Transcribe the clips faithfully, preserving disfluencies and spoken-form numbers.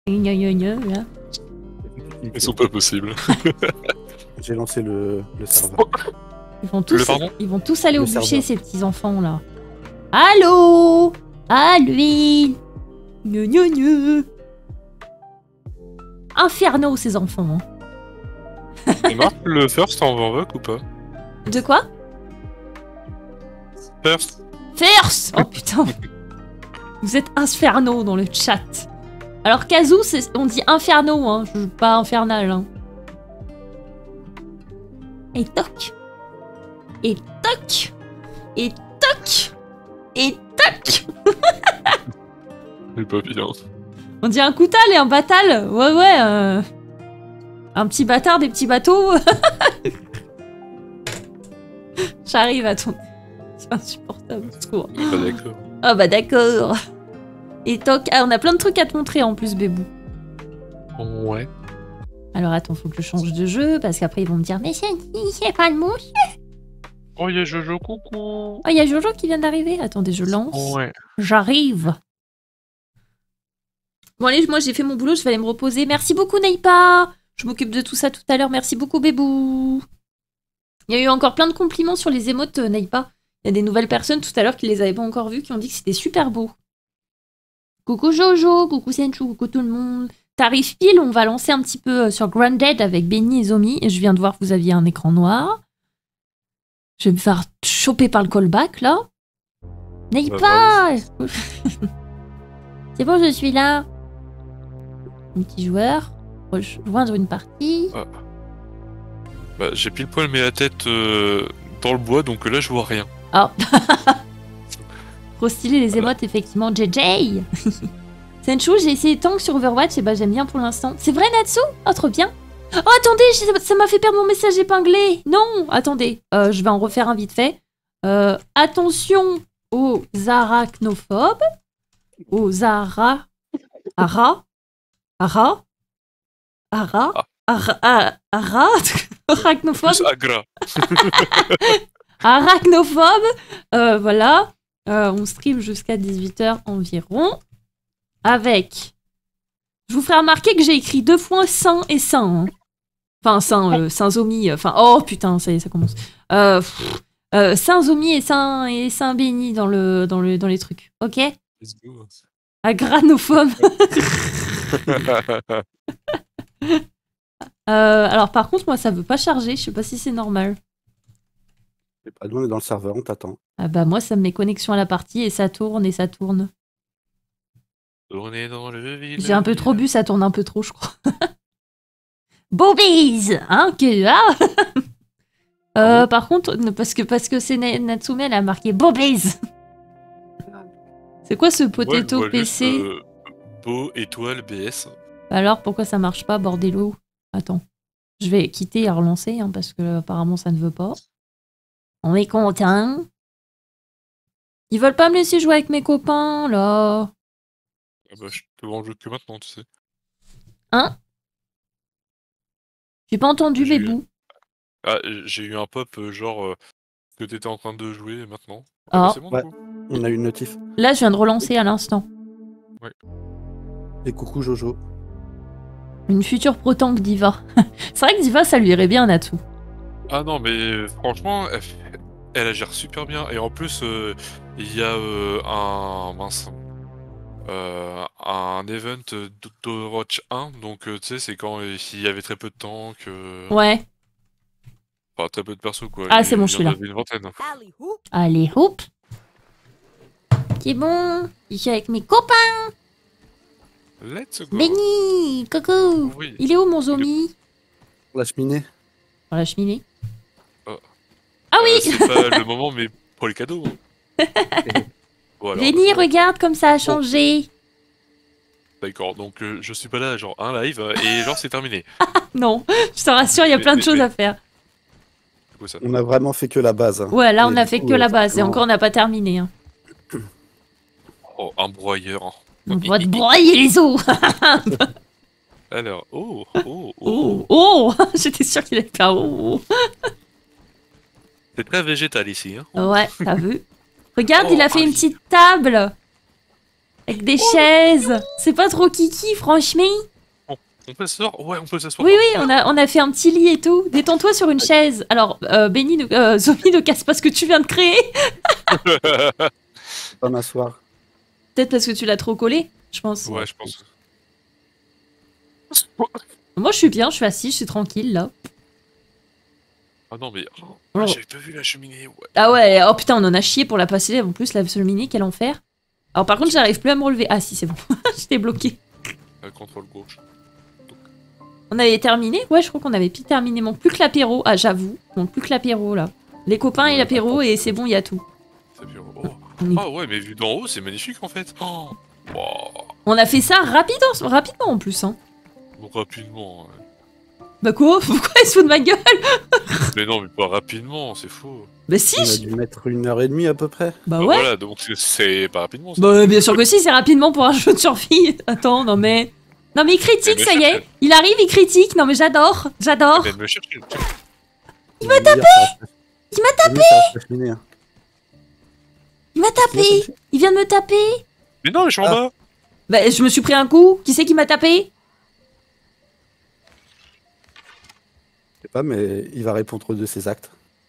Gna, gna, gna, gna. Ils sont pas possibles. J'ai lancé le, le serveur. Ils vont tous, Le pardon ils vont tous aller Le au bûcher, serveur. ces petits enfants là. Allô? À l'huile. Gna, gna, gna. Inferno ces enfants. Hein. Et Marc, le first en Vanvoc ou pas? De quoi? First. First. Oh putain. Vous êtes inferno dans le chat. Alors Kazoo, on dit inferno, hein, je- pas infernal. Hein. Et toc. Et toc. Et toc. Et toc. C'est pas bien. On dit un coutal et un batal. Ouais, ouais. euh, Un petit bâtard, des petits bateaux. J'arrive à ton... C'est insupportable. au secours. Pas d'accord. Ah bah d'accord. Et toc. Ah, on a plein de trucs à te montrer en plus, Bébou. Ouais. Alors attends, faut que je change de jeu parce qu'après ils vont me dire mais c'est c'est pas le mouche. Oh, y'a Jojo, coucou. Oh, il y a Jojo qui vient d'arriver. Attendez, je lance. Ouais. J'arrive. Bon allez, moi j'ai fait mon boulot, je vais aller me reposer. Merci beaucoup Neipa. Je m'occupe de tout ça tout à l'heure. Merci beaucoup Bébou. Il y a eu encore plein de compliments sur les émotes euh, Neipa. Il y a des nouvelles personnes tout à l'heure qui les avaient pas encore vues qui ont dit que c'était super beau. Coucou Jojo, coucou Senchu, coucou tout le monde. Tarif pile, on va lancer un petit peu euh, sur Grounded avec Benny et Zomi. Et je viens de voir que vous aviez un écran noir. Je vais me faire choper par le callback là. N'aille Bah, pas. C'est bon, je suis là. Un petit joueur. Rejoindre une partie. Bah, j'ai pile poil mis la tête euh, dans le bois, donc là je vois rien. Oh. Trop stylé les émotes, effectivement. J J. Senchu, j'ai essayé Tank sur Overwatch et bah j'aime bien pour l'instant. C'est vrai Natsu? Oh trop bien. Oh attendez, j'ai- ça m'a fait perdre mon message épinglé. Non, attendez, euh, je vais en refaire un vite fait. Euh, attention aux arachnophobes. Aux ara... Ara... Ara... Ara... Ara... Ara... Ara... Arachnophobes. Plus agra. Arachnophobe. Euh, voilà. Euh, on stream jusqu'à dix-huit heures environ. Avec... Je vous ferai remarquer que j'ai écrit deux fois Saint et Saint. Hein. Enfin, Saint, euh, Saint Zomi. Enfin, oh putain, ça y est, ça commence. Euh, pff, euh, Saint Zomi et Saint, et Saint Béni dans, le, dans, le, dans les trucs. Ok? Let's go. Agranophobe. Euh, alors par contre, moi, ça veut pas charger. Je sais pas si c'est normal. Ah, nous, on est dans le serveur, on t'attend. Ah bah moi, ça me met connexion à la partie et ça tourne et ça tourne. Tournez dans le village. J'ai un peu trop bu, ça tourne un peu trop, je crois. Boobies, hein, que ah euh, Par contre, ne- parce que parce que c'est Na- Natsume, elle a marqué Boobies. C'est quoi ce Moi, je potato vois P juste, C? euh, Beau, étoile, B S. Alors pourquoi ça marche pas, bordello? Attends, je vais quitter et relancer hein, parce que apparemment ça ne veut pas. On est content. Ils veulent pas me laisser jouer avec mes copains là. Ah bah, je te vends le jeu que maintenant, tu sais. Hein? J'ai pas entendu J'ai eu- Bébou. Ah, j'ai eu un pop euh, genre euh, que t'étais en train de jouer maintenant. Ah. bah, c'est bon, Ouais. du coup. On a une notif. Là, je viens de relancer à l'instant. Et coucou Jojo. Une future pro-tank Diva. C'est vrai que Diva, ça lui irait bien, Natsu. Ah non, mais euh, franchement, elle, fait- elle gère super bien. Et en plus, euh, il y a euh, un mince, euh, un event de d'Overwatch un. Donc, euh, tu sais, c'est quand euh, il y avait très peu de tanks. euh, Ouais. Enfin, très peu de persos, quoi. Ah, Il- c'est bon, il y je en suis là. avait une vingtaine. Allez, hop. C'est bon. Je suis avec mes copains. Let's go. Benny, coucou. Oui. Il est où, mon Zomi? La cheminée. Dans la cheminée. Oh. Ah Euh, oui. c'est pas le moment, mais pour les cadeaux. Hein. Bon, alors, Benny, euh, regarde comme ça a changé. D'accord, donc euh, je suis pas là, genre un live, euh, et genre c'est terminé. Non, je te rassure, il y a Mais- plein de mais- choses mais- à faire. C'est quoi ça? On a vraiment fait que la base. hein. Ouais, là, on Et a du fait coup, que euh, la base. Et forcément, encore, on n'a pas terminé. Hein. Oh, un broyeur. On va te broyer les os. Alors, oh, oh, oh. Oh, oh. J'étais sûre qu'il allait faire oh. C'est très végétal ici. Hein. Ouais, t'as vu? Regarde, Oh, il a fait un une lit. petite table. Avec des chaises. C'est pas trop kiki, franchement. On peut s'asseoir? Ouais, on peut s'asseoir. Oui, oui, on a, on a fait un petit lit et tout. Détends-toi sur une chaise. Alors, euh, Benny, ne- euh, Zombie, ne casse pas ce que tu viens de créer. Pas m'asseoir. Peut-être parce que tu l'as trop collé, je pense. Ouais, je pense. Moi, je suis bien, je suis assis, je suis tranquille, là. Ah non, mais... Oh, Oh. j'avais pas vu la cheminée, ouais. Ah ouais, oh putain, on en a chié pour la passer. En plus, la cheminée, quel enfer. Alors, par contre, j'arrive plus à me relever. Ah si, c'est bon. J'étais bloqué. Euh, contrôle gauche. On avait terminé? Ouais, je crois qu'on avait plus terminé. Manque plus que l'apéro. Ah, j'avoue. Manque plus que l'apéro, là. Les copains et l'apéro, et c'est bon, il y a tout. C'est bien. Oh. On, est- Ah ouais, mais vu d'en haut, c'est magnifique en fait. Oh. Wow. on a fait ça rapidement, rapidement en plus, hein. Bon, rapidement. ouais. Bah quoi? Pourquoi elle se fout de ma gueule? Mais non, mais pas rapidement, c'est faux. Bah si! On a je- dû mettre une heure et demie à peu près. Bah Bah ouais. Voilà, donc c'est- c'est pas rapidement. Ça. Bah bien sûr que si, c'est rapidement pour un jeu de survie. Attends, non mais... Non mais il critique, Mais ça y cherche- est. Il arrive, il critique. Non mais j'adore, j'adore. Mais me chercher. Il m'a tapé. Il m'a tapé. Il m'a tapé. Il vient de me taper. Mais non, mais je suis en Ah. bas. Bah je me suis pris un coup. Qui c'est qui m'a tapé? Je sais pas, mais il va répondre de ses actes.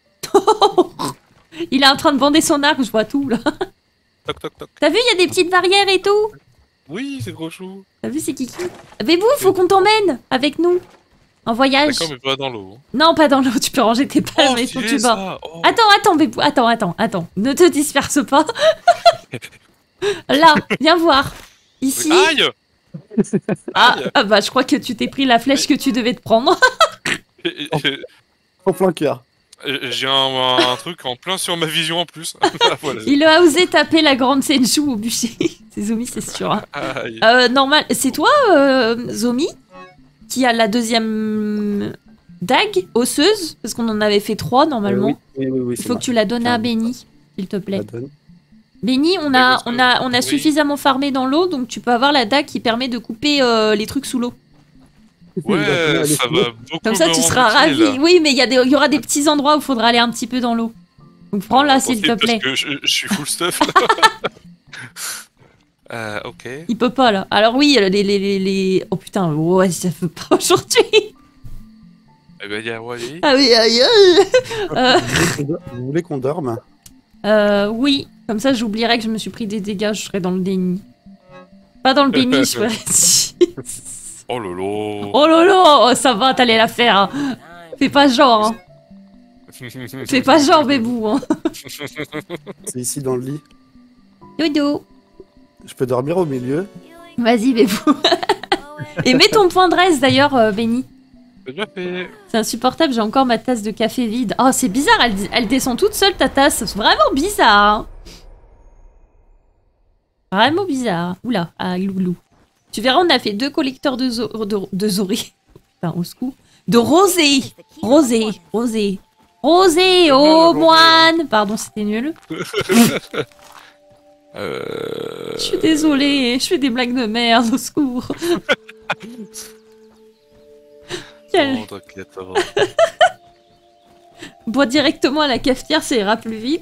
Il est en train de bander son arc, je vois tout là. Toc, toc, toc. T'as vu, il y a des petites barrières et tout. Oui, c'est gros chou. T'as vu, c'est Kiki. Bébou, faut qu'on t'emmène avec nous. En voyage. D'accord, mais pas dans l'eau. Non, pas dans l'eau, tu peux ranger tes palmes, Oh, mais faut que stylé, tu bats. ça. Oh. Attends, attends, Bébou, attends, attends, attends. Ne te disperse pas. Là, viens voir. Ici. Aïe. Ah, ah bah, je crois que tu t'es pris la flèche que tu devais te prendre. Et- et- En plein cœur. et- J'ai un, un truc en plein sur ma vision en plus. Voilà. Il a osé taper la grande Senju au bûcher. C'est Zomi, c'est sûr. hein. Aïe. Euh, normal, c'est toi, euh, Zomi, qui a la deuxième dague osseuse? Parce qu'on en avait fait trois normalement. Euh, oui, oui, oui, oui, Il c'est faut moi. que tu la donnes à Tiens, Benny, s'il te je plaît. la donne. Benny, on Ouais, a, parce que- on a, on a oui. suffisamment farmé dans l'eau, donc tu peux avoir la dague qui permet de couper euh, les trucs sous l'eau. Ouais, ça va beaucoup Comme ça, me tu rendre seras utile. ravi. Oui, mais il y, a des- il y aura des petits endroits où il faudra aller un petit peu dans l'eau. Donc prends-la, s'il te Parce plaît. que je, je suis full stuff. euh, ok. Il peut pas, là. Alors oui, les... les, les, les... Oh putain, ouais, ça fait pas aujourd'hui. Eh ben, y'a Wally. Ah oui, aïe, aïe. Euh, Vous voulez qu'on dorme? euh, oui, comme ça, j'oublierai que je me suis pris des dégâts, je serai dans le déni. Pas dans le déni, je serais... Oh lolo. Oh lolo, ça va, t'allais la faire. hein. Fais pas genre, hein. Fais pas genre, bébou. Hein. C'est ici dans le lit. Dodo. Je peux dormir au milieu. Vas-y, bébou. Et mets ton point de reste d'ailleurs, euh, Benny. C'est déjà fait. C'est insupportable, j'ai encore ma tasse de café vide. Oh, c'est bizarre, elle, elle descend toute seule ta tasse. C'est vraiment bizarre. Hein. Vraiment bizarre. Oula, ah, loulou. Tu verras, on a fait deux collecteurs de, zo de, de zoré. Enfin, au secours. De rosé. Rosé. Rosé. Rosé, oh moine. Pardon, c'était nul. Euh... Je suis désolée, je fais des blagues de merde, au secours. Quel... Non, t'inquiète, ça va. Bois directement à la cafetière, ça ira plus vite.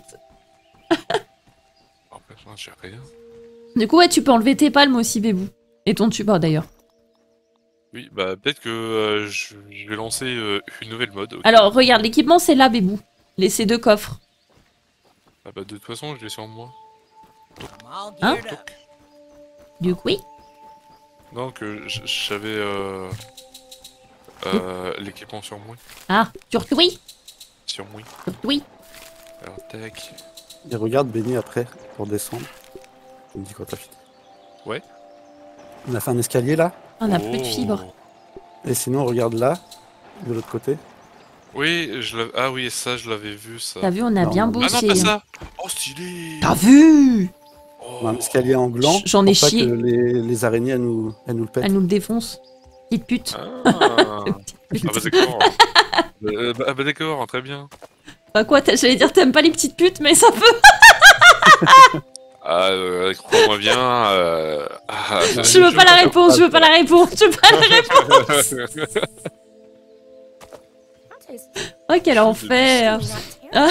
En fait, non, j'ai rien. Du coup, ouais, tu peux enlever tes palmes aussi, bébou. Et ton tuba d'ailleurs. Oui, bah peut-être que euh, je, je vais lancer euh, une nouvelle mode. ok. Alors, regarde, l'équipement, c'est là, bébou. Les ces deux coffres. Ah bah de toute façon, je l'ai sur moi. Hein? Du coup, oui. Non, que j- j'avais euh, euh, l'équipement sur moi. Ah, sur oui, Sur moi. sur oui. Alors, tac. Et regarde Benny après, pour descendre. Tu me dis quand t'as fini. Ouais. On a fait un escalier là. On a Oh. plus de fibres. Et sinon, regarde là, de l'autre côté. Oui, je l'avais... Ah oui, ça, je l'avais vu, ça. T'as vu, on a Non, bien non. Ah bossé. non, pas hein. ça. Oh, stylé. T'as vu? Oh. On a un escalier en gland. J'en ai pour pas chié. que les, les araignées, elles nous, elles nous le pètent. Elle nous le défonce. Petite pute. Ah, Petite ah pute. bah d'accord. Euh, bah, ah bah d'accord, très bien. Bah quoi, t'as- j'allais dire t'aimes pas les petites putes, mais ça peut. Ah, euh, crois-moi bien. Euh... ah, Je veux pas la réponse, je veux pas la réponse, je veux pas la réponse. Oh, quel enfer.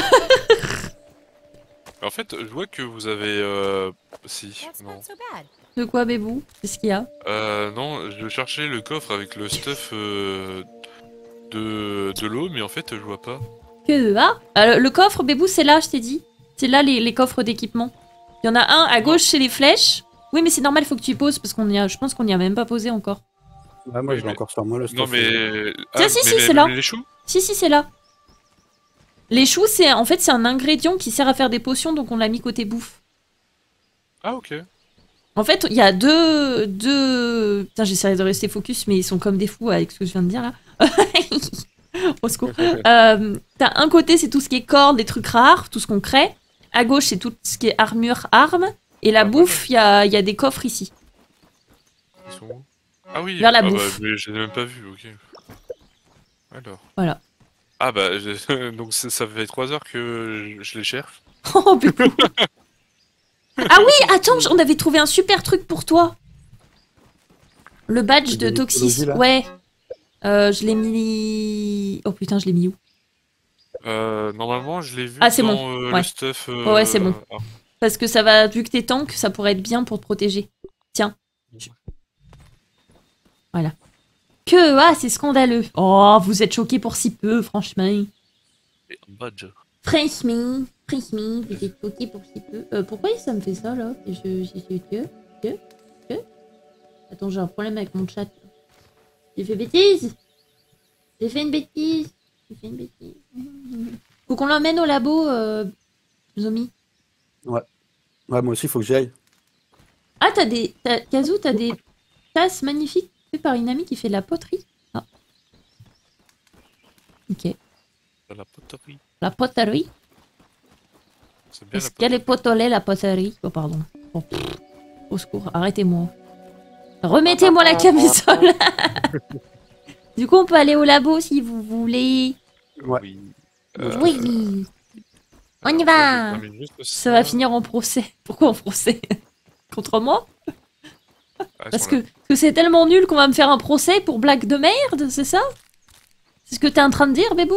En fait, je vois que vous avez... Euh... Si, non. De quoi, Bébou? Qu'est-ce qu'il y a? Euh, non, je cherchais le coffre avec le stuff euh, de, de l'eau, mais en fait, je vois pas. Que ah, ah, le, le coffre, Bébou, c'est là, je t'ai dit. C'est là les, les coffres d'équipement. Il y en a un à gauche chez les flèches. Oui, mais c'est normal, il faut que tu y poses parce qu'on y a, je pense qu'on n'y a même pas posé encore. Ouais, moi, Oui, je l'ai mais- encore sur moi, le stuff. Non, mais. Tiens, si, mais si, les- c'est là. Les choux Si, si, c'est là. Les choux, c'est en fait c'est un ingrédient qui sert à faire des potions, donc on l'a mis côté bouffe. Ah, ok. En fait, il y a deux... deux... Putain, j'essaierai de rester focus, mais ils sont comme des fous avec ce que je viens de dire, là. Au secours. Euh, T'as un côté, c'est tout ce qui est cordes, des trucs rares, tout ce qu'on crée. À gauche, c'est tout ce qui est armure, armes. Et la Ah, bouffe, il y a, il y a des coffres ici. Ils sont où? Ah oui, Vers la ah bouffe. Bah, mais je l'ai même pas vu, ok. Alors. Voilà. Ah bah, je- donc ça ça fait trois heures que je je les cherche. Oh, Bébou. Ah oui, attends, on avait trouvé un super truc pour toi. Le badge Le de de Toxis. mythologie, là. Ouais. Euh, je l'ai mis... Oh putain, je l'ai mis où? Euh, normalement, je l'ai vu Ah, c'est dans bon, euh, ouais. le stuff. euh, Ouais, ouais, c'est bon. ah. Parce que ça va, vu que t'es tank, ça pourrait être bien pour te protéger. Tiens. Voilà. Que, ah, c'est scandaleux. Oh, vous êtes choqués pour si peu, franchement. Et un badge. Franchement, franchement, vous êtes choqués pour si peu. Euh, pourquoi ça me fait ça, là? Je, je, je, que, que, que. Attends, j'ai un problème avec mon chat. J'ai fait bêtise. J'ai fait une bêtise. J'ai fait une bêtise. Faut qu'on l'emmène au labo, euh, Zomi. Ouais, moi aussi, il faut que j'y aille. Ah, t'as des... t'as- Kazoo, t'as des tasses magnifiques faites par une amie qui fait de la poterie. Ah. Ok. La poterie. La poterie. C'est bien Est-ce la qu'elle est potolée, la poterie? Oh, pardon. Oh, pff. Au secours, arrêtez-moi. Remettez-moi la camisole. Du coup, on peut aller au labo si vous voulez. Ouais. Oui. Euh, Oui. On y alors, va. moi, je termine juste Ça va finir en procès. Pourquoi en procès? Contre moi? Ah, ils Parce sont que là. que c'est tellement nul qu'on va me faire un procès pour blague de merde, c'est ça? C'est ce que t'es en train de dire, Bébou?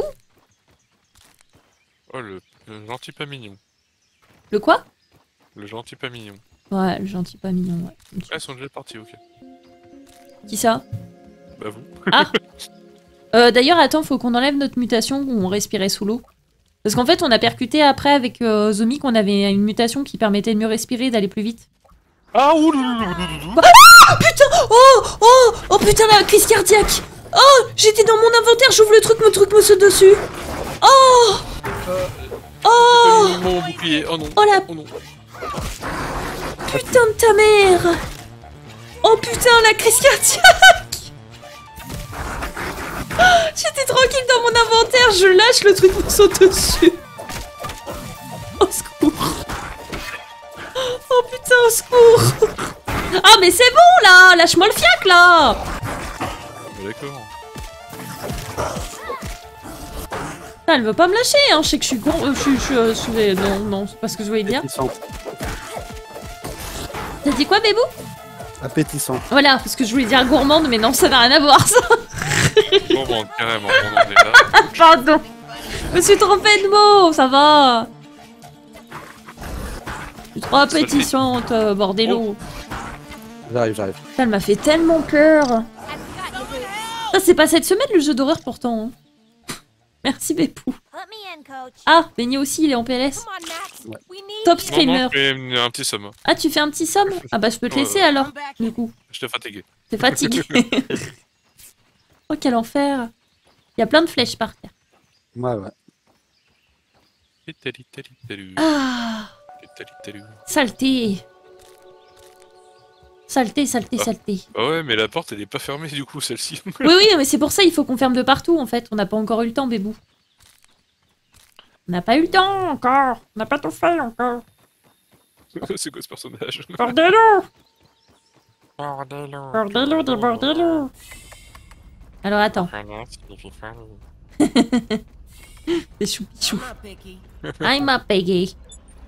Oh, le, le gentil pas mignon. Le quoi? Le gentil pas mignon. Ouais, le gentil pas mignon, ouais. Ok. Ah, ils sont déjà partis, ok. Qui ça? Bah, vous. Ah euh, D'ailleurs, attends, faut qu'on enlève notre mutation où on respirait sous l'eau. Parce qu'en fait, on a percuté après avec euh, Zomi qu'on avait une mutation qui permettait de mieux respirer, d'aller plus vite. Ah, ouh, lou, lou, lou, lou, lou, lou. Oh Oh Oh putain, la crise cardiaque! Oh J'étais dans mon inventaire, j'ouvre le truc, mon truc me saute dessus! Oh Oh J'ai pas mis mon bouclier. Oh non. Oh la Oh non. putain de ta mère! Oh putain, la crise cardiaque! Oh, j'étais tranquille dans mon inventaire, je lâche, le truc me saute dessus. Au secours. Oh putain, au secours. Ah mais c'est bon là, lâche-moi le fiac là. D'accord. Ah, elle veut pas me lâcher, hein. Je sais que je suis con... euh, je suis... Je suis, euh, je suis- Non, non, c'est pas ce que je voulais dire. Appétissant. T'as dit quoi, Bébou? Appétissant. Voilà, parce que je voulais dire gourmande, mais non, ça n'a rien à voir, ça. Bon, bon, carrément, on en est là. Pardon. Je me suis trompée de mots, ça va. Je suis trop appétissante, euh, bordello. J'arrive, j'arrive. Ça, elle m'a fait tellement peur. Ça, c'est pas cette semaine, le jeu d'horreur, pourtant. hein. Merci, Bépou. Ah, Benny aussi, il est en P L S. Top Non, screamer. non, mais un petit somme. Ah, tu fais un petit somme? Ah bah, je peux te Ouais, laisser, ouais. alors, du coup. Je t'ai fatigué. T'es fatigué. Oh, quel enfer. Il y a plein de flèches par terre. Ouais, ouais. Titali, tali, talu. Ah, Titali, talu. saleté. Saleté, saleté, Ah. saleté. Bah ouais, mais la porte elle est pas fermée du coup, celle-ci. Oui, oui, mais c'est pour ça, il faut qu'on ferme de partout, en fait. On n'a pas encore eu le temps, Bébou. On n'a pas eu le temps, encore. On n'a pas tout fait, encore. C'est quoi ce personnage? Bordello. Bordello. Bordello, des bordello. Alors, attends. C'est choupichou. I'm a piggy.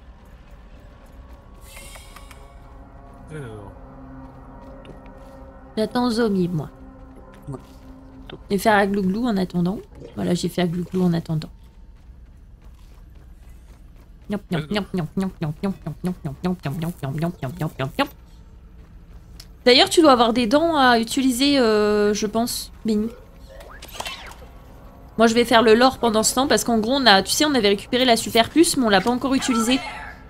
Alors, J'attends Zomi, moi. Ouais. Je vais faire à glouglou en attendant. Voilà, j'ai fait à glouglou en attendant. Nyop, nyop, nyop, nyop, nyop, nyop, nyop, nyop, nyop, nyop, nyop, nyop, nyop, nyop, nyop, nyop, nyop, nyop. D'ailleurs, tu dois avoir des dents à utiliser, euh, je pense, Bing. Moi, je vais faire le lore pendant ce temps parce qu'en gros, on a, tu sais, on avait récupéré la super puce, mais on l'a pas encore utilisée.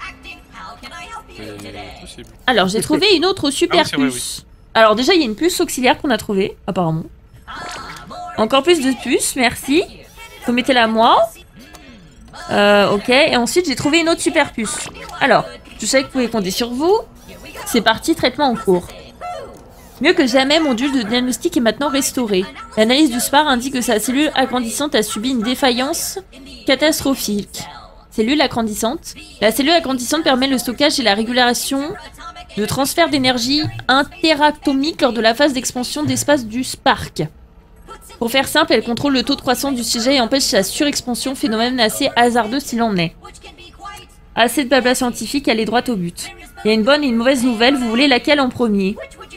Alors, j'ai trouvé une autre super ah, oui, puce. vrai, oui. Alors déjà, il y a une puce auxiliaire qu'on a trouvée, apparemment. Encore plus de puces, merci. Remettez-la à moi. Euh, ok, et ensuite, j'ai trouvé une autre super puce. Alors, je sais que vous pouvez compter sur vous. C'est parti, traitement en cours. Mieux que jamais, mon module de diagnostic est maintenant restauré. L'analyse du S P A R indique que sa cellule agrandissante a subi une défaillance catastrophique. Cellule agrandissante. La cellule agrandissante permet le stockage et la régulation de transfert d'énergie interatomique lors de la phase d'expansion d'espace du Spark. Pour faire simple, elle contrôle le taux de croissance du sujet et empêche sa surexpansion, phénomène assez hasardeux s'il en est. Assez de blabla scientifique, aller droit au but. Il y a une bonne et une mauvaise nouvelle, vous voulez laquelle en premier?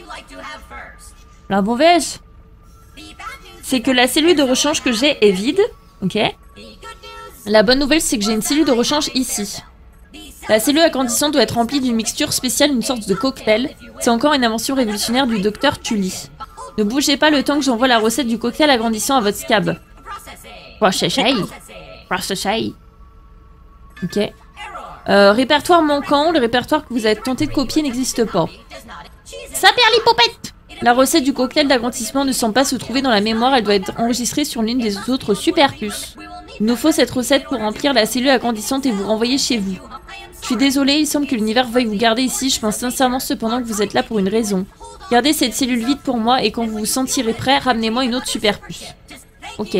La mauvaise, c'est que la cellule de rechange que j'ai est vide, ok. La bonne nouvelle, c'est que j'ai une cellule de rechange ici. La cellule agrandissante doit être remplie d'une mixture spéciale, une sorte de cocktail. C'est encore une invention révolutionnaire du docteur Tully. Ne bougez pas le temps que j'envoie la recette du cocktail agrandissant à votre scab. Processay. Processay. Ok. Euh, répertoire manquant. Le répertoire que vous avez tenté de copier n'existe pas. Ça perd l'hypopète. La recette du cocktail d'agrandissement ne semble pas se trouver dans la mémoire. Elle doit être enregistrée sur l'une des autres super puces. Il nous faut cette recette pour remplir la cellule agrandissante et vous renvoyer chez vous. Je suis désolée, il semble que l'univers veuille vous garder ici. Je pense sincèrement cependant que vous êtes là pour une raison. Gardez cette cellule vide pour moi et quand vous vous sentirez prêt, ramenez-moi une autre super puce. Ok.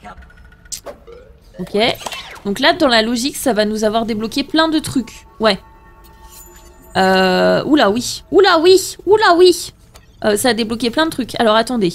Ok. Donc là, dans la logique, ça va nous avoir débloqué plein de trucs. Ouais. Euh... Oula oui. Oula oui. Oula oui. Euh, ça a débloqué plein de trucs. Alors attendez.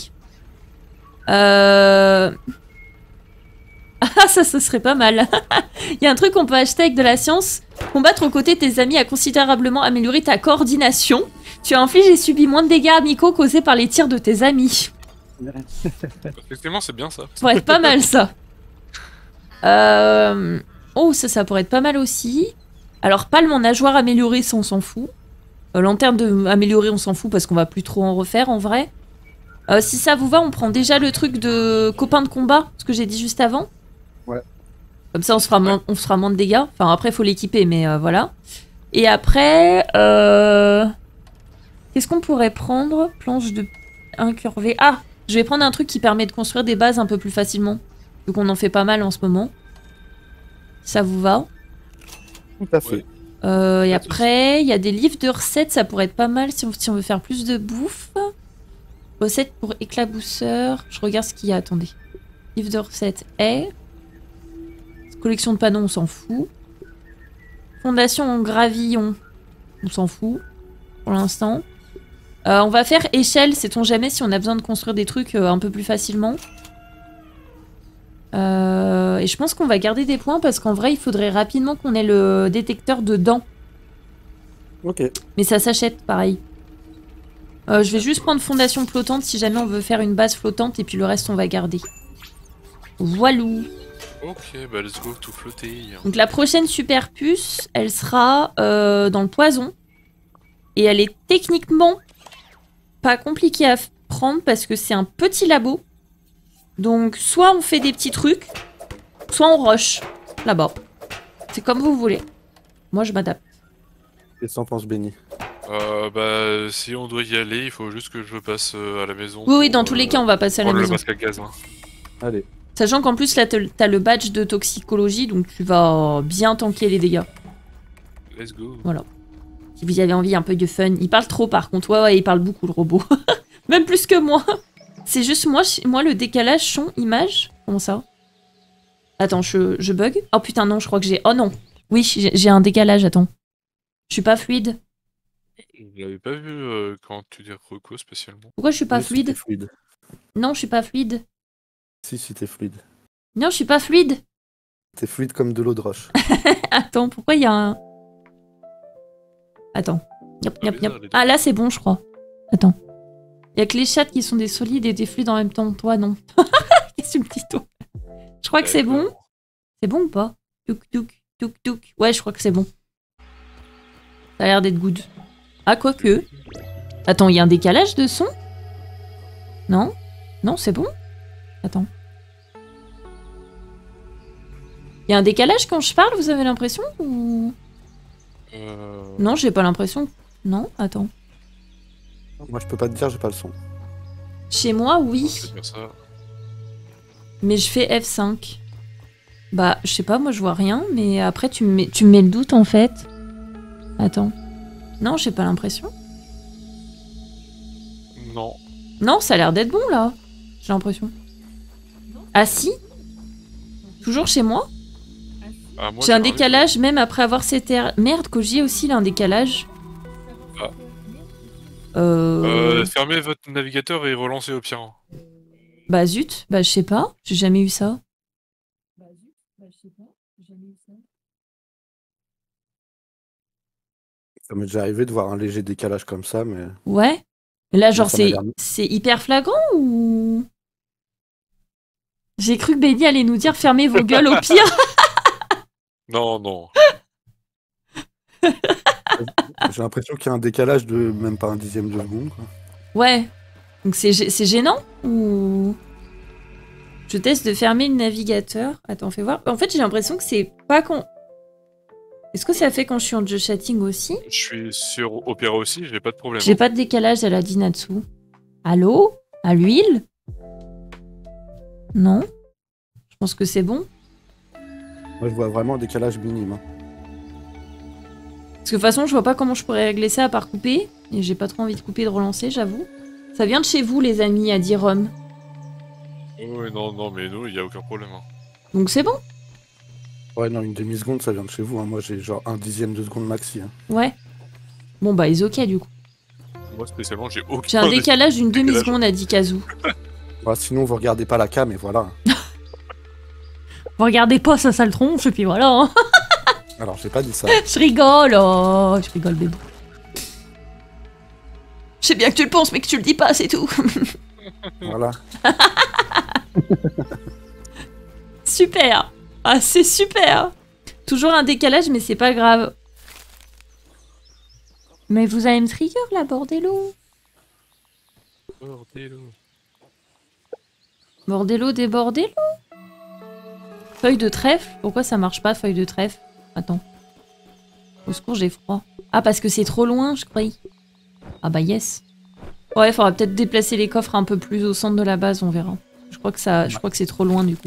Euh... Ah, ça, ce serait pas mal. Il y a un truc qu'on peut acheter avec de la science. Combattre aux côtés de tes amis a considérablement amélioré ta coordination. Tu as infligé et subi moins de dégâts amicaux causés par les tirs de tes amis. Effectivement, c'est bien ça. Ça pourrait être pas mal, ça. Euh... Oh, ça, ça pourrait être pas mal aussi. Alors, palme en nageoire améliorée, ça, on s'en fout. Euh, lanterne de améliorée, on s'en fout parce qu'on va plus trop en refaire, en vrai. Euh, si ça vous va, on prend déjà le truc de copain de combat, ce que j'ai dit juste avant. Ouais. Comme ça, on se fera, moins, on se fera moins de dégâts. Enfin, après, il faut l'équiper, mais euh, voilà. Et après... Euh... Qu'est-ce qu'on pourrait prendre? Planche de incurvée. Ah! Je vais prendre un truc qui permet de construire des bases un peu plus facilement. Vu qu'on en fait pas mal en ce moment. Ça vous va? Tout à fait. Euh, et après, il y a des livres de recettes. Ça pourrait être pas mal si on, si on veut faire plus de bouffe. Recettes pour éclabousseur. Je regarde ce qu'il y a, attendez. Livre de recettes est... Collection de panneaux, on s'en fout. Fondation en gravillon. On s'en fout. Pour l'instant. Euh, on va faire échelle, sait-on jamais si on a besoin de construire des trucs euh, un peu plus facilement. Euh, et je pense qu'on va garder des points parce qu'en vrai, il faudrait rapidement qu'on ait le détecteur de dents. Ok. Mais ça s'achète, pareil. Euh, je vais juste prendre fondation flottante si jamais on veut faire une base flottante et puis le reste, on va garder. Voilou. Ok, bah let's go, tout flotter. Donc la prochaine super puce, elle sera euh, dans le poison. Et elle est techniquement pas compliquée à prendre parce que c'est un petit labo. Donc soit on fait des petits trucs, soit on rush là-bas. C'est comme vous voulez. Moi je m'adapte. Et sans pense béni. Euh, bah, si on doit y aller, il faut juste que je passe euh, à la maison. Oui, oui, dans pour, tous euh, les cas, on va passer à la prendre maison. le masque à gaz. Hein. Allez. Sachant qu'en plus, là, t'as le badge de toxicologie, donc tu vas bien tanker les dégâts. Let's go. Voilà. Si vous avez envie un peu de fun. Il parle trop, par contre. Ouais, ouais, il parle beaucoup, le robot. Même plus que moi. C'est juste moi, moi le décalage son-image. Comment ça? Attends, je, je bug? Oh putain, non, je crois que j'ai... Oh non. Oui, j'ai un décalage, attends. Je suis pas fluide. Je l'avais pas vu euh, quand tu dis reco spécialement. Pourquoi je suis pas Oui, si fluide? t'es fluide. Non, je suis pas fluide. Si, si, t'es fluide. Non, je suis pas fluide. T'es fluide comme de l'eau de roche. Attends, pourquoi il y a un... Attends. Yop, Ah, yop, bizarre, yop. les deux. Ah, là, c'est bon, je crois. Attends. Il y a que les chats qui sont des solides et des fluides en même temps. Toi, non. Qu'est-ce que tu me dis, toi? Je crois que c'est bon. C'est bon ou pas? Touk, touk, touk, touk. Ouais, je crois que c'est bon. Ça a l'air d'être good. Ah, quoique. Attends, il y a un décalage de son? Non? Non, c'est bon? Attends. Il y a un décalage quand je parle, vous avez l'impression ou... Euh... Non, j'ai pas l'impression. Non, attends. Moi, je peux pas te dire, j'ai pas le son. Chez moi, on oui. peut faire ça. Mais je fais F cinq. Bah, je sais pas, moi je vois rien, mais après tu me mets, tu me mets le doute en fait. Attends. Non, j'ai pas l'impression. Non. Non, ça a l'air d'être bon là. J'ai l'impression. Ah si? Toujours chez moi? Ah, moi, J'ai un rien du décalage même après avoir cette air... Merde, Koji aussi il a un décalage. Ah. Euh... tout. Euh, fermez votre navigateur et relancez au pire. Bah zut, bah je sais pas, j'ai jamais eu ça. Ça m'est déjà arrivé de voir un léger décalage comme ça, mais Ouais. Mais là genre ça m'a c'est l'air- c'est hyper flagrant ou... J'ai cru que Benny allait nous dire fermez vos gueules au pire. Non, non. j'ai l'impression qu'il y a un décalage de même pas un dixième de seconde. Quoi. Ouais. Donc c'est gê- c'est gênant ou... Je teste de fermer le navigateur. Attends, fais voir. En fait, j'ai l'impression que c'est pas quand... Est-ce que ça fait quand je suis en jeu chatting aussi? Je suis sur Opera aussi, j'ai pas de problème. J'ai pas de décalage à la Dinatsu. Allô? À l'huile? Non? Je pense que c'est bon. Moi, je vois vraiment un décalage minime. hein. Parce que de toute façon, je vois pas comment je pourrais régler ça à part couper. Et j'ai pas trop envie de couper et de relancer, j'avoue. Ça vient de chez vous, les amis, à Dirom. Oui, non, non, mais nous, il y a aucun problème. hein. Donc c'est bon? Ouais, non, une demi-seconde, ça vient de chez vous. hein. Moi, j'ai genre un dixième de seconde maxi. hein. Ouais. Bon bah, ils ok du coup. Moi, spécialement, j'ai aucun... J'ai un décalage d'une décalage. demi-seconde, a dit Kazu. Bah, sinon, vous regardez pas la cam et voilà. Vous regardez pas sa sale tronche et puis voilà. hein. Alors, j'ai pas dit ça. Je rigole, oh, je rigole bébé. Je sais bien que tu le penses, mais que tu le dis pas, c'est tout. Voilà. Super. Ah, c'est super. Toujours un décalage, mais c'est pas grave. Mais vous allez me trigger là, bordello. Bordello. Bordello des bordello. Feuille de trèfle. Pourquoi ça marche pas, feuille de trèfle? Attends. Au secours, j'ai froid. Ah, parce que c'est trop loin, je croyais. Ah bah yes. Ouais, faudra peut-être déplacer les coffres un peu plus au centre de la base, on verra. Je crois que ça, je crois que c'est trop loin du coup.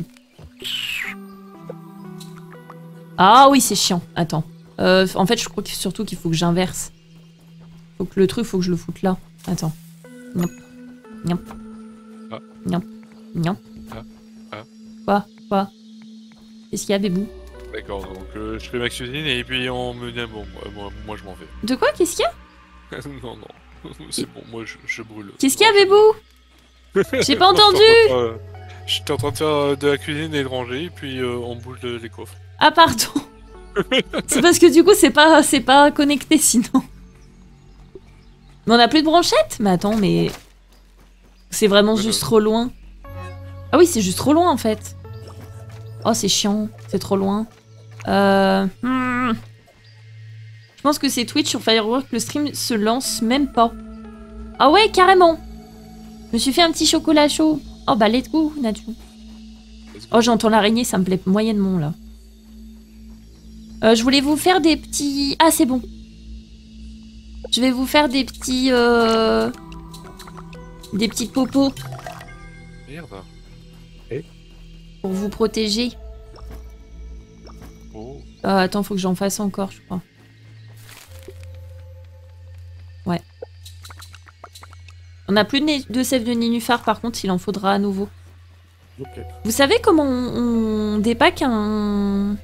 Ah oui, c'est chiant. Attends. Euh, en fait, je crois que surtout qu'il faut que j'inverse. Faut que le truc, faut que je le foute là. Attends. Niop. Niop. Ah. Niop. Niop. Ah. Ah. Quoi? Quoi? Qu'est-ce qu'il y a, bébou? D'accord, donc euh, je fais ma cuisine et puis on me dit bon, moi, moi, moi, je m'en vais. De quoi? Qu'est-ce qu'il y a? non, non, c'est bon, moi je, je brûle. Qu'est-ce qu'il y a, bébou? J'ai pas entendu. euh, J'étais en train de faire euh, de la cuisine et de ranger, et puis euh, on bouge le- les coffres. Ah, pardon. C'est parce que du coup, c'est pas, c'est pas connecté sinon. Mais on a plus de branchette? Mais attends, mais... C'est vraiment Ouais, juste ouais. trop loin. Ah oui, c'est juste trop loin en fait. Oh, c'est chiant. C'est trop loin. Euh... hmm. Je pense que c'est Twitch sur Firework. Le stream se lance même pas. Ah ouais, carrément. Je me suis fait un petit chocolat chaud. Oh bah, let's go, Natsu. Let's go. Oh, j'entends l'araignée, ça me plaît moyennement là. Euh, je voulais vous faire des petits... Ah, c'est bon. Je vais vous faire des petits... Euh... Des petites popos Merde. pour vous protéger. Oh. Euh, attends, faut que j'en fasse encore, je crois. Ouais. On n'a plus de, né- de sève de nénuphar, par contre, il en faudra à nouveau. Ok. Vous savez comment on, on dépack un...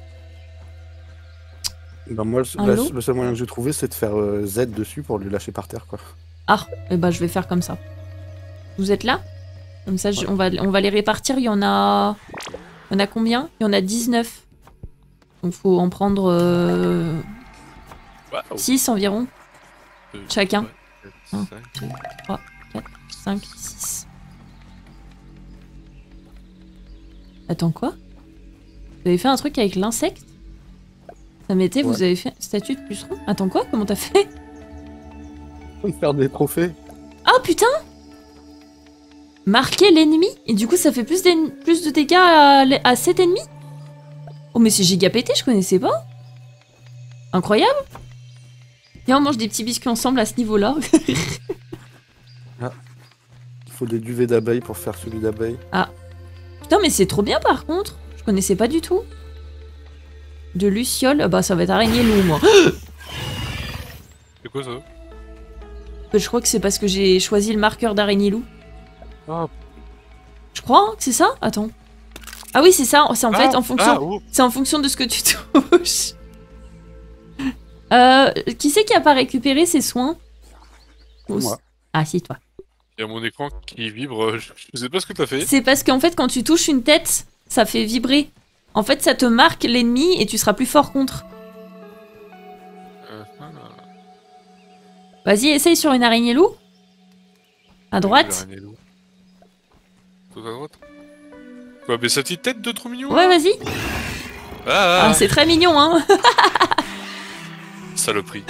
Ben, moi, le, Un la- lot le seul moyen que j'ai trouvé, c'est de faire euh, Z dessus pour le lâcher par terre, quoi. Ah, eh ben, je vais faire comme ça. Vous êtes là? Comme ça, je- on, va, on va les répartir. Il y en a... Il y en a combien? Il y en a dix-neuf. Donc, faut en prendre euh, Waouh. six environ. Euh, Chacun. ouais, quatre, Un, cinq. deux, trois, quatre, cinq, six. Attends, quoi? Vous avez fait un truc avec l'insecte? Ça m'était, Ouais. vous avez fait statue de puceron? Attends, quoi? Comment t'as fait? Faire des trophées. Ah putain! Marquer l'ennemi? Et du coup, ça fait plus, plus de dégâts à, à cet ennemi? Oh, mais c'est giga pété, je connaissais pas. Incroyable. Viens, on mange des petits biscuits ensemble à ce niveau-là. Ah. Il faut des duvets d'abeilles pour faire celui d'abeille. Ah. Putain, mais c'est trop bien par contre. Je connaissais pas du tout. De luciole. Ah bah, ça va être araignée loup, moi. C'est quoi ça? Je crois que c'est parce que j'ai choisi le marqueur d'araignée loup. Ah. Je crois hein, que c'est ça. Attends. Ah oui, c'est ça. C'est en Ah, fait en fonction. ah, oh. C'est en fonction de ce que tu touches. euh, qui c'est qui a pas récupéré ses soins? Moi. Ah si, toi. Il y a mon écran qui vibre, je, je sais pas ce que t'as fait. C'est parce qu'en fait, quand tu touches une tête, ça fait vibrer. En fait, ça te marque l'ennemi et tu seras plus fort contre. Euh, ah. Vas-y, essaye sur une araignée loup. À droite. Tout à droite. Quoi, mais sa petite tête de trop mignon? Ouais, vas-y. Ah, Ah, c'est très mignon, hein. Saloperie.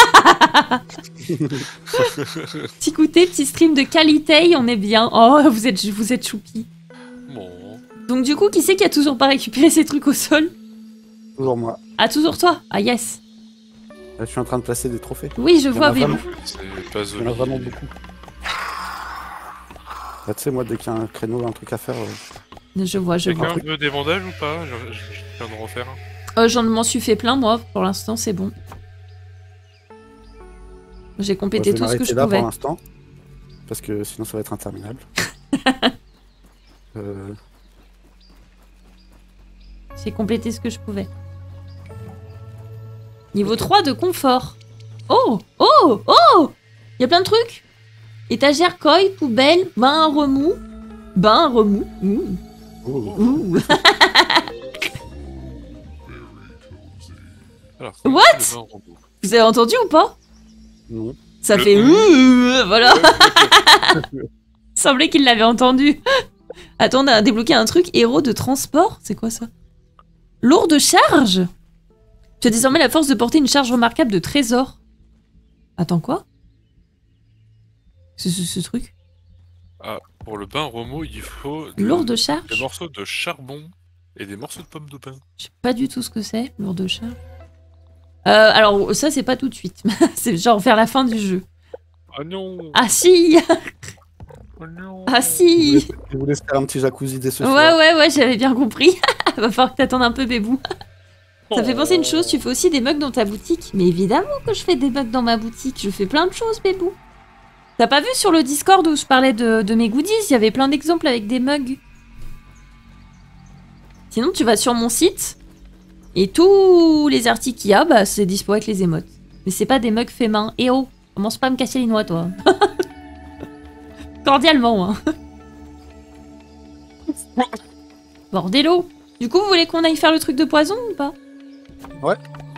Petit goûter, petit stream de qualité, on est bien. Oh, vous êtes, vous êtes choupi. Bon. Donc du coup, qui c'est qui a toujours pas récupéré ses trucs au sol? Toujours moi. Ah, toujours toi? Ah, yes. Là, je suis en train de placer des trophées. Oui, je Il y en vois, a mais vraiment. C'est pas Il y en a vraiment beaucoup. Bah, tu sais, moi, dès qu'il y a un créneau, un truc à faire... Euh... Je vois, je vois. Quelqu'un veut des bandages ou pas? Je, je, je viens de refaire un. Euh, J'en m'en suis fait plein, moi. Pour l'instant, c'est bon. J'ai complété Bon, tout ce que je là pouvais. pour l'instant, parce que sinon ça va être interminable. euh... J'ai complété ce que je pouvais. Niveau trois de confort. Oh! Oh! Oh! Il y a plein de trucs. Étagère, koi, poubelle, bain à remous. Bain à remous. Mmh. Oh. Ouh. Alors, What? le bain en robot. Vous avez entendu ou pas? Non. Ça Le- fait ouh, voilà. Ouais, Semblait qu'il l'avait entendu. Attends, on a débloqué un truc. Héros de transport. C'est quoi ça? Lourde charge. Tu as désormais la force de porter une charge remarquable de trésors. Attends, quoi? C'est ce, ce truc? Ah, pour le bain Romo, il faut de- Lourde des charge? morceaux de charbon et des morceaux de pommes de pain. Je sais pas du tout ce que c'est, lourde charge. Euh, alors, ça, c'est pas tout de suite. C'est genre vers la fin du jeu. Ah non! Ah si! Oh non! Ah Je si! voulais- je voulais faire un petit jacuzzi dès ce Ouais, soir. ouais, ouais, j'avais bien compris. Va falloir que t'attendes un peu, bébou. Ça fait penser une chose, tu fais aussi des mugs dans ta boutique. Mais évidemment que je fais des mugs dans ma boutique. Je fais plein de choses, bébou. T'as pas vu sur le Discord où je parlais de, de mes goodies? Il y avait plein d'exemples avec des mugs. Sinon, tu vas sur mon site. Et tous les articles qu'il y a, bah, c'est dispo avec les émotes. Mais c'est pas des mugs faits main. Eh oh, commence pas à me casser les noix, toi. Cordialement, hein. Bordello. Du coup, vous voulez qu'on aille faire le truc de poison ou pas? Ouais.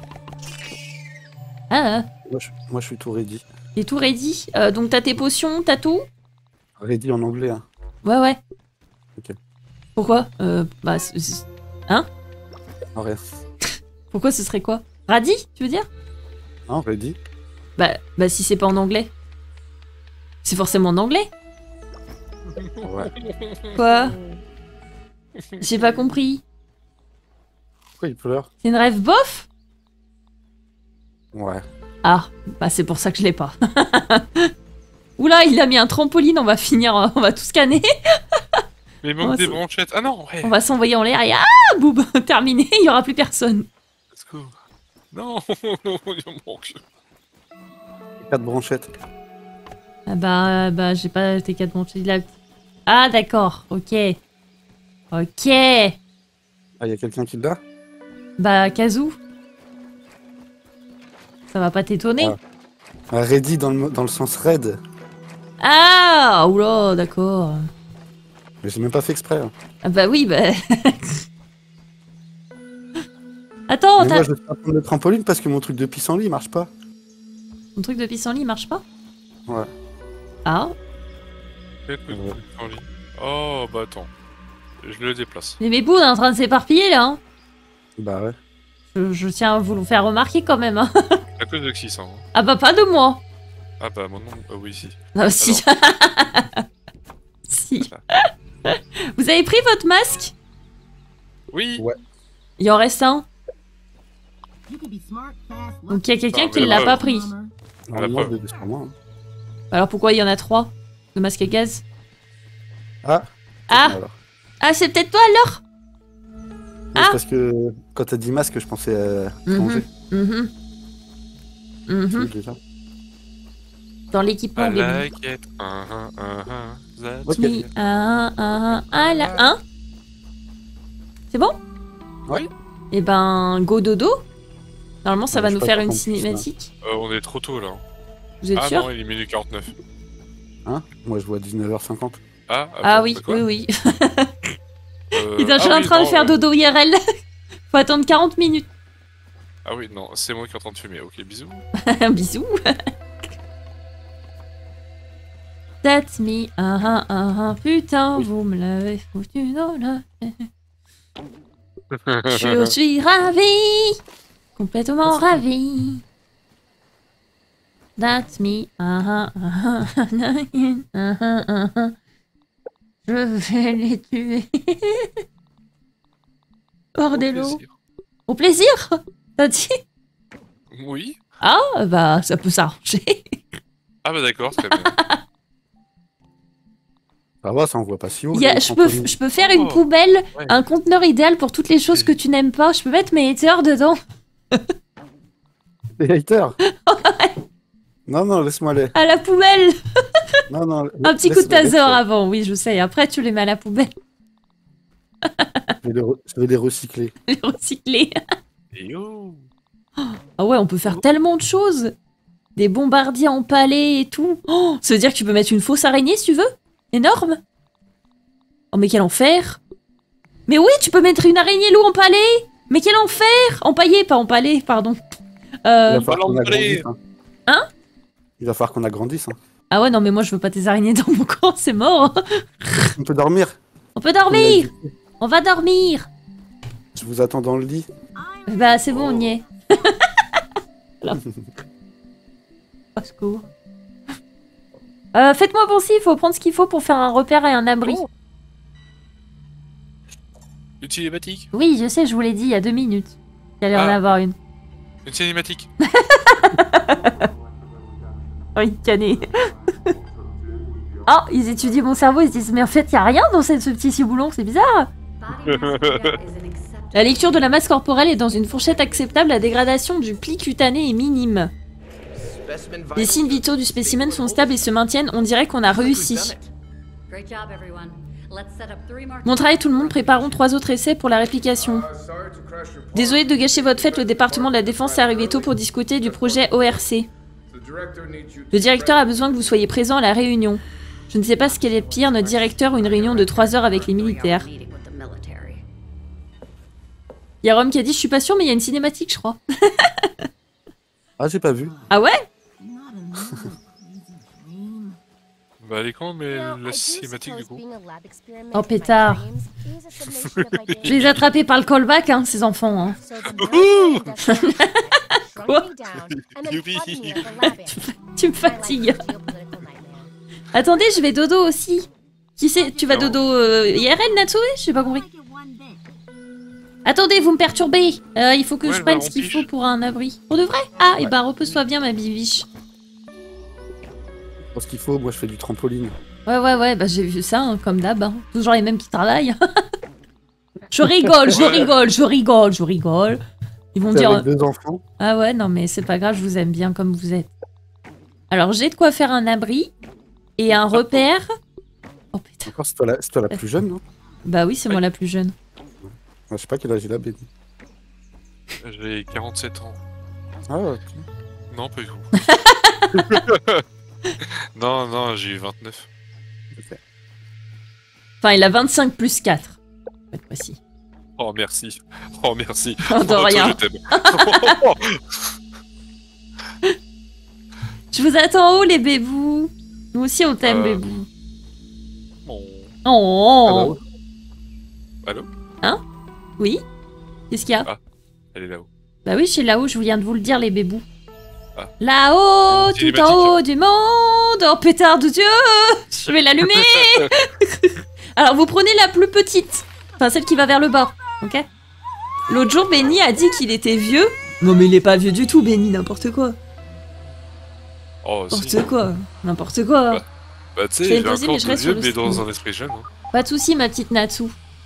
Ah, Moi je, moi, je suis tout ready. t'es tout ready. Euh, donc t'as tes potions, t'as tout? Ready en anglais. Hein. Ouais, ouais. Ok. Pourquoi? Euh, bah, c'est- c'est- hein? Non, rien. Pourquoi ce serait quoi? Radis, tu veux dire? Non, ready. Bah, bah si c'est pas en anglais. C'est forcément en anglais? Ouais. Quoi? J'ai pas compris. Pourquoi il pleure? C'est une rêve bof? Ouais. Ah, bah c'est pour ça que je l'ai pas. Oula, il a mis un trampoline, on va finir, euh, on va tout scanner. Mais il manque Oh, des c'est- branchettes. Ah non, ouais. On va s'envoyer en l'air et ah, boum, terminé, il y aura plus personne. Let's go. Non, il en manque. Quatre branchettes. Ah bah, bah j'ai pas tes quatre branches. Il a- Ah d'accord, ok. Ok. Ah, il y a quelqu'un qui l'a? Bah, Kazoo. Ça va pas t'étonner. Ah. Ah, ready dans le, dans le sens raid. Ah, oula, d'accord. Mais j'ai même pas fait exprès. Hein. Ah bah oui, bah... Attends, Mais t'as... moi, je vais prendre le trampoline parce que mon truc de pissenlit il marche pas. Ton truc de pissenlit marche pas? Ouais. Ah, Quel truc Ouais. en ligne. Oh, bah attends. Je le déplace. mais mes bouts, on est en train de s'éparpiller, là. Hein. Bah ouais. Je, je tiens à vous le faire remarquer, quand même. Hein. À cause de qui ça hein. Ah bah pas de moi. Ah bah mon nom, euh, oui, si. Ah, si. Si. Vous avez pris votre masque? Oui. Ouais. Il en reste un. Donc il y a quelqu'un Ah, qui mais l'a la pas preuve. pris. Normalement, preuve. je l'ai sur moi. hein. Alors pourquoi il y en a trois de masques à gaz? Ah. Ah. Alors. Ah, c'est peut-être toi alors? Non, Ah. c'est parce que quand t'as dit masque, je pensais à manger. Mhm. Mhm. Déjà. Dans l'équipement, I bébé. like it. Uh -huh, uh -huh. That's Ok. Oui, un, un, un, là, un. C'est bon? Oui. Et ben, go dodo. Normalement, ça Ouais, va je nous sais faire pas une quand plus, là. cinématique. Euh, on est trop tôt là. Vous êtes Ah sûr? non, il est minuit quarante-neuf. Hein? Moi, je vois dix-neuf heures cinquante. Ah, Ah attends, oui, de quoi oui, oui. Euh, Il est déjà ah en oui, train de non, faire euh, dodo I R L. Faut attendre quarante minutes. Ah oui, non, c'est moi qui est en train de fumer. Ok, bisous. Bisous. That's me. Ah ah ah ah. Putain, Oui. vous me l'avez foutu dans la Je suis ravie, complètement ravie. That's me. Ah, ah, ah, ah, ah, ah, ah, ah. Je vais les tuer. Bordello. Au plaisir. Au plaisir, t'as dit? Oui. Ah, bah, ça peut s'arranger. Ah bah d'accord, très bien. Ça va, ça envoie pas si haut. Il y a- le je, peux, trampoline. je peux faire une Oh, poubelle, ouais. un conteneur idéal pour toutes les choses que tu n'aimes pas. Je peux mettre mes haters dedans. Des haters. Non, non, laisse-moi aller. À la poubelle. Non, non. Un petit coup de laisse-moi aller, taser ça. avant, oui, je sais. Après, tu les mets à la poubelle. Je vais les, re- je vais les recycler. Les recycler. Et yo. Ah ouais, on peut faire tellement de choses. Des bombardiers empalés et tout. Oh, ça veut dire que tu peux mettre une fausse araignée si tu veux. Énorme. Oh, mais quel enfer. Mais oui, tu peux mettre une araignée loup empalée. Mais quel enfer. Empaillée, pas empalée, pardon. Euh... Il va falloir qu'on l'emballer. agrandisse. Hein. Hein Il va falloir qu'on agrandisse. Hein. Ah ouais, non, mais moi, je veux pas tes araignées dans mon camp, c'est mort. On peut dormir. On peut dormir. On va dormir. Je vous attends dans le lit. Bah, c'est bon, on y est. Voilà. Au secours. Euh, Faites-moi penser, il faut prendre ce qu'il faut pour faire un repère et un abri. Oh. Une cinématique. Oui, je sais, je vous l'ai dit il y a deux minutes. Il allait en Ah. avoir une. Une cinématique. Oui, cané. Oh, ils étudient mon cerveau, ils se disent, mais en fait, il y a rien dans cette- ce petit ciboulon, c'est bizarre. La lecture de la masse corporelle est dans une fourchette acceptable, la dégradation du pli cutané est minime. Les signes vitaux du spécimen sont stables et se maintiennent, on dirait qu'on a réussi. Bon travail tout le monde, préparons trois autres essais pour la réplication. Désolé de gâcher votre fête, le département de la défense est arrivé tôt pour discuter du projet O R C. Le directeur a besoin que vous soyez présent à la réunion. Je ne sais pas ce qu'est le pire, notre directeur ou une réunion de trois heures avec les militaires. Il y a Rome qui a dit, je suis pas sûr, mais il y a une cinématique, je crois. Ah, j'ai pas vu. Ah ouais? Bah elle est quand mais la cinématique du coup. Oh, pétard. Je les ai attrapés par le callback, hein, ces enfants. Hein. Quoi? Youpi. Tu me fatigues. Attendez, je vais dodo aussi. Qui c'est? Tu vas Non. dodo euh, I R L, Natsume? J'ai pas compris. Attendez, vous me perturbez. Euh, il faut que Ouais, je elle prenne va ce qu'il en faut pige. pour un abri. Pour de vrai? Ah, et Ouais. bah repose-toi bien, ma bibiche. Pour ce qu'il faut, moi je fais du trampoline. Ouais, ouais, ouais, bah j'ai vu ça, hein, comme d'hab. Hein. Toujours les mêmes qui travaillent. Je rigole, je Ouais. rigole, je rigole, je rigole. Ils vont C'est dire... avec deux enfants. Ah ouais, non mais c'est pas grave, je vous aime bien comme vous êtes. Alors j'ai de quoi faire un abri et un repère. Oh putain. Encore, c'est toi, la... c'est toi la plus jeune, non? Bah oui, c'est moi la plus jeune. Je sais pas quel âge il a, Benny. J'ai quarante-sept ans. Ah, ok. Non, pas du tout. non, non, j'ai vingt-neuf. Enfin, il a vingt-cinq plus quatre. Pas de précis. Oh merci. Oh merci. Oh, de toi, rien. je t'aime. Je vous attends en haut les bébous. Nous aussi on t'aime Euh, bébou. Bon. Oh. Allô? Oui. Qu'est-ce qu'il y a? Ah. Elle est là-haut. Bah oui, je suis là-haut, je viens de vous le dire les bébous. Ah. Là-haut, Une tout cinématique. en haut du monde, oh pétard de Dieu, je vais l'allumer. Alors vous prenez la plus petite, enfin celle qui va vers le bas, ok? L'autre jour, Benny a dit qu'il était vieux. Non mais il est pas vieux du tout, Benny, n'importe quoi. Oh, si. N'importe quoi, n'importe quoi. Bah, Bah, tu sais, Je vais il le est poser, encore mais je de reste vieux, sur le mais dans stream. un esprit jeune. Hein. Pas de soucis, ma petite Natsu.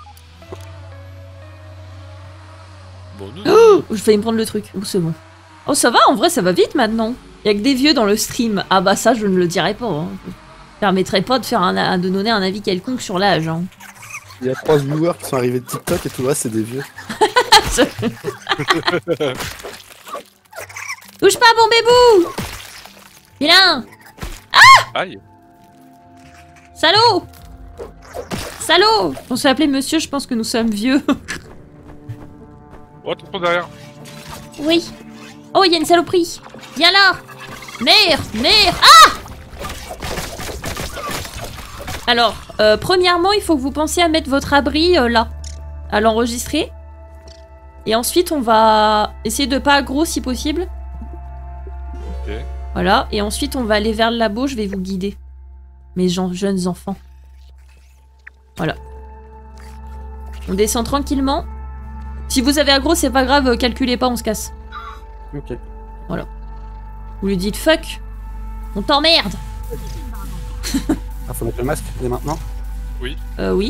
Bon, nous, Oh, je vais me prendre le truc. Oh, c'est bon. Oh, ça va, en vrai, ça va vite maintenant. Il y a que des vieux dans le stream. Ah bah ça, je ne le dirai pas. Hein. Je permettrai pas de faire un, de donner un avis quelconque sur l'âge. Hein. Il y a trois viewers qui sont arrivés de TikTok et tout le reste, c'est des vieux. Touche pas, bon bébou. Vilain. aïe. Salaud. Salaud. On se fait appeler monsieur, je pense que nous sommes vieux. Oh, attention derrière. Oui. Oh, il y a une saloperie. Viens là. Merde, merde. Ah. Alors, euh, premièrement, il faut que vous pensiez à mettre votre abri euh, là. À l'enregistrer. Et ensuite, on va essayer de pas aggro si possible. Ok. Voilà. Et ensuite, on va aller vers le labo. Je vais vous guider. Mes gens, jeunes enfants. Voilà. On descend tranquillement. Si vous avez aggro, c'est pas grave. Calculez pas, on se casse. Ok. Vous lui dites fuck. On t'emmerde. Ah, faut mettre le masque dès maintenant. Euh, oui.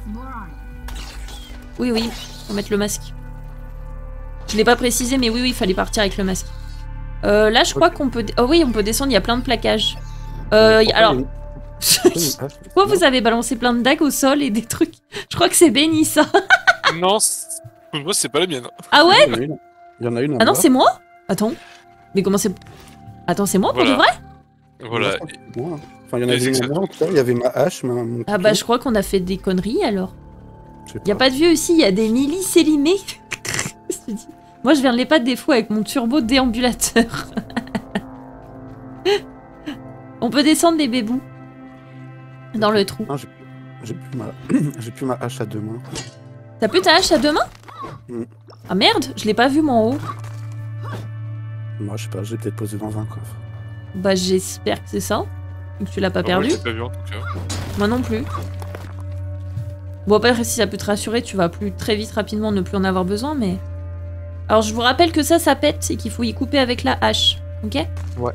Oui, oui. Faut mettre le masque. Je l'ai pas précisé, mais oui, oui, il fallait partir avec le masque. Euh, là, je crois qu'on peut... Oh oui, on peut descendre, il y a plein de plaquages. Euh, y- alors... Pourquoi vous avez balancé plein de dagues au sol et des trucs? Je crois que c'est Benny, ça. Non, c'est- moi, c'est pas la mienne. Ah ouais? Il y en a une. Il y en a une. Ah non, c'est moi? Attends. Mais comment c'est... Attends, c'est moi pour Voilà. de vrai? Voilà. Moi. Enfin, il y en Et avait c'est une que ça- avant, il y avait ma hache, ma... mon Ah bah, couteau. je crois qu'on a fait des conneries, alors. Je sais Y a pas de vieux ici, y a des millicélimés. Je te dis. Moi, je viens de les pattes des fous avec mon turbo déambulateur. On peut descendre les bébous. Dans le trou. Non, j'ai j'ai plus ma... j'ai plus ma hache à deux mains. T'as plus ta hache à deux mains? Mm. Ah merde, je l'ai pas vu moi en haut. Moi, je sais pas, j'ai peut-être posé dans un coffre. Bah j'espère que c'est ça. Et que tu l'as pas Ah, moi, perdu. je l'ai pas vu en tout cas. Moi non plus. Bon après si ça peut te rassurer, tu vas plus très vite rapidement ne plus en avoir besoin, mais... Alors je vous rappelle que ça, ça pète et qu'il faut y couper avec la hache. Ok? Ouais.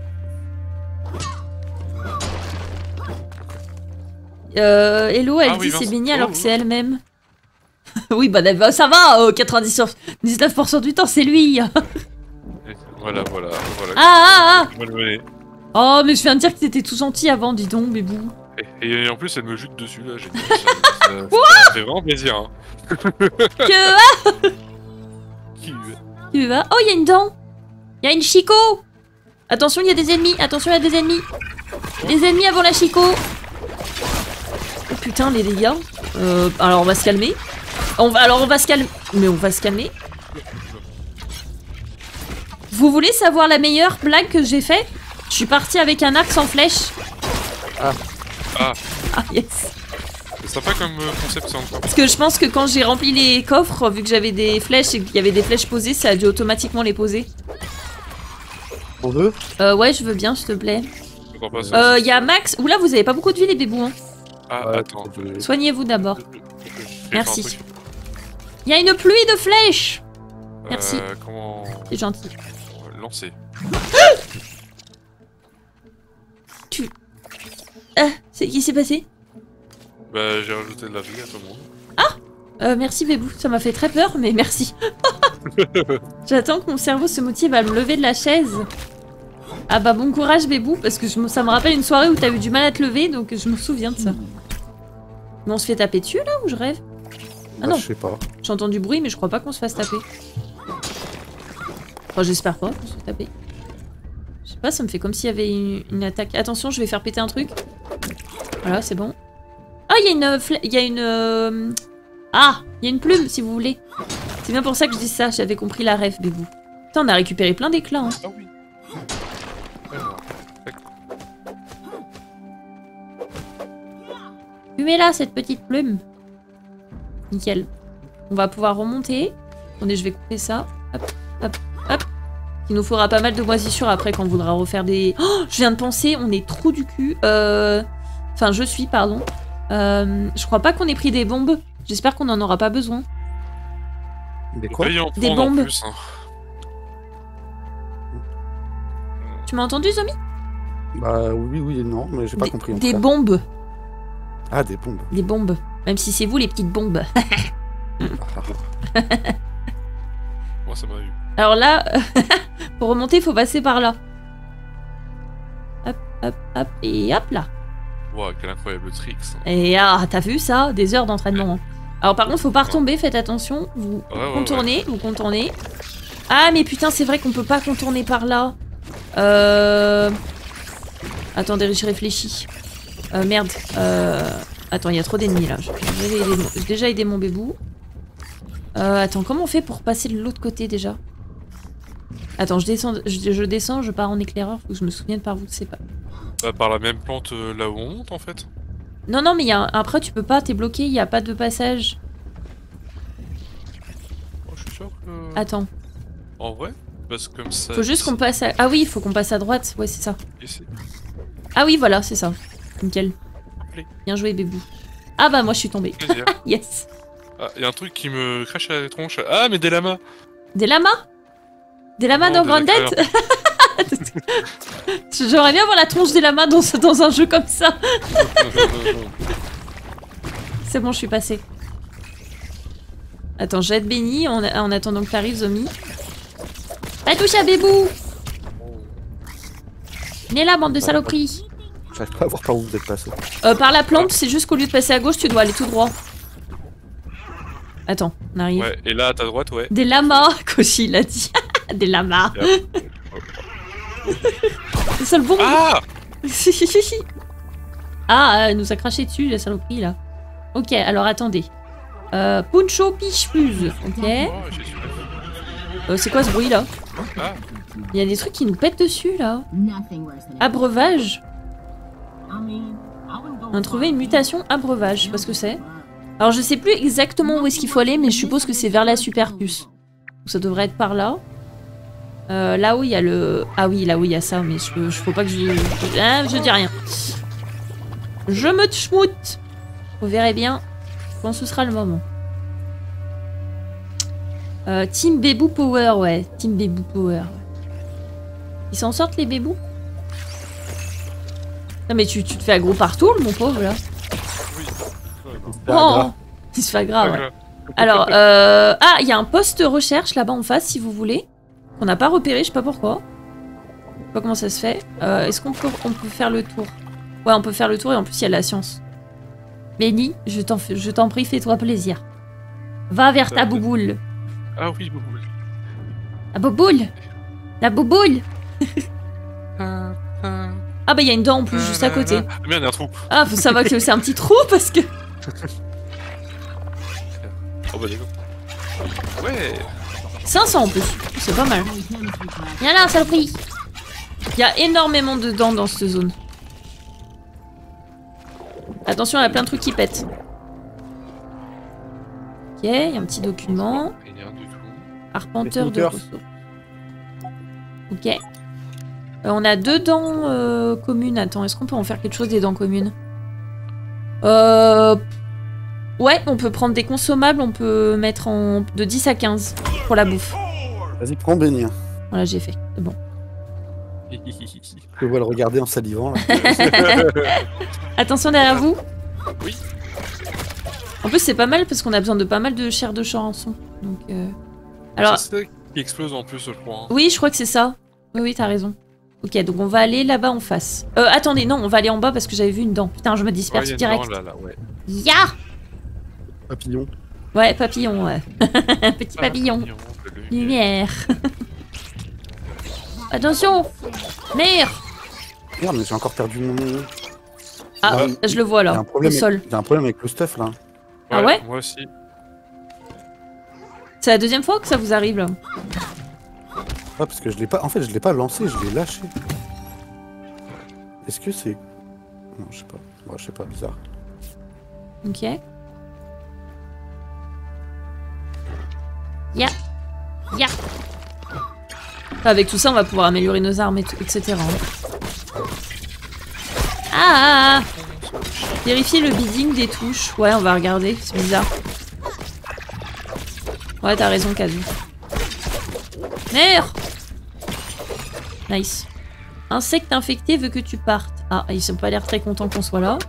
Euh, Hello, elle Ah oui, dit c'est mince. Benny alors Oh, que oh. c'est elle-même. Oui, bah d'accord, ça va, euh, quatre-vingt-dix-neuf pour cent du temps, c'est lui. Ah, Et Voilà, voilà, voilà. ah, ah. Malmené. Oh, mais je viens de dire que t'étais tout gentil avant, dis donc, bébou. Et, et en plus, elle me jute dessus là. J'ai dit, ça, ça, ça fait vraiment plaisir. Hein. Que ah, Qui- tu vas... Oh, il y a une dent. Il y a une Chico. Attention, il y a des ennemis. Attention, il y a des ennemis. Les ennemis avant la Chico. Oh putain, les dégâts. Euh, alors, on va se calmer. On va, alors, on va se calmer. Mais on va se calmer. Vous voulez savoir la meilleure blague que j'ai fait? Je suis partie avec un arc sans flèche. Ah. Ah. Ah, yes. C'est sympa comme euh, concept, ça encore. Parce que je pense que quand j'ai rempli les coffres, vu que j'avais des flèches et qu'il y avait des flèches posées, ça a dû automatiquement les poser. On veut? Euh, ouais, je veux bien, s'il te plaît. Je comprends pas ça. Euh, y a Max. Oula, vous avez pas beaucoup de vie, les bébous. Hein. Ah, Ouais, attends. je vais- Soignez-vous d'abord. Je- je- je vais faire Merci. un truc. Y a une pluie de flèches. Merci. Euh, comment C'est gentil. euh, lancer? Ah, c'est qui s'est passé? Bah, j'ai rajouté de la vie à tout le monde. Euh, merci, bébou. Ça m'a fait très peur, mais merci. J'attends que mon cerveau se motive à me lever de la chaise. Ah bah bon courage, bébou, parce que je me- ça me rappelle une soirée où t'as eu du mal à te lever, donc je me souviens de ça. Mais on se fait taper dessus, là, ou je rêve? Bah, non. je sais pas. J'entends du bruit, mais je crois pas qu'on se fasse taper. Enfin, j'espère pas qu'on se fasse taper. Je sais pas, ça me fait comme s'il y avait une, une attaque. Attention, je vais faire péter un truc. Voilà, c'est bon. Ah, il y a une... fla- Il y a une... euh, Ah, il y a une plume, si vous voulez. C'est bien pour ça que je dis ça, j'avais compris la ref, bébou. Putain, on a récupéré plein d'éclats, hein. Ah oui. Alors, Fumez-la, cette petite plume. Nickel. On va pouvoir remonter. Attendez, je vais couper ça. Hop, hop, hop. Il nous faudra pas mal de moisissures après quand on voudra refaire des... Oh, je viens de penser, on est trop du cul. Euh... Enfin, je suis, pardon. Euh... Je crois pas qu'on ait pris des bombes. J'espère qu'on en aura pas besoin. Des quoi? Des Des bombes. En plus, hein. Tu m'as entendu, Zombie? Bah oui, oui et non, mais j'ai pas Des- compris. en Des tout cas. bombes. Ah, des bombes. Des bombes. Même si c'est vous, les petites bombes. Moi, ça m'a eu. Alors là, pour remonter, il faut passer par là. Hop, hop, hop, et hop là. Wow, quel incroyable trick. Ça. Et ah, t'as vu ça? Des heures d'entraînement. Alors par contre, faut pas retomber, faites attention. Vous Ouais, ouais, contournez, vous contournez. Ah, mais putain, c'est vrai qu'on peut pas contourner par là. Euh... Attendez, je réfléchis. Euh, merde. Euh... Attends, il y a trop d'ennemis là. J'ai déjà aidé mon- j'ai déjà aidé mon bébou. Euh, attends, comment on fait pour passer de l'autre côté déjà? Attends, je descends, je, je descends, je pars en éclaireur, faut que je me souvienne par où c'est pas. Bah, par la même plante euh, là où on monte en fait. Non, non, mais il y a un- après tu peux pas, t'es bloqué, il y a pas de passage. Oh, je suis sûr que. Attends, En vrai, parce que comme ça. faut juste qu'on passe à... Ah oui, il faut qu'on passe à droite, ouais c'est ça. Ici. Ah oui, voilà, c'est ça. Nickel. Allez. Bien joué, bébou. Ah bah moi je suis tombée. Plaisir. Yes. Ah, y a un truc qui me crache à la tronche. Ah, mais des lamas. Des lamas? Des lamas Non, dans des Grounded? J'aimerais bien voir la tronche des lamas dans, ce- dans un jeu comme ça. C'est bon, je suis passée. Attends, je vais être béni en, en attendant que t'arrives, Zombie. Pas touche à bébou! Venez là, bande de saloperies. J'arrive pas à voir par où vous êtes passé. Euh, par la plante, c'est juste qu'au lieu de passer à gauche, tu dois aller tout droit. Attends, on arrive. Ouais, et là à ta droite, ouais. Des lamas, Koshi l'a dit. Des lamas. C'est ça le bon. Ah Ah, elle nous a craché dessus, la saloperie là. Ok, alors attendez. Euh, Puncho Piche Plus, ok. Oh, j'ai su. Euh, c'est quoi ce bruit là? Ah, Il y a des trucs qui nous pètent dessus là. Abreuvage. On a trouvé une mutation abreuvage, je sais pas ce que c'est. Alors je sais plus exactement où est-ce qu'il faut aller, mais je suppose que c'est vers la super puce. Donc ça devrait être par là. Euh, là où il y a le... Ah oui, là où il y a ça, mais je, je faut pas que je... Ah, je dis rien. Je me tchmoute. Vous verrez bien quand ce sera le moment. Euh, Team Bébou Power, ouais. Team Bébou Power. Ils s'en sortent les bébous? Non mais tu, tu te fais aggro partout, mon pauvre là. oui. Oh, il se fait grave. Ouais. Alors, euh... ah, il y a un poste recherche là-bas en face, si vous voulez. Qu'on n'a pas repéré, je sais pas pourquoi. Je sais pas comment ça se fait. Euh, Est-ce qu'on peut, on peut faire le tour? Ouais, on peut faire le tour et en plus il y a de la science. Benny, je t'en fais- je t'en prie, fais-toi plaisir. Va vers ta bouboule. Ah oui, Bouboule. La bouboule. La bouboule. Ah, ah. Ah bah il y a une dent en plus juste à côté. Ah merde, il y a un trou. Ah, ça va que c'est un petit trou parce que... Oh bah d'accord. Ouais. cinq cents en plus, c'est pas mal. Viens là, saloperie. Il y a énormément de dents dans cette zone. Attention, il y a plein de trucs qui pètent. Ok, il y a un petit document. Rien du tout. Arpenteur de Les ressources. Ok. Euh, on a deux dents euh, communes. Attends, est-ce qu'on peut en faire quelque chose des dents communes? Euh... Ouais, on peut prendre des consommables, on peut mettre en de dix à quinze pour la bouffe. Vas-y, prends Benny. Voilà, j'ai fait. C'est bon. Je vois le regarder en salivant là. Attention derrière vous. Oui. En plus, c'est pas mal parce qu'on a besoin de pas mal de chair de charançon. Donc, euh... alors, C'est ça qui explose en plus, je crois. hein. oui, je crois que c'est ça. Oui, oui, t'as raison. Ok, donc on va aller là-bas en face. Euh, attendez, non, on va aller en bas parce que j'avais vu une dent. Putain, je me Ouais, disperse il y a une direct. dent, là, là, ouais. Ya! Papillon. Ouais, papillon, ouais. Petit papillon. Ah, de lumière. Lumière. Attention! Merde! Merde, mais j'ai encore perdu mon. Ah, Ouais. je le vois J'ai là, un problème. au sol. Avec... J'ai un problème avec le stuff là. Ah ouais? Moi aussi. C'est la deuxième fois que ça vous arrive là. Ah, parce que je l'ai pas. En fait, je l'ai pas lancé, je l'ai lâché. Est-ce que c'est. Non, je sais pas. Bon, je sais pas, bizarre. Ok. Ya. Ya. Avec tout ça, on va pouvoir améliorer nos armes, et tout, et cetera. Ah, ah, ah. Vérifier le bidding des touches. Ouais, on va regarder, c'est bizarre. Ouais, t'as raison, Kazoo. Merde. Nice. Insecte infecté veut que tu partes. Ah, ils ont pas l'air très contents qu'on soit là.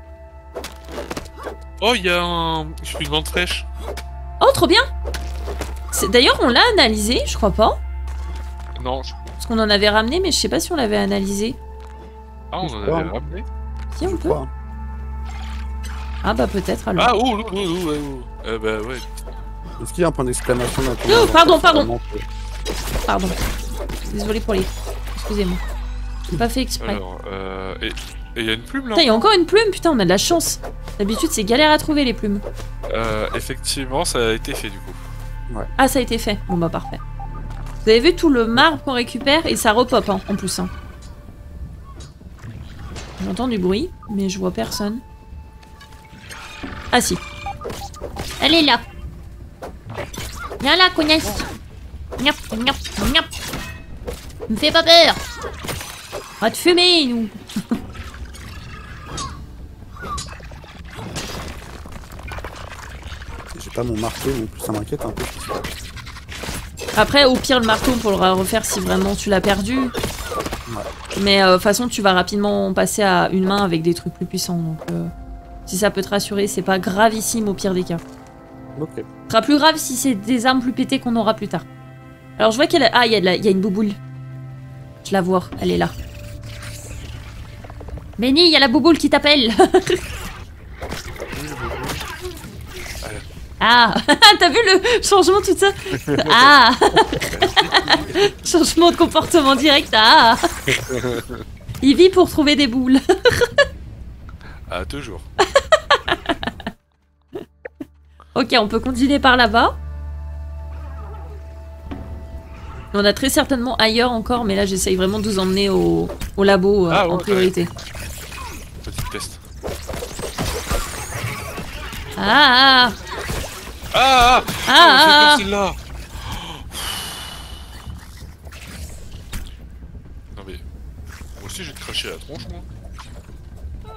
Oh, il y a un... une menthe fraîche. Oh, trop bien. D'ailleurs, on l'a analysé, je crois pas. Non, je... Parce qu'on en avait ramené, mais je sais pas si on l'avait analysé. Ah, on en avait ramené. Si, on Je peut. crois. Ah bah peut-être alors. Ah, oh, oh, oh, oh, oh. Euh, bah ouais. Est-ce qu'il y a un point d'exclamation dans ton Oh, inventaire, pardon, c'est pardon. vraiment que- Pardon. Désolé pour les... Excusez-moi. J'ai pas fait exprès. Alors, euh... Et il y a une plume là. Putain, il y a encore une plume, putain, on a de la chance. D'habitude, c'est galère à trouver les plumes. Euh, effectivement, ça a été fait du coup. Ah, ça a été fait. Bon bah parfait. Vous avez vu tout le marbre qu'on récupère et ça repop hein, en plus. Hein. J'entends du bruit, mais je vois personne. Ah si. Elle est là. Viens là, connasse. Niap, niap, niap. Me fais pas peur. On va te fumer, nous. J'ai pas mon marteau non plus, ça m'inquiète un peu. Après, au pire, le marteau, on pourra le refaire si vraiment tu l'as perdu. Ouais. Mais de euh, toute façon, tu vas rapidement passer à une main avec des trucs plus puissants. Donc, euh, si ça peut te rassurer, c'est pas gravissime au pire des cas. Ok. Ce sera plus grave si c'est des armes plus pétées qu'on aura plus tard. Alors, je vois qu'elle a... Ah, il y, a de la... y a une bouboule. Je la vois, elle est là. Benny, il y a la bouboule qui t'appelle. Ah, t'as vu le changement tout ça? Ah. Changement de comportement direct. Ah. Il vit pour trouver des boules. Ah, toujours. Ok, on peut continuer par là-bas. On a très certainement ailleurs encore, mais là j'essaye vraiment de vous emmener au, au labo euh, Ah, ouais, en priorité. Petit test. Ah, ah, Ah ah Ah, ah, oh, là Non mais... Moi aussi j'ai craché la tronche, moi.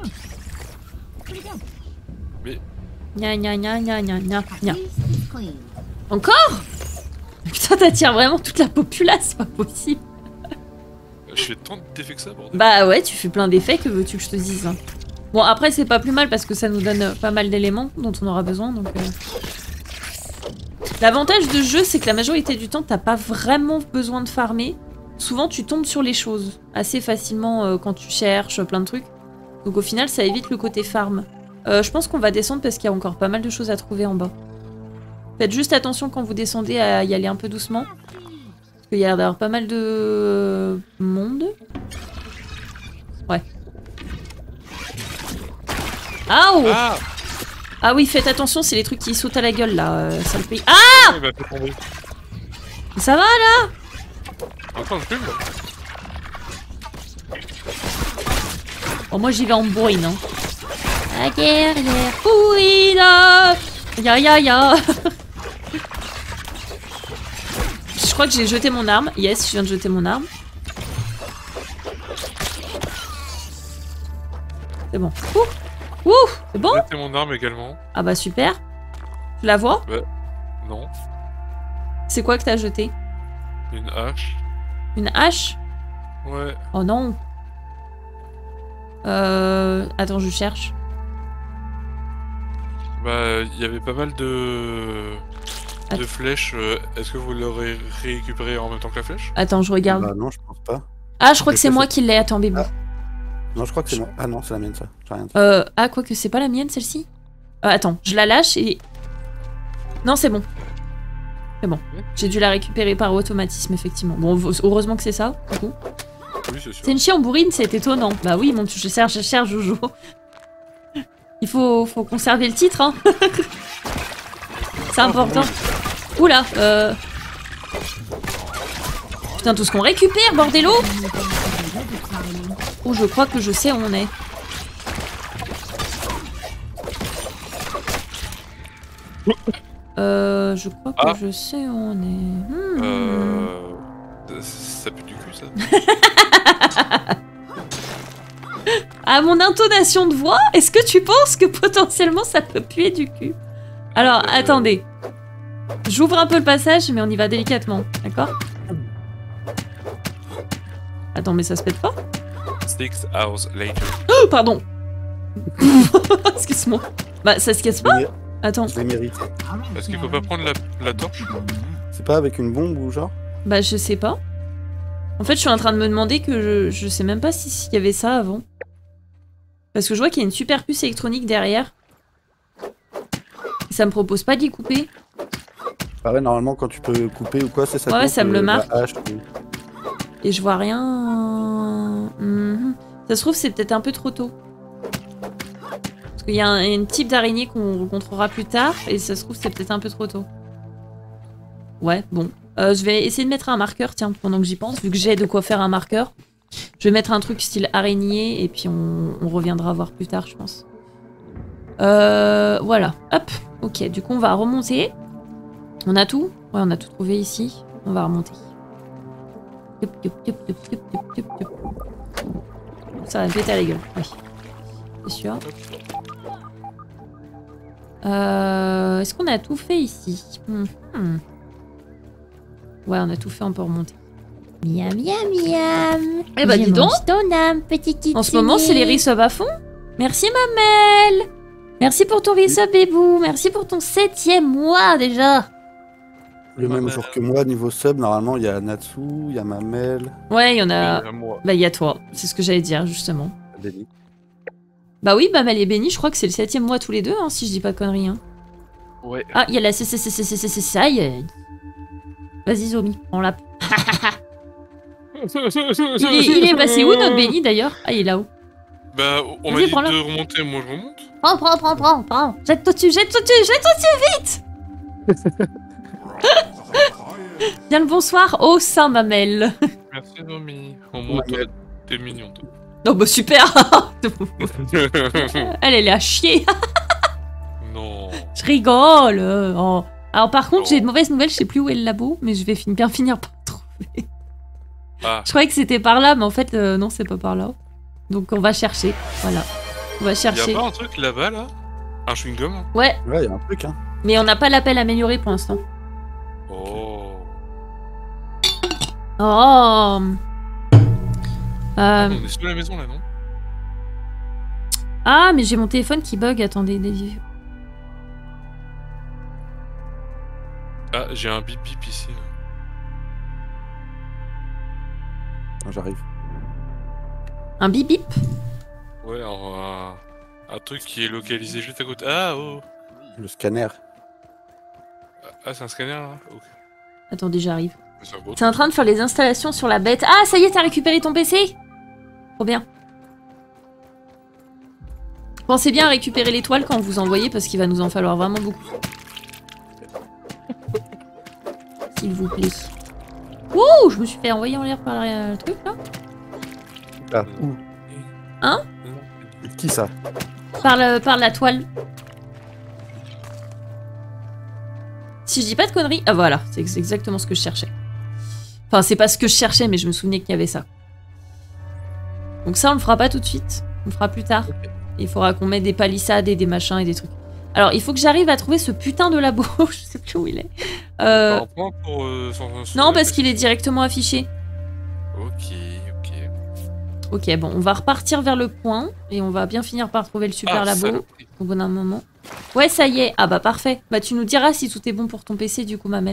Mais... Gna gna gna gna gna gna gna. Encore? Putain, t'attires vraiment toute la populace, c'est pas possible. Je fais tant d'effets que ça, bordel. Bah ouais, tu fais plein d'effets, que veux-tu que je te dise hein. Bon, après, c'est pas plus mal parce que ça nous donne euh, pas mal d'éléments dont on aura besoin, donc... Euh... L'avantage de ce jeu, c'est que la majorité du temps, t'as pas vraiment besoin de farmer. Souvent, tu tombes sur les choses assez facilement euh, quand tu cherches plein de trucs. Donc au final, ça évite le côté farm. Euh, je pense qu'on va descendre parce qu'il y a encore pas mal de choses à trouver en bas. Faites juste attention quand vous descendez à y aller un peu doucement. Parce qu'il y a l'air d'avoir pas mal de monde. Ouais. Ah oh Ah Ah oui, faites attention, c'est les trucs qui sautent à la gueule là, euh, ça le paye. Ah il m'a fait tomber. Ça va là? Encore une plume là. Bon, moi j'y vais en bourrine. Hein. La guerrière bourrine. Ya ya ya. Je crois que j'ai jeté mon arme. Yes, je viens de jeter mon arme. C'est bon. Ouh, ouh, c'est bon? C'était mon arme également. Ah bah super. Tu la vois? Ouais. Non. C'est quoi que t'as jeté? Une hache. Une hache? Ouais. Oh non. Euh... Attends, je cherche. Bah, il y avait pas mal de... de Att- flèches. euh, Est-ce que vous l'aurez récupéré en même temps que la flèche? Attends, je regarde. Bah non, je pense pas. Ah, je crois que je c'est sais moi pas. qui l'ai. Attends, bébé. Ah. Non, je crois que c'est moi. Ah non, c'est la mienne ça. J'ai rien dit. Euh, ah, quoi que c'est pas la mienne, celle-ci? Euh, attends, je la lâche et... Non, c'est bon. C'est bon. J'ai dû la récupérer par automatisme, effectivement. Bon, heureusement que c'est ça, du coup. Oui, c'est sûr. C'est une chien en bourrine, c'est étonnant. Bah oui, mon je cherche, je cherche, Jojo. Il faut, faut conserver le titre, hein. C'est important. Oula, euh... Putain, tout ce qu'on récupère, bordello. Oh, je crois que je sais où on est. Euh, je crois que Ah. je sais où on est. Hmm. Euh... Ça pue du cul, ça. À mon intonation de voix, est-ce que tu penses que potentiellement ça peut puer du cul? Alors, Euh, attendez. J'ouvre un peu le passage, mais on y va délicatement, d'accord? Attends, mais ça se pète pas? Six hours later. Oh, pardon. Excuse-moi. Bah, ça se casse pas? Attends. Je les mérite. Est-ce qu'il faut pas prendre la, la torche? C'est pas avec une bombe ou genre? Bah, je sais pas. En fait, je suis en train de me demander que je, je sais même pas si- s'il y avait ça avant. Parce que je vois qu'il y a une super puce électronique derrière. Ça me propose pas d'y couper. Pareil, normalement, quand tu peux couper ou quoi, c'est ça. Ouais, compte, ça me le euh, la marque. hache, ou- Et je vois rien. Mhm. Ça se trouve, c'est peut-être un peu trop tôt. Parce qu'il y a un, une type d'araignée qu'on rencontrera plus tard. Et ça se trouve, c'est peut-être un peu trop tôt. Ouais, bon. Euh, je vais essayer de mettre un marqueur, tiens, pendant que j'y pense. Vu que j'ai de quoi faire un marqueur. Je vais mettre un truc style araignée. Et puis on, on reviendra voir plus tard, je pense. Euh, voilà. Hop. Ok, du coup, on va remonter. On a tout? Ouais, on a tout trouvé ici. On va remonter. Yup, yup, yup, yup, yup, yup, yup, yup. Ça va me péter à la gueule, oui. C'est sûr. Euh, Est-ce qu'on a tout fait ici? Hmm, hmm. Ouais, on a tout fait, on peut remonter. Miam, miam, miam. Eh bah, Je dis donc. mange ton âme, petit kitsune. En ce moment, c'est les resubs à fond. Merci, Mamel. Merci pour ton resub, Bébou. Merci pour ton septième mois, déjà. Le même Ouais, jour euh, que moi, niveau sub, normalement, il y a Natsu, il y a Mamel, Ouais, il y en a... Oui, à moi. Bah, il y a toi. C'est ce que j'allais dire, justement. Denis. Bah oui, Mamel et Benny, je crois que c'est le septième mois tous les deux, hein, si je dis pas de conneries. Hein. Ouais. Ah, il y a la C C C C C C C ça y est. Vas-y, Zomi, prends la... Il est, il est passé où, notre Benny, d'ailleurs? Ah, il est là-haut. Bah, on m'a Vas-y, dit prends-la. de remonter, moi je remonte. Prends, prends, prends, prends, prends. Jette-toi dessus, jette-toi dessus, jette-toi dessus, vite. Bien le bonsoir, oh Saint Mamel. Merci, Nomi. On monte, Ouais. t'es mignon, toi. Oh bah super. Elle, elle est à chier. Non. Je rigole. Oh. Alors par contre, Oh. j'ai de mauvaises nouvelles, je sais plus où est le labo, mais je vais fin- bien finir par le trouver. Ah, Je croyais que c'était par là, mais en fait, euh, non, c'est pas par là. Donc on va chercher, voilà. On va y'a chercher. pas un truc là-bas, là? Un chewing-gum? Ouais, Ouais, il y a un truc, hein. mais on n'a pas l'appel amélioré pour l'instant. Oh. Oh. Euh, On est sur la maison, là, non? Ah, mais j'ai mon téléphone qui bug. Attendez, des... Ah, j'ai un bip bip ici. là. Ah, j'arrive. un bip bip. Ouais, alors, un... un truc qui est localisé juste à côté. Ah, oh. Le scanner. Ah, c'est un scanner, là? Ok. Attendez, j'arrive. C'est un gros T'es en train de faire les installations sur la bête. Ah, ça y est, t'as récupéré ton P C? Trop bien. Pensez bien à récupérer l'étoile quand vous envoyez parce qu'il va nous en falloir vraiment beaucoup. S'il vous plaît. Ouh, je me suis fait envoyer en l'air par le truc là. Ah, où? Hein? Qui ça? Par, le, par la toile. Si je dis pas de conneries... Ah voilà, c'est ex- exactement ce que je cherchais. Enfin, c'est pas ce que je cherchais, mais je me souvenais qu'il y avait ça. Donc ça, on le fera pas tout de suite. On le fera plus tard. Il faudra qu'on mette des palissades et des machins et des trucs. Alors, il faut que j'arrive à trouver ce putain de labo. Je sais plus où il est. Euh, Un point pour... euh, son- son- non, parce qu'il est directement affiché. Ok, ok. Ok, bon, on va repartir vers le point. Et on va bien finir par trouver le super Ah, labo. saloperie. Au bout d'un moment. Ouais, ça y est. Ah bah parfait. Bah tu nous diras si tout est bon pour ton P C du coup, Mamel.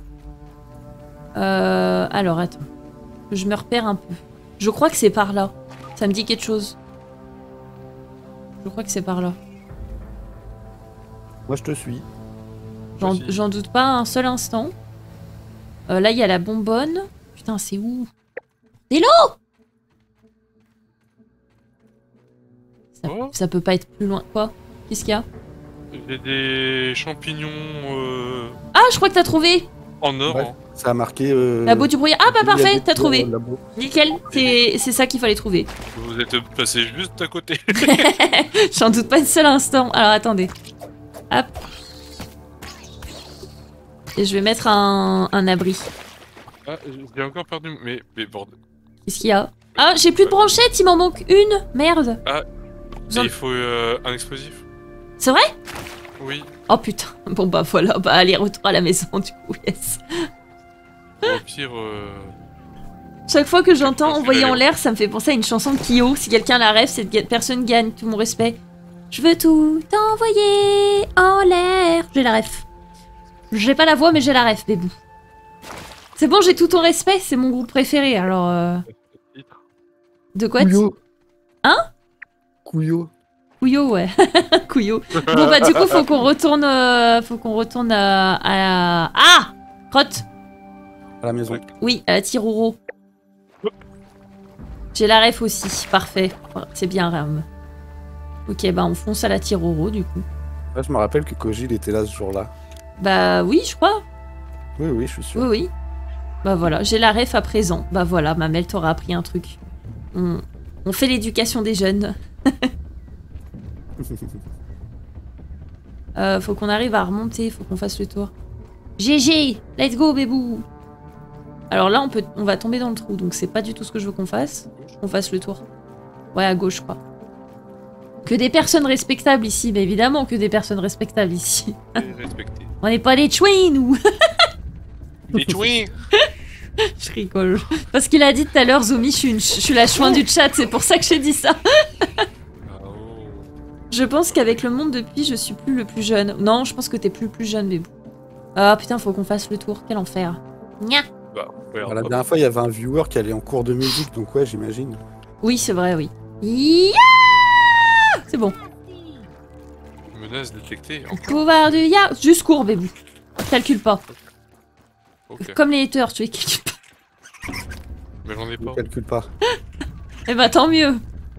Euh, alors attends. Je me repère un peu. Je crois que c'est par là. Ça me dit quelque chose. Je crois que c'est par là. Moi, je te suis. J'en Aussi. j'en doute pas un seul instant. Euh, là, il y a la bonbonne. Putain, c'est où? C'est l'eau! Ça, Oh. ça peut pas être plus loin. Quoi? Qu'est-ce qu'il y a? J'ai des champignons euh, Ah, je crois que t'as trouvé! en or. Ouais. hein. Ça a marqué. Euh... Labo du brouillard. Ah bah il y a parfait, des t'as trouvé. euh, labo. Nickel, c'est c'est ça qu'il fallait trouver. Vous êtes passé juste à côté. J'en doute pas un seul instant. Alors attendez. Hop. Et je vais mettre un, un abri. Ah, j'ai encore perdu. Mais, mais bordel. Qu'est-ce qu'il y a? Ah, j'ai plus de branchette, il m'en manque une. Merde. Ah, Vous en- il faut euh, un explosif. C'est vrai? Oui. Oh putain. Bon bah voilà, bah allez, retour à la maison du coup, yes. Au pire. Euh... Chaque fois que j'entends pense envoyer qu'il en allait- l'air, ça me fait penser à une chanson de Kyo. Si quelqu'un la rêve, cette ga- personne gagne, tout mon respect. Je veux tout envoyer en l'air. J'ai la ref. J'ai pas la voix, mais j'ai la ref, bébou. C'est bon, j'ai tout ton respect, c'est mon groupe préféré, alors... euh, De quoi tu- Couillot. Hein Couillot. Couillot, ouais. Couillot. Bon bah du coup, faut qu'on retourne... euh, Faut qu'on retourne à... à... Ah Crotte. À la maison. Oui, à la Tiroro. J'ai la ref aussi, parfait. C'est bien, Ram. Ok, bah on fonce à la Tiroro, du coup. Là, je me rappelle que Koji, il était là ce jour-là. Bah oui, je crois. Oui, oui, je suis sûr. Oui, oui. Bah voilà, j'ai la ref à présent. Bah voilà, Mamel t'aura appris un truc. On, on fait l'éducation des jeunes. euh, faut qu'on arrive à remonter, faut qu'on fasse le tour. G G, let's go, bébou. Alors là, on, peut, on va tomber dans le trou, donc c'est pas du tout ce que je veux qu'on fasse. Qu'on fasse le tour. Ouais, à gauche, quoi. Que des personnes respectables ici, bah évidemment que des personnes respectables ici. Respecté. On n'est pas des chouins, nous. Les chouins. Je rigole. Parce qu'il a dit tout à l'heure, Zomi, je suis, une- je suis la chouin du chat, c'est pour ça que j'ai dit ça. Ah, oh. Je pense qu'avec le monde depuis, je suis plus le plus jeune. Non, je pense que t'es plus le plus jeune, bébou. Ah putain, faut qu'on fasse le tour, quel enfer. Nya. Bah, ouais, Alors, la hop. dernière fois, il y avait un viewer qui allait en cours de musique, donc ouais, j'imagine. Oui, c'est vrai, oui. Ya C'est bon. Menace détectée. Pouvoir du ya. Juste cours, bébou. Calcule pas. Ok. Comme les haters, tu les calcules pas. Mais j'en ai Je pas. ne calcule pas. Eh bah tant mieux.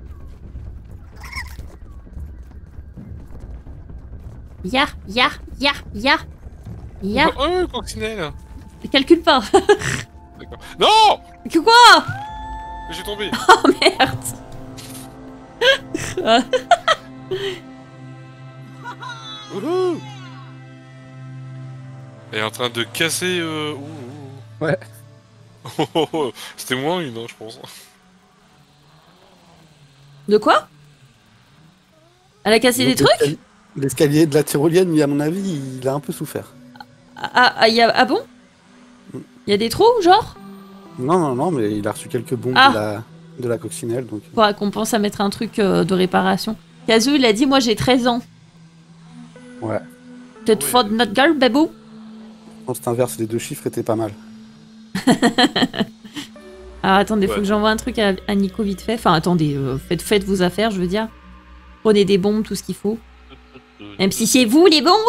Ya, ya, ya, ya. Ya. Oh, oh, coccinelle. Calcule pas. D'accord. Non. Que quoi? J'ai tombé. Oh merde. Wouhou. Elle est en train de casser. Euh... ouh, ouh. Ouais. Oh, oh, oh. C'était moins une, hein, je pense. De quoi? Elle a cassé des Donc, trucs? l'escalier- L'escalier de la tyrolienne, lui, à mon avis, il a un peu souffert. Ah, ah, y a... ah bon? Il y a des trous, genre? Non, non, non, mais il a reçu quelques bombes Ah. de, la, de la coccinelle, donc... Faudra qu'on pense à mettre un truc euh, de réparation. Kazu, il a dit, moi j'ai treize ans. Ouais. Peut-être Ouais. for notre girl, babou? Je pense que inverse, les deux chiffres étaient pas mal. Alors attendez, faut Ouais. que j'envoie un truc à, à Nico vite fait. Enfin attendez, euh, faites, faites vos affaires, je veux dire. Prenez des bombes, tout ce qu'il faut. Même si c'est vous les bombes.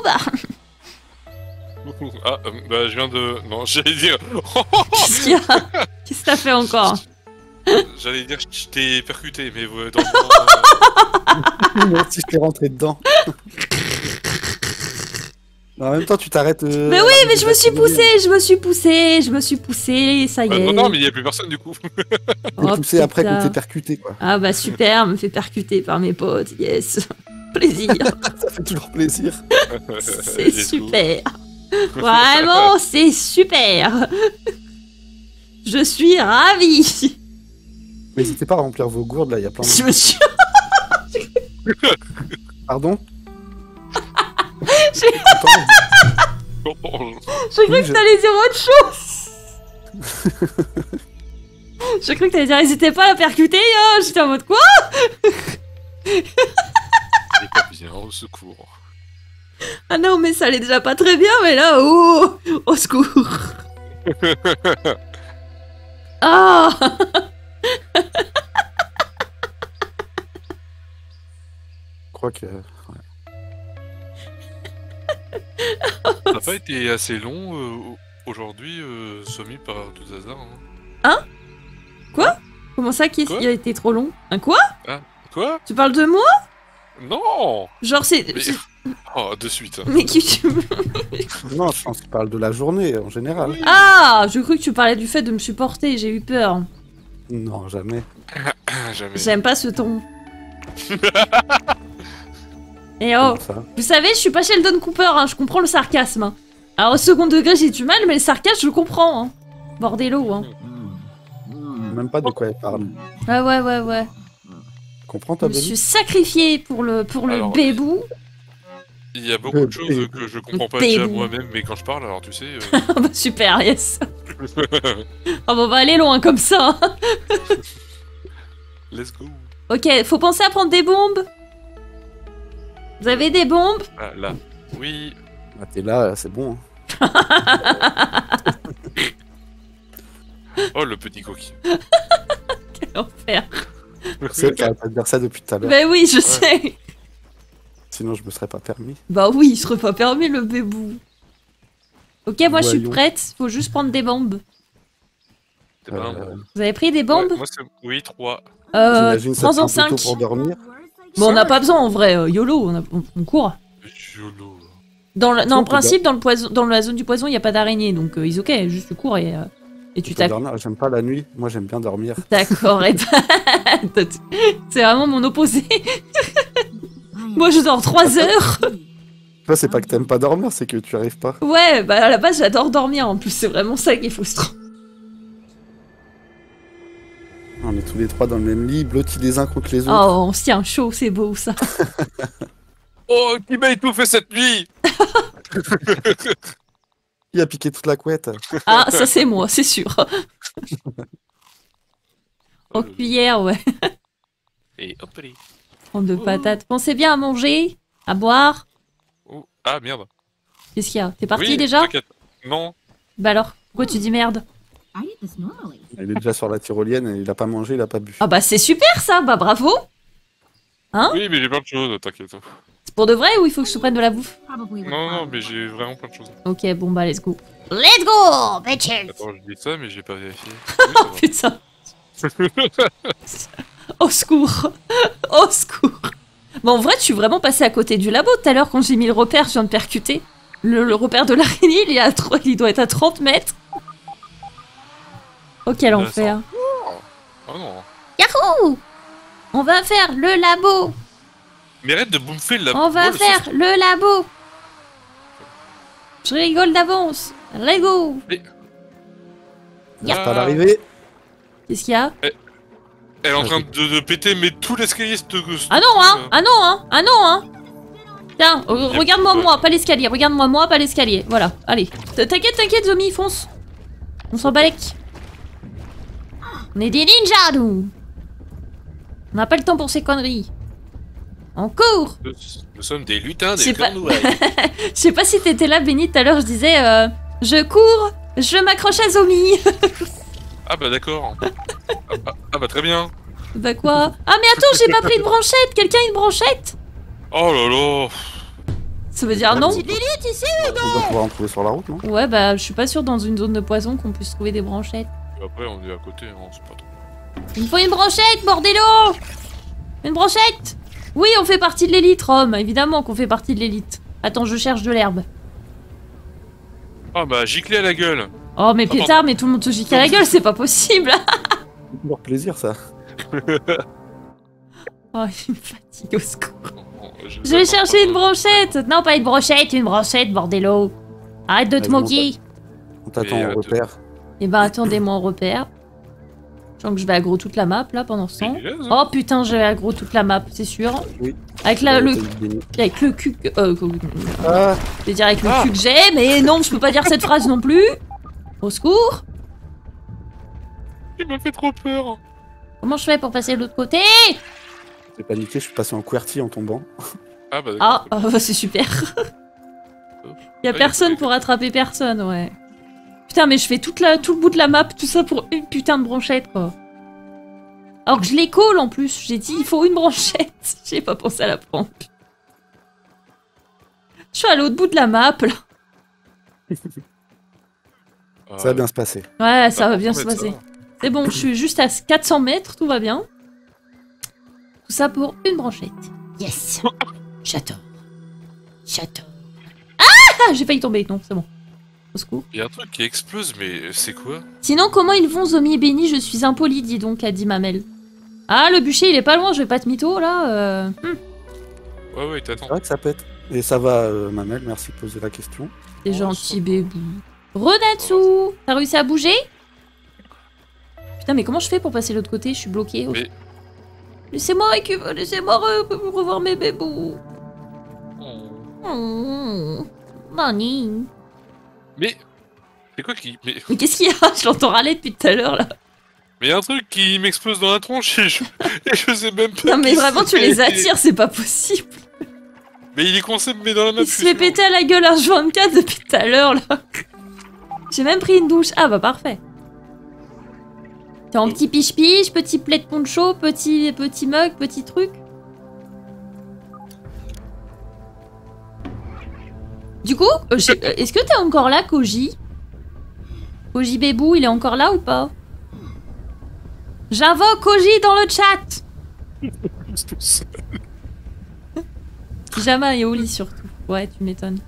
Ah, euh, bah je viens de. Non, j'allais dire. Qu'est-ce qu'il y a? Qu'est-ce que t'as fait encore? J'allais dire, je t'ai percuté, mais euh, dans le. Moi aussi, je t'ai rentré dedans. En même temps, tu t'arrêtes... euh, Mais oui, à mais je me suis tyrolienne. poussée, je me suis poussée, je me suis poussée, ça y Ah, est. non, non, mais il n'y a plus personne du coup. T'es Oh, poussé après putain. qu'on t'ait percuté, quoi. Ah bah super, me fait percuter par mes potes, yes. Plaisir, Ça fait toujours plaisir. c'est Let's go. super. Vraiment, c'est super. Je suis ravie. N'hésitez pas à remplir vos gourdes, là, il y a plein de... Je me suis... Pardon J'ai- Attends, Oh, J'ai cru Oui, que je- t'allais dire autre chose. J'ai cru que t'allais dire n'hésitez pas à la percuter, hein. J'étais en mode quoi? il est pas bien, au secours. Ah non, mais ça allait déjà pas très bien, mais là, oh, au secours. Ah. je crois que... Ça n'a pas été assez long euh, aujourd'hui, euh, Somi, par tout hasard. Hein. Comment ça, qui Quoi a été trop long? Un quoi? Quoi? Tu parles de moi? Non. Genre c'est... Mais- c'est- Oh, de suite. Mais qui tu... Non, je pense qu'il parle de la journée, en général. Ah, je cru que tu parlais du fait de me supporter, j'ai eu peur. Non, jamais. Jamais. J'aime pas ce ton. Et oh, Comment ça. vous savez, je suis pas Sheldon Cooper, hein, je comprends le sarcasme. hein. Alors au second degré, j'ai du mal, mais le sarcasme, je comprends. hein. Bordello, hein. Même pas de quoi elle parle. Ouais, ouais, ouais, ouais. Comprends Je ta me belle. suis sacrifié pour le, pour le Alors, bébou. Il y a beaucoup de choses Bébou. que je comprends pas Bébou. déjà moi-même, mais quand je parle, alors tu sais. euh, Ah bah super, yes. Ah bah on va aller loin comme ça. Let's go. Ok, faut penser à prendre des bombes. Vous avez des bombes? Ah, là. Oui. Ah, t'es là, c'est bon. hein. Oh, le petit coquille. Quel enfer. C'est t'arrêtes pas de dire ça depuis tout à l'heure. Bah oui, je sais. Sinon, je me serais pas permis. Bah oui, il serait pas permis le bébou. Ok, moi je suis Voyons. prête. Faut juste prendre des bombes. C'est pas un- Euh, Vous avez pris des bombes? Ouais, moi, c'est... Oui, trois. Euh, J'imagine ça prends-en prend plutôt cinq. pour dormir. Bon, on n'a pas besoin en vrai. euh, YOLO, on, a- on- on court. Yolo. Dans le, non, on en peut principe, dans, le poison, dans la zone du poison, il n'y a pas d'araignée. Donc, euh, ils ok, juste tu cours et, euh, et tu Tu peux tapes. dormir. J'aime pas la nuit. Moi, j'aime bien dormir. D'accord, et bah, c'est vraiment mon opposé. Moi, je dors trois heures. Toi, c'est pas que t'aimes pas dormir, c'est que tu arrives pas. Ouais, bah à la base, j'adore dormir. En plus, c'est vraiment ça qui est frustrant. On est tous les trois dans le même lit, blottis les uns contre les Oh, autres. on se tient chaud, c'est beau ça. Oh, qui m'a étouffé cette nuit? Qui a piqué toute la couette? Ah, ça c'est moi, c'est sûr. En cuillère, ouais. Et hop, allez. Prendre de patates. Pensez bien à manger, à boire. Oh. Ah, merde. Qu'est-ce qu'il y a? T'es parti Oui, déjà? t'inquiète. Non. Bah alors, pourquoi tu dis merde? Il est déjà sur la tyrolienne et il a pas mangé, il a pas bu. Ah bah c'est super ça, bah bravo. Hein? Oui, mais j'ai plein de choses, t'inquiète. C'est pour de vrai ou il faut que je te prenne de la bouffe? Non, non, mais j'ai vraiment plein de choses. Ok, bon bah let's go. Let's go, bitches! Attends, je dis ça, mais j'ai pas vérifié. Oui, ça va. Putain. Au secours. Au secours. Bon, en vrai, tu suis vraiment passé à côté du labo tout à l'heure quand j'ai mis le repère, je viens de percuter. Le, le repère de l'araignée, il, est à tro- il doit être à trente mètres. Oh, quel enfer. Oh non. Yahoo! On va faire le labo. Mais arrête de bouffer la. On va moi, le faire sauce- le labo. Je rigole d'avance. Let's go. C'est Ah. pas l'arrivée. Qu'est-ce qu'il y a? Elle est en train de, de péter, mais tout l'escalier, cette. Ah non, hein! Ah non, hein! Ah non, hein! Tiens, euh, regarde-moi moi, pas l'escalier. Regarde-moi moi, pas l'escalier. Voilà, allez. T- T'inquiète, t'inquiète, Zombie, fonce. On s'en balèque. On est des ninjas, nous. On n'a pas le temps pour ces conneries. On court. Nous, nous sommes des lutins, Je sais des pas. cornouailles. Je sais pas si t'étais là, Benny, tout à l'heure, je disais euh, je cours, je m'accroche à Zombie. Ah bah d'accord. ah, ah, ah bah très bien. Bah quoi? Ah mais attends, j'ai pas pris de branchette. Quelqu'un a une branchette? Oh là là. Ça veut dire non? On doit pouvoir en trouver sur la route, non? Ouais, bah je suis pas sûre dans une zone de poison qu'on puisse trouver des branchettes. Et après, on est à côté, on sait pas trop. Il me faut une branchette, bordello! Une branchette! Oui, on fait partie de l'élite, Rome. Évidemment qu'on fait partie de l'élite. Attends, je cherche de l'herbe. Ah bah giclé à la gueule. Oh, mais Ah, pétard, mais tout le monde se gicle à la gueule, c'est pas possible! C'est toujours plaisir, ça. Oh, il me fatigue au secours. Bon, Je vais attends, chercher une attends. branchette! Non, pas une brochette, une brochette, bordello! Arrête de te Vas-y, on moquer! On t'attend Mais, au euh, repère. Eh ben, attendez-moi en repère. Je sens que je vais aggro toute la map, là, pendant ce temps. Mais, euh, Oh putain, je vais aggro toute la map, c'est sûr. Oui. Avec, la, le, Euh, t'as eu des- avec le cul... que- Euh, que- Ah, je vais dire avec le Ah. cul que j'ai, mais non, je peux pas dire cette phrase non plus. Au secours. Il m'a fait trop peur. Comment je fais pour passer de l'autre côté? j'ai paniqué, je suis passé en QWERTY en tombant. Ah bah d'accord. Ah, ah, bah, c'est super. Y a Ah, personne y a- pour attraper personne, ouais. Putain, mais je fais toute la, tout le bout de la map, tout ça pour une putain de branchette, quoi. Alors que je les colle en plus. J'ai dit, il faut une branchette. J'ai pas pensé à la prendre. Je suis à l'autre bout de la map, là. Ah, Ça va bien se passer. Ouais, ça bah, va bien faut se mettre passer. ça. C'est bon, je suis juste à quatre cents mètres, tout va bien. Tout ça pour une branchette. Yes! J'adore. J'adore. Ah, j'ai failli tomber. Non, c'est bon. Au secours. Il y a un truc qui explose, mais c'est quoi? Sinon, comment ils vont, Zombie et Benny? Je suis impoli, dis donc, a dit Mamel. Ah, le bûcher, il est pas loin, je vais pas te mytho, là. Euh... hmm, Ouais, ouais, t'attends. C'est vrai que ça pète. Et ça va, euh, Mamel, merci de poser la question. T'es Oh, gentil, ça- bébé. Renatsu, t'as réussi à bouger? Putain, mais comment je fais pour passer de l'autre côté? Je suis bloquée. Mais- Laissez-moi récupérer, laissez-moi re- revoir mes bébous. Oh. Mmh. Nani. Mais. C'est quoi qui. Mais Mais qu'est-ce qu'il y a? Je l'entends râler depuis tout à l'heure là. mais y a un truc qui m'explose dans la tronche et je, et je sais même pas. Non mais qui vraiment tu c'est. les attires, c'est pas possible. Mais il est coincé me met dans la map. Il se fait péter à la gueule H vingt-quatre depuis tout à l'heure là. J'ai même pris une douche. Ah bah parfait. T'es en petit piche-piche, petit plaid poncho, petit, petit mug, petit truc. Du coup, euh, je- euh, est-ce que t'es encore là, Koji? Koji Bébou, il est encore là ou pas? J'invoque Koji dans le chat. Pyjama et au lit surtout. Ouais, tu m'étonnes.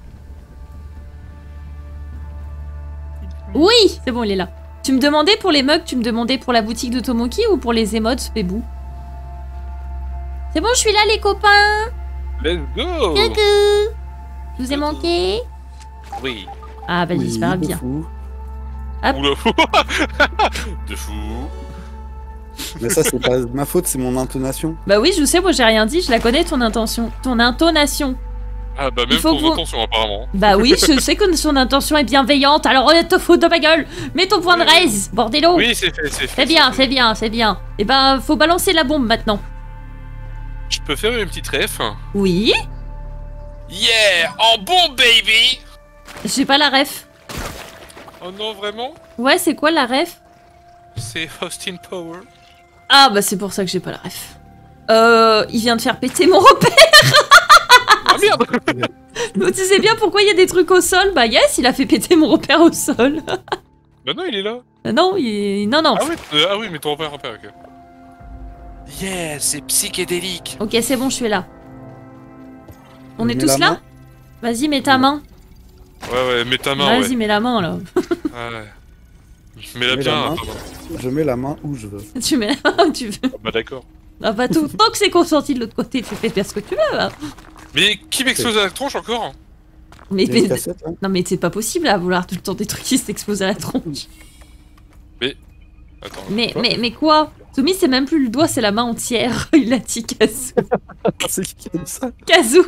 Oui, c'est bon, il est là. Tu me demandais pour les mugs, tu me demandais pour la boutique de Tomoki ou pour les emotes, Bébou? C'est bon, je suis là, les copains. Let's go. Coucou. Je vous ai manqué. Oui. Ah, vas-y, Oui, c'est pas grave, de bien. fou. Oula. De fou. Mais ça, c'est pas ma faute, c'est mon intonation. Bah oui, je sais, moi j'ai rien dit, je la connais ton intention. Ton intonation. Ah bah Il même faut ton que vous- intention apparemment. Bah oui, je sais que son intention est bienveillante, alors on te fout de ma gueule. Mets ton point de Oui. raise, bordello. Oui c'est fait, c'est fait. C'est bien, c'est bien, c'est bien. Et ben, faut balancer la bombe maintenant. Je peux faire une petite ref. Oui. Yeah, en bon baby. J'ai pas la ref. Oh non vraiment? Ouais, c'est quoi la ref? C'est Austin Power. Ah bah c'est pour ça que j'ai pas la ref. Euh, il vient de faire péter mon repère. Ah merde. Donc, tu sais bien pourquoi il y a des trucs au sol? Bah yes, il a fait péter mon repère au sol. Bah non il est là. Euh, non, il... non, non. Ah oui, euh, ah oui mais ton repère, repère, ok. Yeah, c'est psychédélique. Ok, c'est bon, je suis là. On Mets est tous la là? main. Vas-y, mets ta main. Ouais ouais, mets ta main Vas-y, ouais. mets la main là. Ouais. Mets-la Mets bien. la main. attends, attends. Je mets la main où je veux. Tu mets la main où tu veux. Ah, bah d'accord. Ah, pas tout. Tant que c'est consenti de l'autre côté, tu fais faire ce que tu veux. Là. Mais qui m'explose à la tronche encore? Mais, Il y a une mais- cassette, hein. non, mais c'est pas possible à vouloir tout le temps des trucs qui s'explosent à la tronche. Attends. Mais, Quoi mais, mais quoi? Tommy, c'est même plus le doigt, c'est la main entière. Il a dit Kazoo. C'est qui qui a dit ça? Kazoo.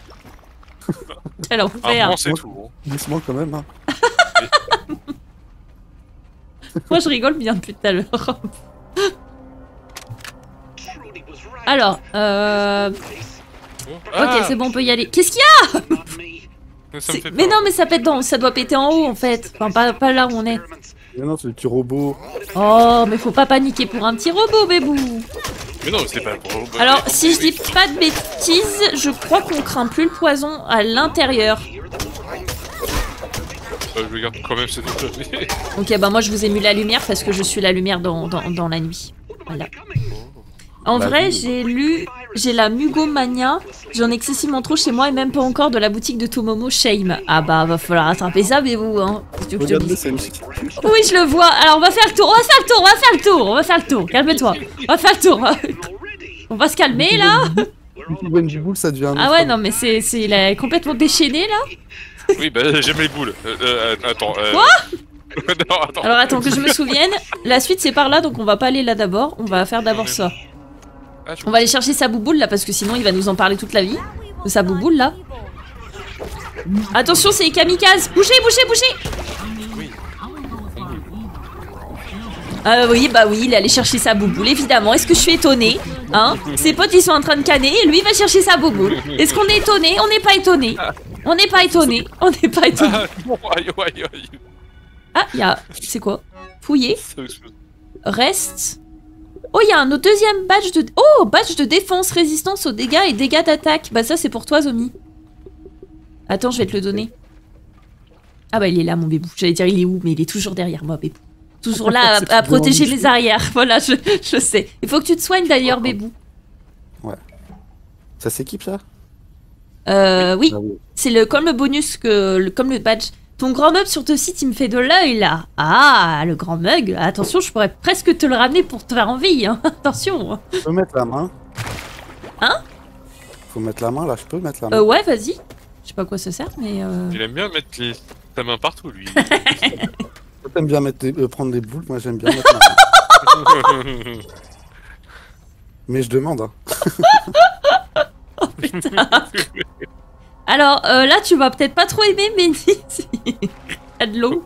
Quel Un enfer. moment c'est tout. hein. Doucement quand même. Hein. Moi, je rigole bien depuis tout à l'heure. Alors, euh... Ah, ok, c'est bon, on peut y aller. Qu'est-ce qu'il y a? ça me C'est- fait Mais peur. non, mais ça pète dans... ça doit péter en haut, en fait. Enfin, pas, pas là où on est. Mais non, c'est le petit robot. Oh, mais faut pas paniquer pour un petit robot, bébou. Mais non, c'est pas pour. Alors, si je dis pas de bêtises, je crois qu'on craint plus le poison à l'intérieur. Euh, je regarde quand même cette donnée. Ok, bah moi je vous ai mis la lumière parce que je suis la lumière dans, dans, dans la nuit. Voilà. En Bah vrai, oui. j'ai lu, j'ai la Mugomania, j'en ai excessivement trop chez moi et même pas encore de la boutique de Tomomo Shame. Ah bah va falloir rattraper ça, mais vous, hein. Qu'est-ce que je te Regarde-le, dis? c'est une... Oui, je le vois. Alors on va faire le tour, on va faire le tour, on va faire le tour, on va faire le tour. Calme-toi. On va faire le tour. On va se calmer là. Une bonne boule, ça devient un Ah autre ouais, homme. non mais c'est, c'est, il est complètement déchaîné là. Oui, bah j'aime les boules. Euh, euh, attends. Euh... Quoi Non, attends. Alors attends que je me souvienne. La suite c'est par là, donc on va pas aller là d'abord. On va faire d'abord ça. Ah, je- On va aller chercher sa bouboule là parce que sinon il va nous en parler toute la vie. De sa bouboule là. Attention, c'est les kamikazes. Bougez, bougez, bougez. Oui. Euh, oui, bah oui, il est allé chercher sa bouboule, évidemment. Est-ce que je suis étonnée? Hein? Ses potes ils sont en train de canner et lui il va chercher sa bouboule. Est-ce qu'on est étonné? On n'est pas étonné. On n'est pas étonné. On n'est pas étonné. Ah, bon, aïe, aïe, aïe. Ah, il y a. C'est quoi? Fouiller. Ça explose. Reste. Oh, il y a un autre deuxième badge de... Oh, badge de défense, résistance aux dégâts et dégâts d'attaque. Bah ça, c'est pour toi, Zomi. Attends, je vais te le donner. Ah bah, il est là, mon bébou. J'allais dire, il est où? Mais il est toujours derrière moi, bébou. Toujours là C'est à, à vraiment protéger difficile. les arrières. Voilà, je, je sais. Il faut que tu te soignes, d'ailleurs, bébou. Ça s'équipe, ça? Euh, oui. Ah oui. C'est le, comme le bonus, que, le, comme le badge. Ton grand mug sur ton site, il me fait de l'œil, là. Ah, le grand mug. Attention, je pourrais presque te le ramener pour te faire envie. Hein. Attention. Faut mettre la main. Hein? Faut mettre la main, là, je peux mettre la main. Euh, ouais, vas-y. Je sais pas à quoi ça sert, mais... Euh... Il aime bien mettre les... ta main partout, lui. Toi, t'aimes bien mettre des- euh, prendre des boules, moi j'aime bien mettre la main. Mais je demande. Hein. Oh putain. Alors euh, là, tu vas peut-être pas trop aimer, Benny. Il y a de l'eau.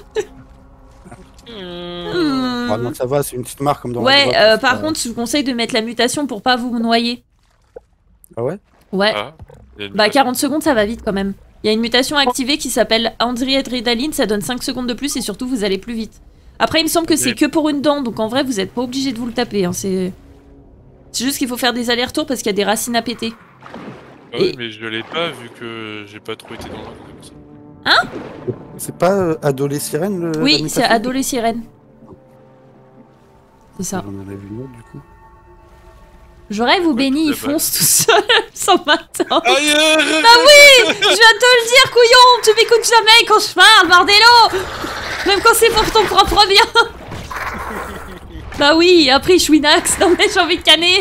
Hmm. Ah non, ça va, c'est une petite marque comme dans Ouais, la euh, par contre, je vous conseille de mettre la mutation pour pas vous noyer. Ah ouais? Ouais. Ah, il y a une Bah mutation. quarante secondes, ça va vite quand même. Il y a une mutation activée qui s'appelle Andriadrenaline, ça donne cinq secondes de plus et surtout vous allez plus vite. Après, il me semble que c'est Mais- que pour une dent, donc en vrai, vous êtes pas obligé de vous le taper. Hein. C'est c'est juste qu'il faut faire des allers-retours parce qu'il y a des racines à péter. Ah oui, et- mais je l'ai pas vu que j'ai pas trop été dans la comme ça. C'est pas euh, Adolé Sirène le. la Oui, c'est mutation Adolé Sirène. C'est ça. J'en avais vu une autre du coup. Je rêve où Ouais, Benny il tout à fait. fonce tout seul sans m'attendre. Aïe Ah oui, je viens de te le dire, couillon, tu m'écoutes jamais quand je parle, bordello. Même quand c'est pour ton propre bien. Bah oui, après Chouinax, non mais j'ai envie de canner.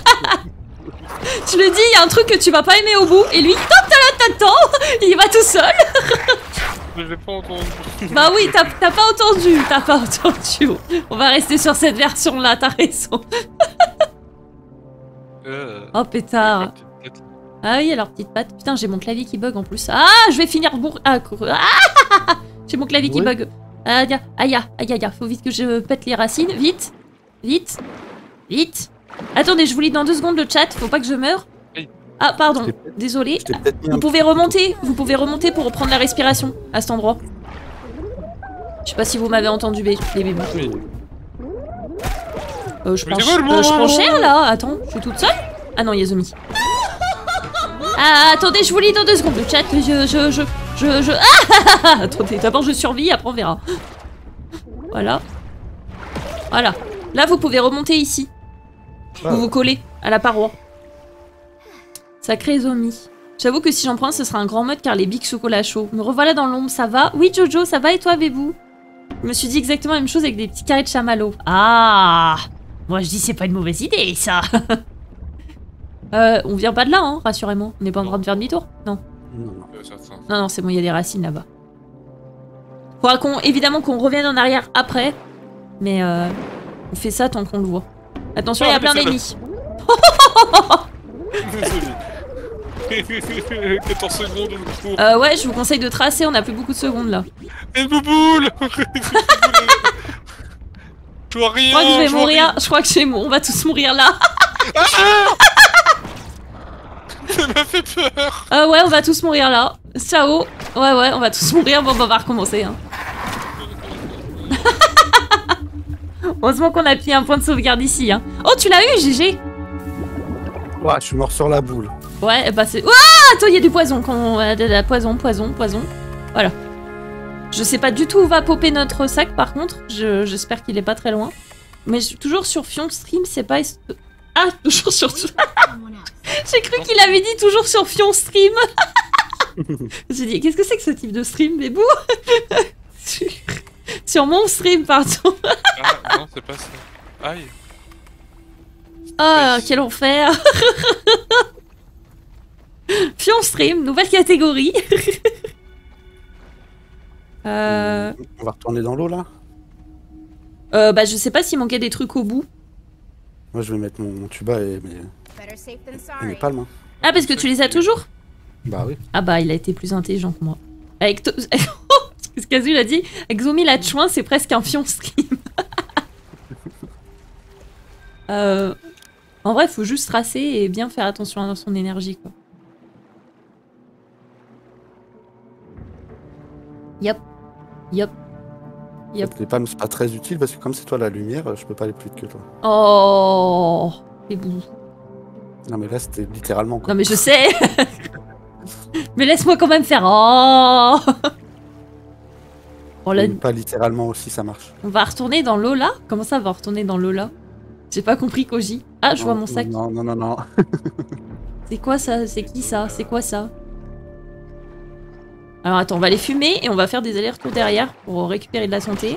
Je le dis, il y a un truc que tu vas pas aimer au bout, et lui, top t'attends, il va tout seul. Je l'ai pas entendu. Bah oui, t'as t'as pas entendu, t'as pas entendu. On va rester sur cette version-là, t'as raison. Euh, Oh pétard. petite tête. Ah oui, alors petite patte. Putain, j'ai mon clavier qui bug en plus. Ah, je vais finir bourre. Ah, cour- ah j'ai mon clavier qui Oui. bug. Aïe, aïe, aïe, aïe, aïe. Faut vite que je pète les racines. Vite, vite, vite. Attendez, je vous lis dans deux secondes le chat. Faut pas que je meure. Oui. Ah, pardon. Je t'ai- Désolé. Je t'ai peut-être mis un Vous pouvez remonter. Vous pouvez remonter pour reprendre la respiration à cet endroit. Je sais pas si vous m'avez entendu, bé- les bébés. Oui. Euh, je Mais prends, c'est quoi le euh, je prends moment cher là. Attends, je suis toute seule. Ah non, Yazumi. Ah, attendez, je vous lis dans deux secondes le chat. Je, je, je, je, je. Ah, attendez, d'abord je survis, après on verra. Voilà. Voilà. Là, vous pouvez remonter ici. Ah, Vous vous collez à la paroi. Sacré Zomi. J'avoue que si j'en prends un, ce sera un grand mode car les bics chocolat chaud. Me revoilà dans l'ombre, ça va? Oui, Jojo, ça va et toi, Bébou? Je me suis dit exactement la même chose avec des petits carrés de chamallow. Ah! Moi, je dis c'est pas une mauvaise idée, ça! euh, on vient pas de là, hein, rassurez-moi. On n'est pas en train de faire demi-tour? Non. non, non. Euh, certain. Non, non, c'est bon, il y a des racines là-bas. Faudra qu'on, évidemment qu'on revienne en arrière après. Mais euh, on fait ça tant qu'on le voit. Attention, il y a Ah, plein mais d'ennemis. Désolé. quatorze secondes pour. Euh, ouais, je vous conseille de tracer, on a plus beaucoup de secondes là. Et bouboule. Je vois rien. Je crois que je vais vois mourir, je crois que je vais mou- on va tous mourir là. rien. Ça m'a fait peur. Euh, ouais, on va tous mourir là. Ciao. Ouais, ouais, on va tous mourir, bon, bah, on va recommencer. Hein. Heureusement qu'on a pris un point de sauvegarde ici. Hein. Oh, tu l'as eu, G G. Ouais, je suis mort sur la boule. Ouais, bah c'est... Ouah, attends, il y a du poison. Quand on... euh, de la poison, poison, poison. Voilà. Je sais pas du tout où va popper notre sac, par contre. Je- J'espère qu'il est pas très loin. Mais je- toujours sur Fion Stream, c'est pas... est- Ah, toujours sur... J'ai cru qu'il avait dit toujours sur Fion Stream. J'ai dit, qu'est-ce que c'est que ce type de stream, Bébou? sur... sur mon stream, pardon. Ah, non, c'est pas ça. Aïe. Ah, Space. quel enfer. Fion Stream, nouvelle catégorie. euh... On va retourner dans l'eau là. euh, Bah, je sais pas s'il manquait des trucs au bout. Moi je vais mettre mon, mon tuba et mes, Better safe than et mes sorry. palmes. hein. Ah, parce que tu les as toujours? Bah oui. Ah bah, il a été plus intelligent que moi. Avec to... Ce que Kazu l'a dit, avec Zomi la chouin, c'est presque un Fion Stream. euh... En vrai, faut juste tracer et bien faire attention à son énergie, quoi. Yep. Yep. Yep. Les palmes c'est pas très utile parce que comme c'est toi la lumière, je peux pas aller plus vite que toi. Oh, c'est bon. Non mais là c'était littéralement quoi. Non mais je sais. Mais laisse-moi quand même faire. Oh. Oh là, Mais pas littéralement aussi ça marche. on va retourner dans l'eau là. Comment ça, on va retourner dans l'eau là? J'ai pas compris, Koji. Ah, je vois Non, mon sac. Non non non non. C'est quoi ça? C'est qui ça? C'est quoi ça? Alors attends, on va les fumer et on va faire des allers-retours derrière pour récupérer de la santé.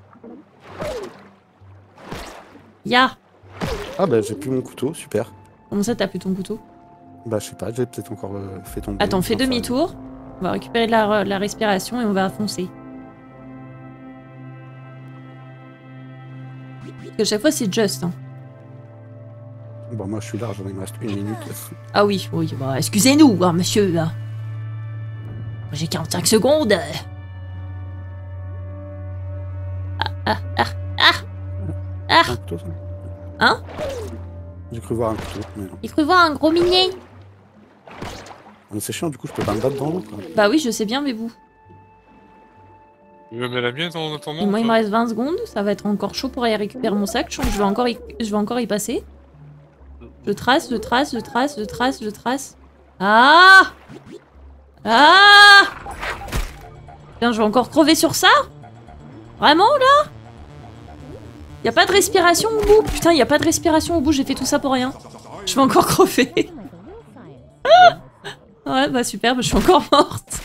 Ya. Ah bah j'ai plus mon couteau, super. Comment ça, t'as plus ton couteau? Bah je sais pas, j'ai peut-être encore euh, fait tomber. Attends, fais Enfin, demi-tour. On va récupérer de la, de la respiration et on va foncer. Parce qu'à chaque fois, c'est juste. Hein. Bon, moi je suis large, il me reste une minute. Ah oui, oui, bah, excusez-nous, hein, monsieur. Hein. J'ai quarante-cinq secondes. Ah, ah, ah, ah, ah. Un couteau, ça Hein? J'ai cru voir un couteau, mais non. Il cru voir un gros minier. Mais c'est chiant, du coup, je peux pas me battre dans l'eau. quoi. Bah oui, je sais bien, mais vous. Tu veux mettre la mienne en attendant Et moi, il me toi reste vingt secondes. Ça va être encore chaud pour aller récupérer mon sac. Je vais encore y, je vais encore y passer. Je trace, je trace, je trace, je trace, je trace. Ah! Ah! Putain, je vais encore crever sur ça? Vraiment, là? Y'a pas de respiration au bout? Putain, y a pas de respiration au bout, j'ai fait tout ça pour rien. Je vais encore crever. Ouais, bah super, bah, je suis encore morte.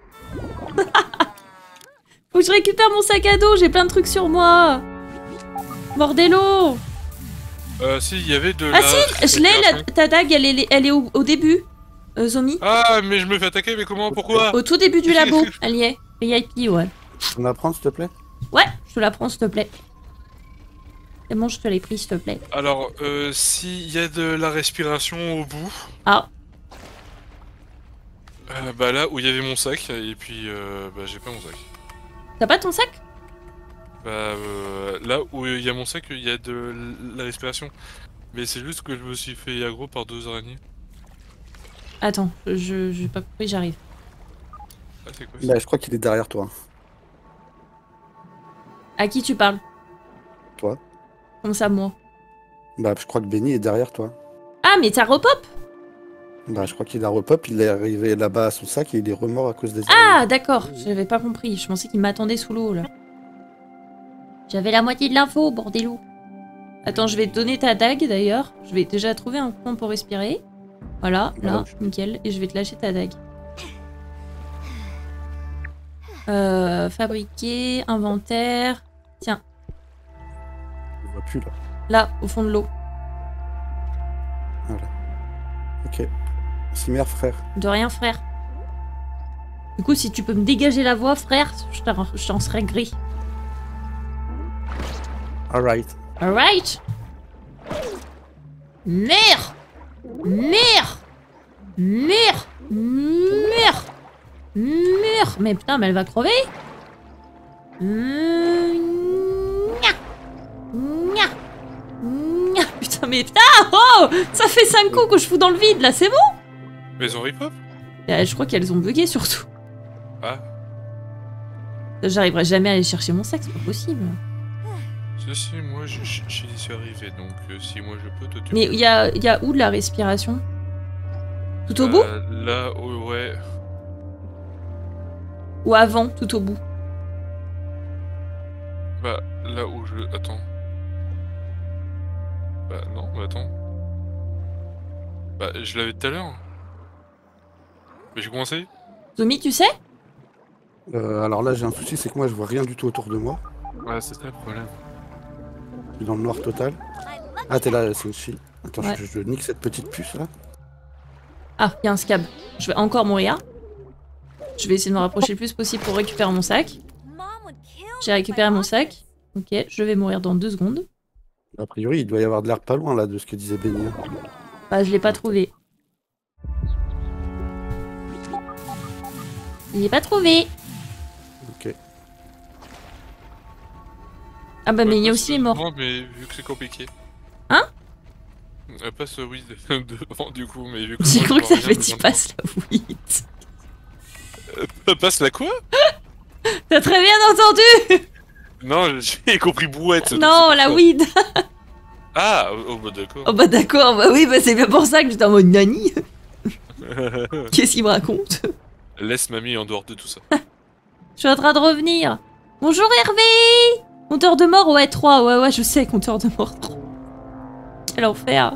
Faut que je récupère mon sac à dos, j'ai plein de trucs sur moi. Bordello. Euh, si, il y avait de Ah la... si, je l'ai, la- ta dague, elle est, elle est au, au début, euh, Zomi. Ah, mais je me fais attaquer, mais comment? Pourquoi? Au tout début du labo, elle y est. V I P, ouais. Tu peux me la prendre, s'il te plaît? Ouais, je te la prends, s'il te plaît. C'est bon, je te l'ai pris, s'il te plaît. Alors, euh, s'il y a de la respiration au bout, Ah, euh, bah là où il y avait mon sac, et puis euh, bah j'ai pas mon sac. t'as pas ton sac? Bah euh, là où il y a mon sac, il y a de la respiration. Mais c'est juste que je me suis fait aggro par deux araignées. Attends, je j'ai pas compris, j'arrive. Ah, c'est quoi ça? Bah, je crois qu'il est derrière toi. À qui tu parles? Toi? Comme ça, moi. Bah, je crois que Benny est derrière toi. Ah, mais t'as repop? Bah, je crois qu'il a repop, il est arrivé là-bas à son sac et il est remort à cause des Ah, d'accord, j'avais pas compris. Je pensais qu'il m'attendait sous l'eau, là. J'avais la moitié de l'info, bordello. Attends, je vais te donner ta dague, d'ailleurs. Je vais déjà trouver un coin pour respirer. Voilà, là, nickel. Et je vais te lâcher ta dague. Euh, fabriquer, inventaire... Tiens, Je vois plus là. là, au fond de l'eau. Voilà. Ok. Cimer, frère. De rien, frère. Du coup, si tu peux me dégager la voix, frère, je t'en- je t'en serais gris. Alright. Alright. Merde. Merde. Merde. Merde. Merde. Mais putain, mais elle va crever. Mmh, gna. Gna. Gna. Putain, mais putain. Oh, ça fait cinq coups que je fous dans le vide, là, c'est bon? Mais ils ont rip-hop? Euh, Je crois qu'elles ont bugué, surtout. Ah, J'arriverai jamais à aller chercher mon sac, c'est pas possible. si, si, moi je- je- j'y suis arrivé, donc euh, si moi je peux, toi tu Mais peux. il y a, y a où de la respiration? Tout au bout? Euh, Là, oh, ouais. Ou avant, tout au bout? Bah, là où je... Attends. Bah, non, mais attends. Bah, je l'avais tout à l'heure. Mais j'ai commencé. Zomi, tu sais? Euh, alors là, j'ai un souci, c'est que moi, je vois rien du tout autour de moi. Ouais, c'est ça le problème. Je suis dans le noir total. Ah, t'es là, c'est une fille. Attends, Ouais. je, je nique cette petite puce là. Ah, il y a un scab. Je vais encore mourir. Je vais essayer de me rapprocher le plus possible pour récupérer mon sac. J'ai récupéré mon sac. Ok, je vais mourir dans deux secondes. A priori, il doit y avoir de l'air pas loin là de ce que disait Benny. Bah, je l'ai pas trouvé. Il est pas trouvé. Ok. Ah bah, mais Ouais, il y a passe aussi les morts. devant, mais vu que c'est compliqué. Hein? Elle passe, oui, devant du coup, mais vu que. J'ai moi, cru je que vois ça rien fait tu devant passes la weed. moi. Elle passe la quoi? T'as très bien entendu? Non, j'ai compris brouette. donc Non, c'est la pour ça. weed. Ah, oh bah d'accord. Oh bah d'accord, bah oui, bah c'est bien pour ça que j'étais en mode nani. Qu'est-ce qu'il me raconte? Laisse mamie en dehors de tout ça. Je suis en train de revenir. Bonjour Hervé. Compteur de mort, ouais, trois. Ouais, ouais, je sais, compteur de mort, trois. Quel enfer.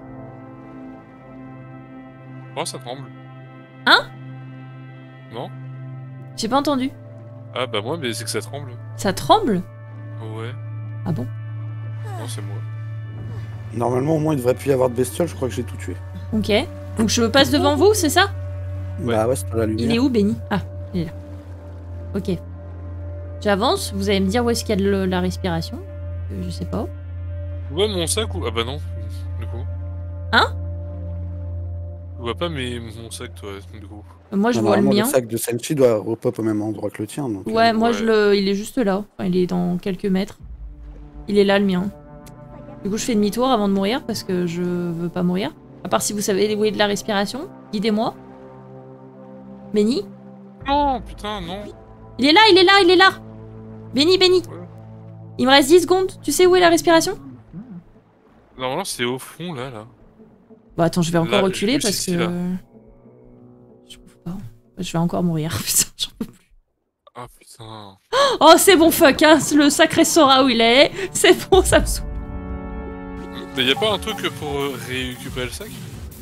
Oh, ça tremble. Hein? Non? J'ai pas entendu. Ah bah moi, mais c'est que ça tremble. Ça tremble? Ouais. Ah bon? Non, c'est moi. Normalement, au moins, il devrait plus y avoir de bestioles. Je crois que j'ai tout tué. Ok. Donc je me passe devant vous, c'est ça? Ouais. Bah ouais, c'est dans la lumière. Il est où, Benny? Ah, il est là. Ok. J'avance, vous allez me dire où est-ce qu'il y a de le- la respiration. Euh, Je sais pas. Ouais, mon sac ou... Ah bah non, du coup. Hein? Je vois pas mais mon sac, toi, du coup. Moi, je Non, vois le normalement, mien. le sac de Senshi doit repop au même endroit que le tien. Donc, Ouais, euh, moi, ouais. je le... il est juste là. Enfin, il est dans quelques mètres. Il est là, le mien. Du coup, je fais demi-tour avant de mourir parce que je veux pas mourir. À part si vous savez où est de la respiration. Guidez-moi. Benny? Non, putain, non. Il est là, il est là, il est là! Benny, Benny! Ouais. Il me reste dix secondes. Tu sais où est la respiration? Normalement, c'est au fond, là, là. Bon, attends, je vais encore Là, reculer juste parce ici, que... là. Je trouve pas. Je vais encore mourir. Putain, j'en peux plus. Ah, putain. Oh, c'est bon, fuck, hein. Le sacré Sora où il est. C'est bon, ça me saoule. Mais y a pas un truc pour euh, récupérer le sac?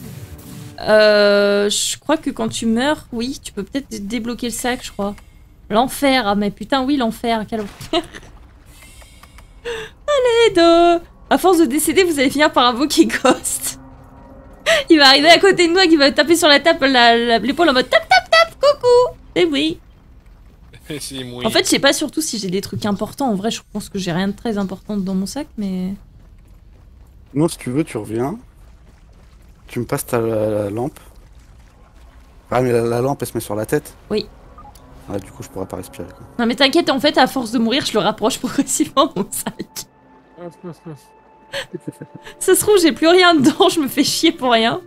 Euh, je crois que quand tu meurs, oui, tu peux peut-être débloquer le sac, je crois. L'enfer, ah mais putain, oui, l'enfer, quel enfer. Allez, de... À force de décéder, vous allez finir par invoquer Ghost. Il va arriver à côté de nous et il va taper sur la table, la- la- l'épaule en mode tap tap tap, coucou. Et oui. C'est mouillé. En fait, je sais pas surtout si j'ai des trucs importants. En vrai, je pense que j'ai rien de très important dans mon sac, mais... Non, si tu veux, tu reviens. Tu me passes ta la, la lampe. Ah, mais la, la lampe, elle se met sur la tête. Oui. Ah, du coup, je pourrais pas respirer. Quoi. Non mais t'inquiète, en fait, à force de mourir, je le rapproche progressivement, mon sac. Ça se trouve, j'ai plus rien dedans, je me fais chier pour rien.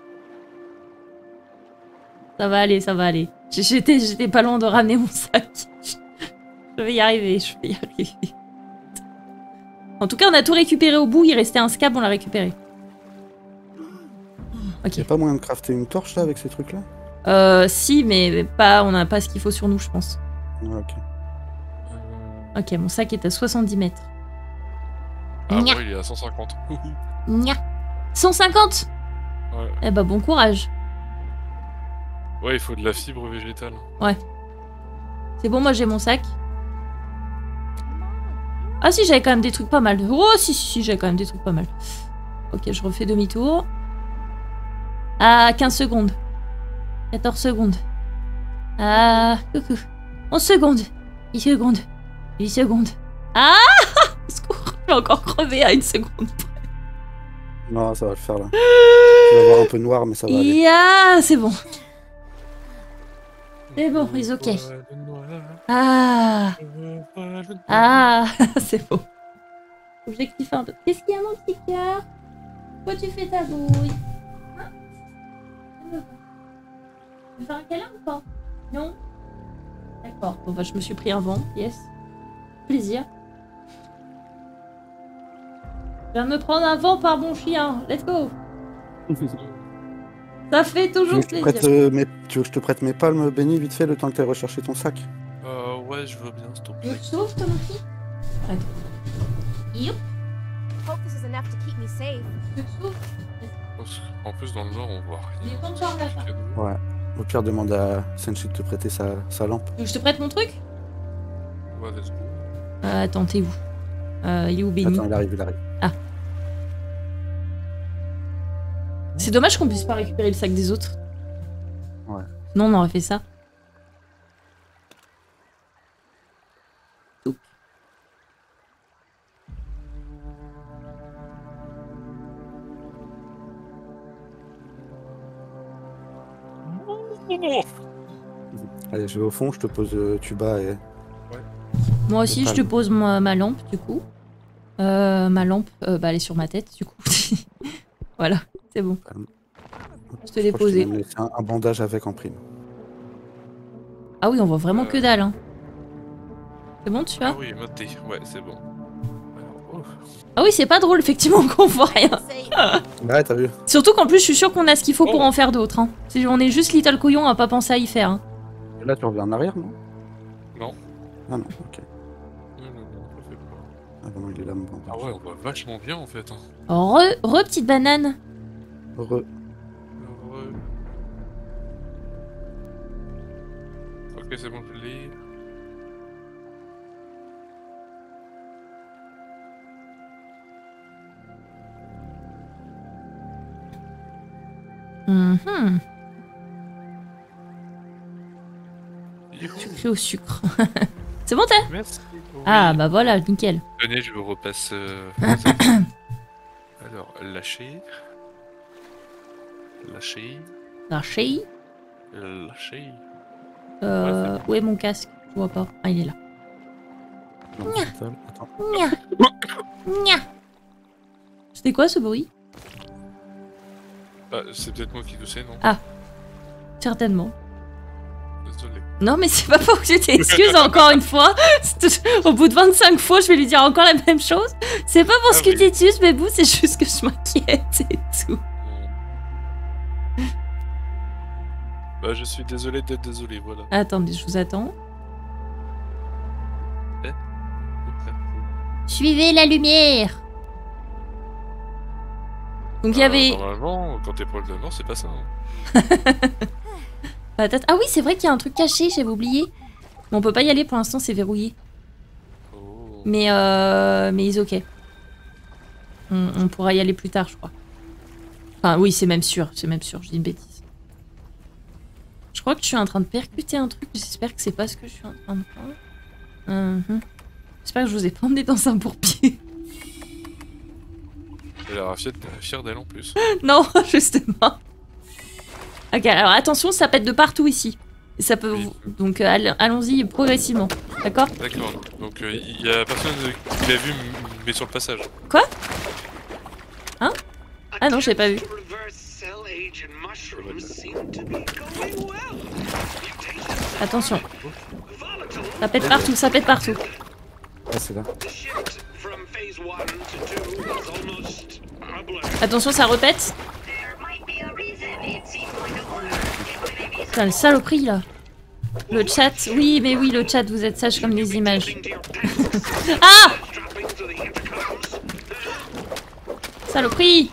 Ça va aller, ça va aller. J'étais, j'étais pas loin de ramener mon sac. Je vais y arriver, je vais y arriver. En tout cas, on a tout récupéré au bout, il restait un scab, on l'a récupéré. Ok. Y'a pas moyen de crafter une torche là avec ces trucs là? Euh, si, mais pas, on a pas ce qu'il faut sur nous, je pense. Ouais, ok. Ok, mon sac est à soixante-dix mètres. Ah, Nya. moi, il est à cent cinquante. Nya. cent cinquante. Ouais. Eh bah, bon courage. Ouais, il faut de la fibre végétale. C'est bon, moi j'ai mon sac. Ah si, j'avais quand même des trucs pas mal. Oh si, si, si, j'avais quand même des trucs pas mal. Ok, je refais demi-tour. Ah, quinze secondes. quatorze secondes. Ah, coucou. onze secondes. dix secondes. huit secondes. Ah au secours, je vais encore crever à une seconde. Non, ça va le faire là. Tu vas voir un peu noir, mais ça va aller. Yeah, c'est bon. C'est bon, it's ok. Ah, ah, c'est bon. Objectif un peu. Qu'est-ce qu'il y a, mon petit cœur? Pourquoi tu fais ta bouille? Hein? Tu veux faire un câlin ou pas? Non? D'accord. Bon, bah, je me suis pris un vent. Yes. Plaisir. Je viens de me prendre un vent par mon chien. Let's go. Ça fait Tu veux, toujours que je te plaisir. prête, euh, mes... tu veux que je te prête mes palmes, Benny, vite fait, le temps que tu ailles rechercher ton sac? Euh, ouais, je veux bien, s'il te Tu plaît. veux que je sauve, toi, mon petit? Yup. Hope this is enough to keep me safe. Tu veux que je sauve? Parce qu'en plus, dans le nord, on voit Il rien. est temps de charge, là. Ouais. Au pire, demande à Senshi de te prêter sa, sa lampe. Tu veux que je te prête mon truc? Ouais, let's go. Euh, attends, t'es où? Euh, il est où, Benny? Attends, il arrive, il arrive. C'est dommage qu'on puisse pas récupérer le sac des autres. Ouais. Non, on aurait fait ça. Oup. Allez, je vais au fond, je te pose euh, Tuba et... Moi aussi, Le je te palme. pose ma, ma lampe, du coup. Euh, ma lampe, euh, bah, elle est sur ma tête, du coup. Voilà, c'est bon. Palme. Je te l'ai Je crois que posé. t'ai même laissé un, un bandage avec en prime. Ah oui, on voit vraiment que Euh. dalle, hein. C'est bon, tu Ah vois? oui, maté. Ouais, c'est bon. Alors, oh. Ah oui, c'est pas drôle, effectivement, qu'on voit rien. Safe. Ouais, t'as vu? Surtout qu'en plus, je suis sûre qu'on a ce qu'il faut pour Oh. en faire d'autres. Hein. Si on est juste Little Couillon à pas penser à y faire. Hein. Et là, tu reviens en arrière, non? Non. Ah non, ok. Non, non, non, ça fait pas. Ah bon, il est là, mon bandage. Ah ouais, on voit vachement bien, en fait. Hein. Re, re petite banane. Heureux. Heureux. Ok, c'est bon, je l'ai. Mhm. Youhou. Sucré au sucre. C'est bon, t'as? Merci. Ah, Oui. bah voilà, nickel. Tenez, je vous repasse. Euh... Alors, lâcher. Lâcher. Lâcher. Lâcher. Euh, où est mon casque? Je vois pas. Ah, il est là. Non, total. Attends. Nya. Nya. C'était quoi ce bruit? Ah, c'est peut-être moi qui toussais, non? Ah. Certainement. Désolé. Non, mais c'est pas pour que tu t'excuses encore une fois. Au bout de vingt-cinq fois, je vais lui dire encore la même chose. C'est pas pour Ah ce que oui. tu t'excuses, mais vous, c'est juste que je m'inquiète et tout. Bah, je suis désolé d'être désolé, voilà. Attendez, je vous attends. Suivez la lumière. Donc il y Euh, avait... Normalement, quand t'es proche de la mort, c'est pas ça. Hein. Patate. Ah oui, c'est vrai qu'il y a un truc caché, j'avais oublié. Mais on peut pas y aller pour l'instant, c'est verrouillé. Oh. Mais euh... Mais ils ok. On, on pourra y aller plus tard, je crois. Enfin oui, c'est même sûr, c'est même sûr, je dis une bêtise. Je crois que je suis en train de percuter un truc, j'espère que c'est pas ce que je suis en train de faire. Mhm. J'espère que je vous ai pas emmené dans un bourbier. Elle a l'air fière fière d'elle en plus. Non, justement. Ok, alors attention, ça pète de partout ici. Et ça peut... Oui. Donc euh, all- allons-y progressivement, d'accord? D'accord. Donc, il euh, y a personne qui l'a vu, mais sur le passage. Ah non, j'ai pas vu. Attention. Ça pète partout, ça pète partout. Ah, c'est là. Attention, ça repète. Putain, le saloperie là. Le chat, oui, mais oui, le chat, vous êtes sages comme des images. Ah! Saloperie!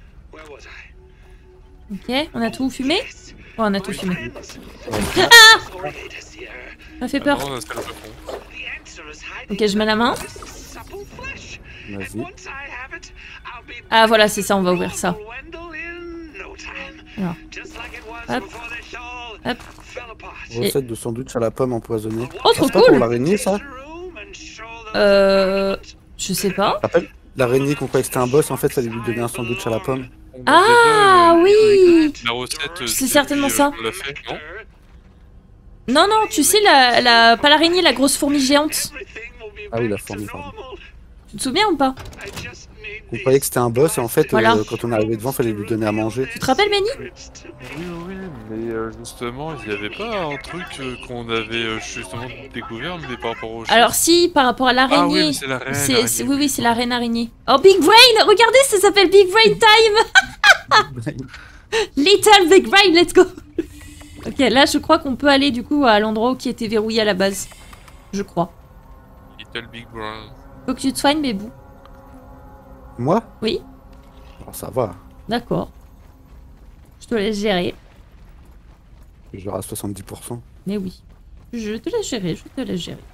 Ok, on a tout fumé? Oh, on a tout fumé. Ah! Ça fait peur. Ah, non, c'est le plafond. Ok, je mets la main. Vas-y. Ah, voilà, c'est ça, on va ouvrir ça. Alors. Hop. Hop. Recette de sandwich à la pomme empoisonnée. Oh, trop C'est pas pour cool! l'araignée, ça? Euh... Je sais pas. Tu te rappelles? L'araignée qu'on croyait que c'était un boss, en fait, fallait lui donner un sandwich à la pomme. On Ah, avait, euh, oui! La recette. euh, C'est depuis, certainement euh, ça. On l'a fait, non? Non, non, tu sais, la, la... pas l'araignée, la grosse fourmi géante. Ah oui, la fourmi, pardon. Tu te souviens ou pas? On croyait que c'était un boss, et en fait, Voilà. euh, quand on est arrivé devant, fallait lui donner à manger. Tu te rappelles, Benny? Oui, oui, mais euh, justement, il n'y avait pas un truc euh, qu'on avait euh, justement découvert, mais par rapport au chef. Alors si, par rapport à Ah oui, l'araignée. mais c'est la reine. C'est- l'araignée. c'est- oui, oui, c'est la reine araignée. Oh, Big Brain! Regardez, ça s'appelle Big Brain Time! Little Big Brain, let's go! Ok, là, je crois qu'on peut aller du coup à l'endroit qui était verrouillé à la base. Je crois. Little Big Brown. Faut que tu te soignes, Bébou. Moi? Oui. Alors, ça va. D'accord. Je te laisse gérer. Je à soixante-dix pour cent. Mais oui. Je te laisse gérer, je te laisse gérer.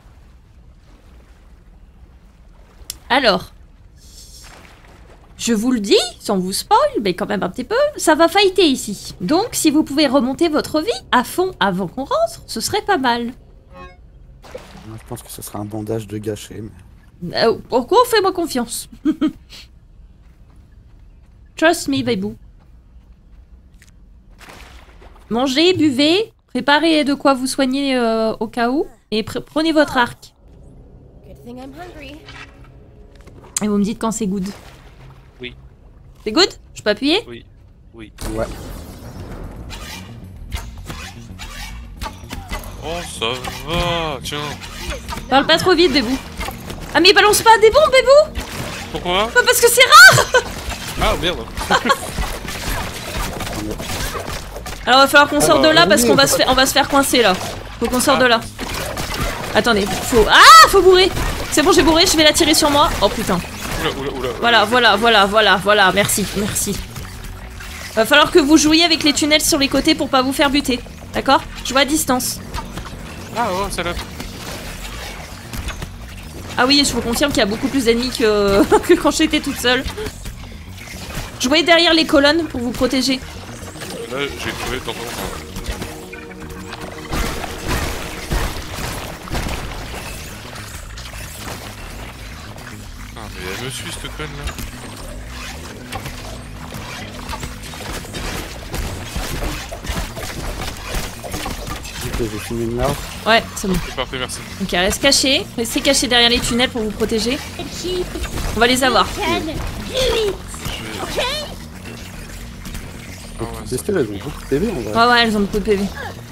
Alors. Je vous le dis, sans vous spoil, mais quand même un petit peu, ça va fighter ici. Donc, si vous pouvez remonter votre vie à fond avant qu'on rentre, ce serait pas mal. Moi, je pense que ce sera un bandage de gâché. Mais... Euh, pourquoi fais-moi confiance? Trust me, Baibou. Mangez, buvez, préparez de quoi vous soigner euh, au cas où, et pr- prenez votre arc. Good thing I'm hungry. Et vous me dites quand c'est good. Oui. C'est good? Je peux appuyer? Oui. Oui. Ouais. Oh, ça va. Tiens. Parle pas trop vite, Bébou. Ah mais balance pas des bombes, Bébou! Pourquoi? Pas parce que c'est rare! Ah, merde. Alors va falloir qu'on Ah, sorte de là oui, parce qu'on on va peut se faire, on va se faire coincer là. Faut qu'on sorte de là. Attendez, faut... Ah, faut bourrer! C'est bon, j'ai bourré, je vais la tirer sur moi. Oh putain. Oula, oula, oula. Voilà, voilà, voilà, voilà, voilà, merci, merci. Va falloir que vous jouiez avec les tunnels sur les côtés pour pas vous faire buter. D'accord? Je vois à distance. Ah, oh, salope. Ah oui, je vous confirme qu'il y a beaucoup plus d'ennemis que... que quand j'étais toute seule. Jouez derrière les colonnes pour vous protéger. Là, j'ai trouvé dans ton... Ah, mais elle me suit, cette conne, là. j'ai fini une larve. Ouais, c'est bon. C'est parfait, merci. Ok, reste caché. Restez caché derrière les tunnels pour vous protéger. On va les avoir. Je vais- Ah ouais, Les ça- bestioles, elles ont beaucoup de P V en vrai. Ouais, ouais, elles ont beaucoup de P V.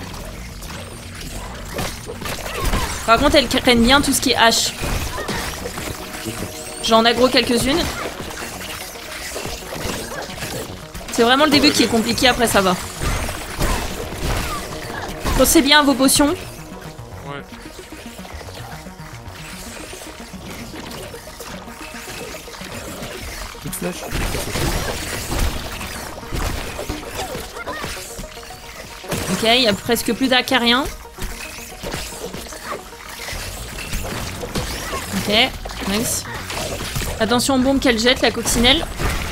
Par contre, elles craignent bien tout ce qui est hache. J'en aggro quelques-unes. C'est vraiment le début qui est compliqué, après ça va. Pensez bien à vos potions. Ouais. Toute flèche. Ok, il y a presque plus d'acariens. Ok, nice. Attention aux bombes qu'elle jette, la coccinelle.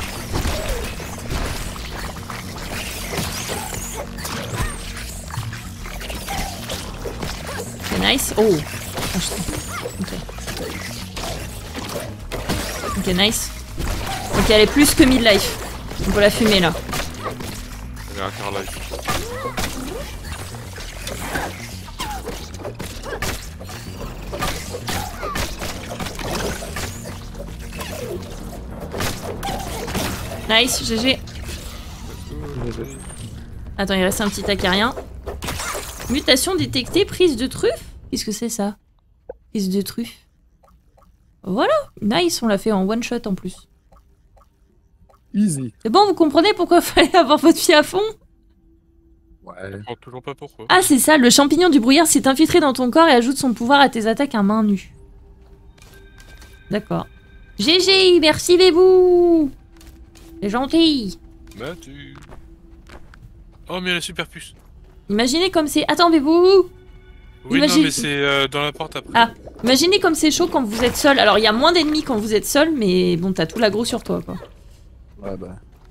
Ok, nice. Oh. Ah, je- Ok. Ok, nice. Ok, elle est plus que mid-life. On peut la fumer là. Il y a un car live. Nice, G G. Attends, il reste un petit acarien. Mutation détectée, prise de truffe. Qu'est-ce que c'est ça? Prise de truffe. Voilà, nice, on l'a fait en one shot en plus. Easy. C'est bon, vous comprenez pourquoi il fallait avoir votre fille à fond? Ouais. Je comprends toujours pas pourquoi. Ah, c'est ça, le champignon du brouillard s'est infiltré dans ton corps et ajoute son pouvoir à tes attaques à main nue. D'accord. G G, merci Bébou. C'est gentil. Mathieu. Oh, mais elle a super puce. Imaginez comme c'est... Attends, Bébou. Oui, Imagine- non, mais c'est euh, dans la porte après. Ah. Imaginez comme c'est chaud quand vous êtes seul. Alors, il y a moins d'ennemis quand vous êtes seul, mais bon, t'as tout l'aggro sur toi, quoi. Ouais, bah.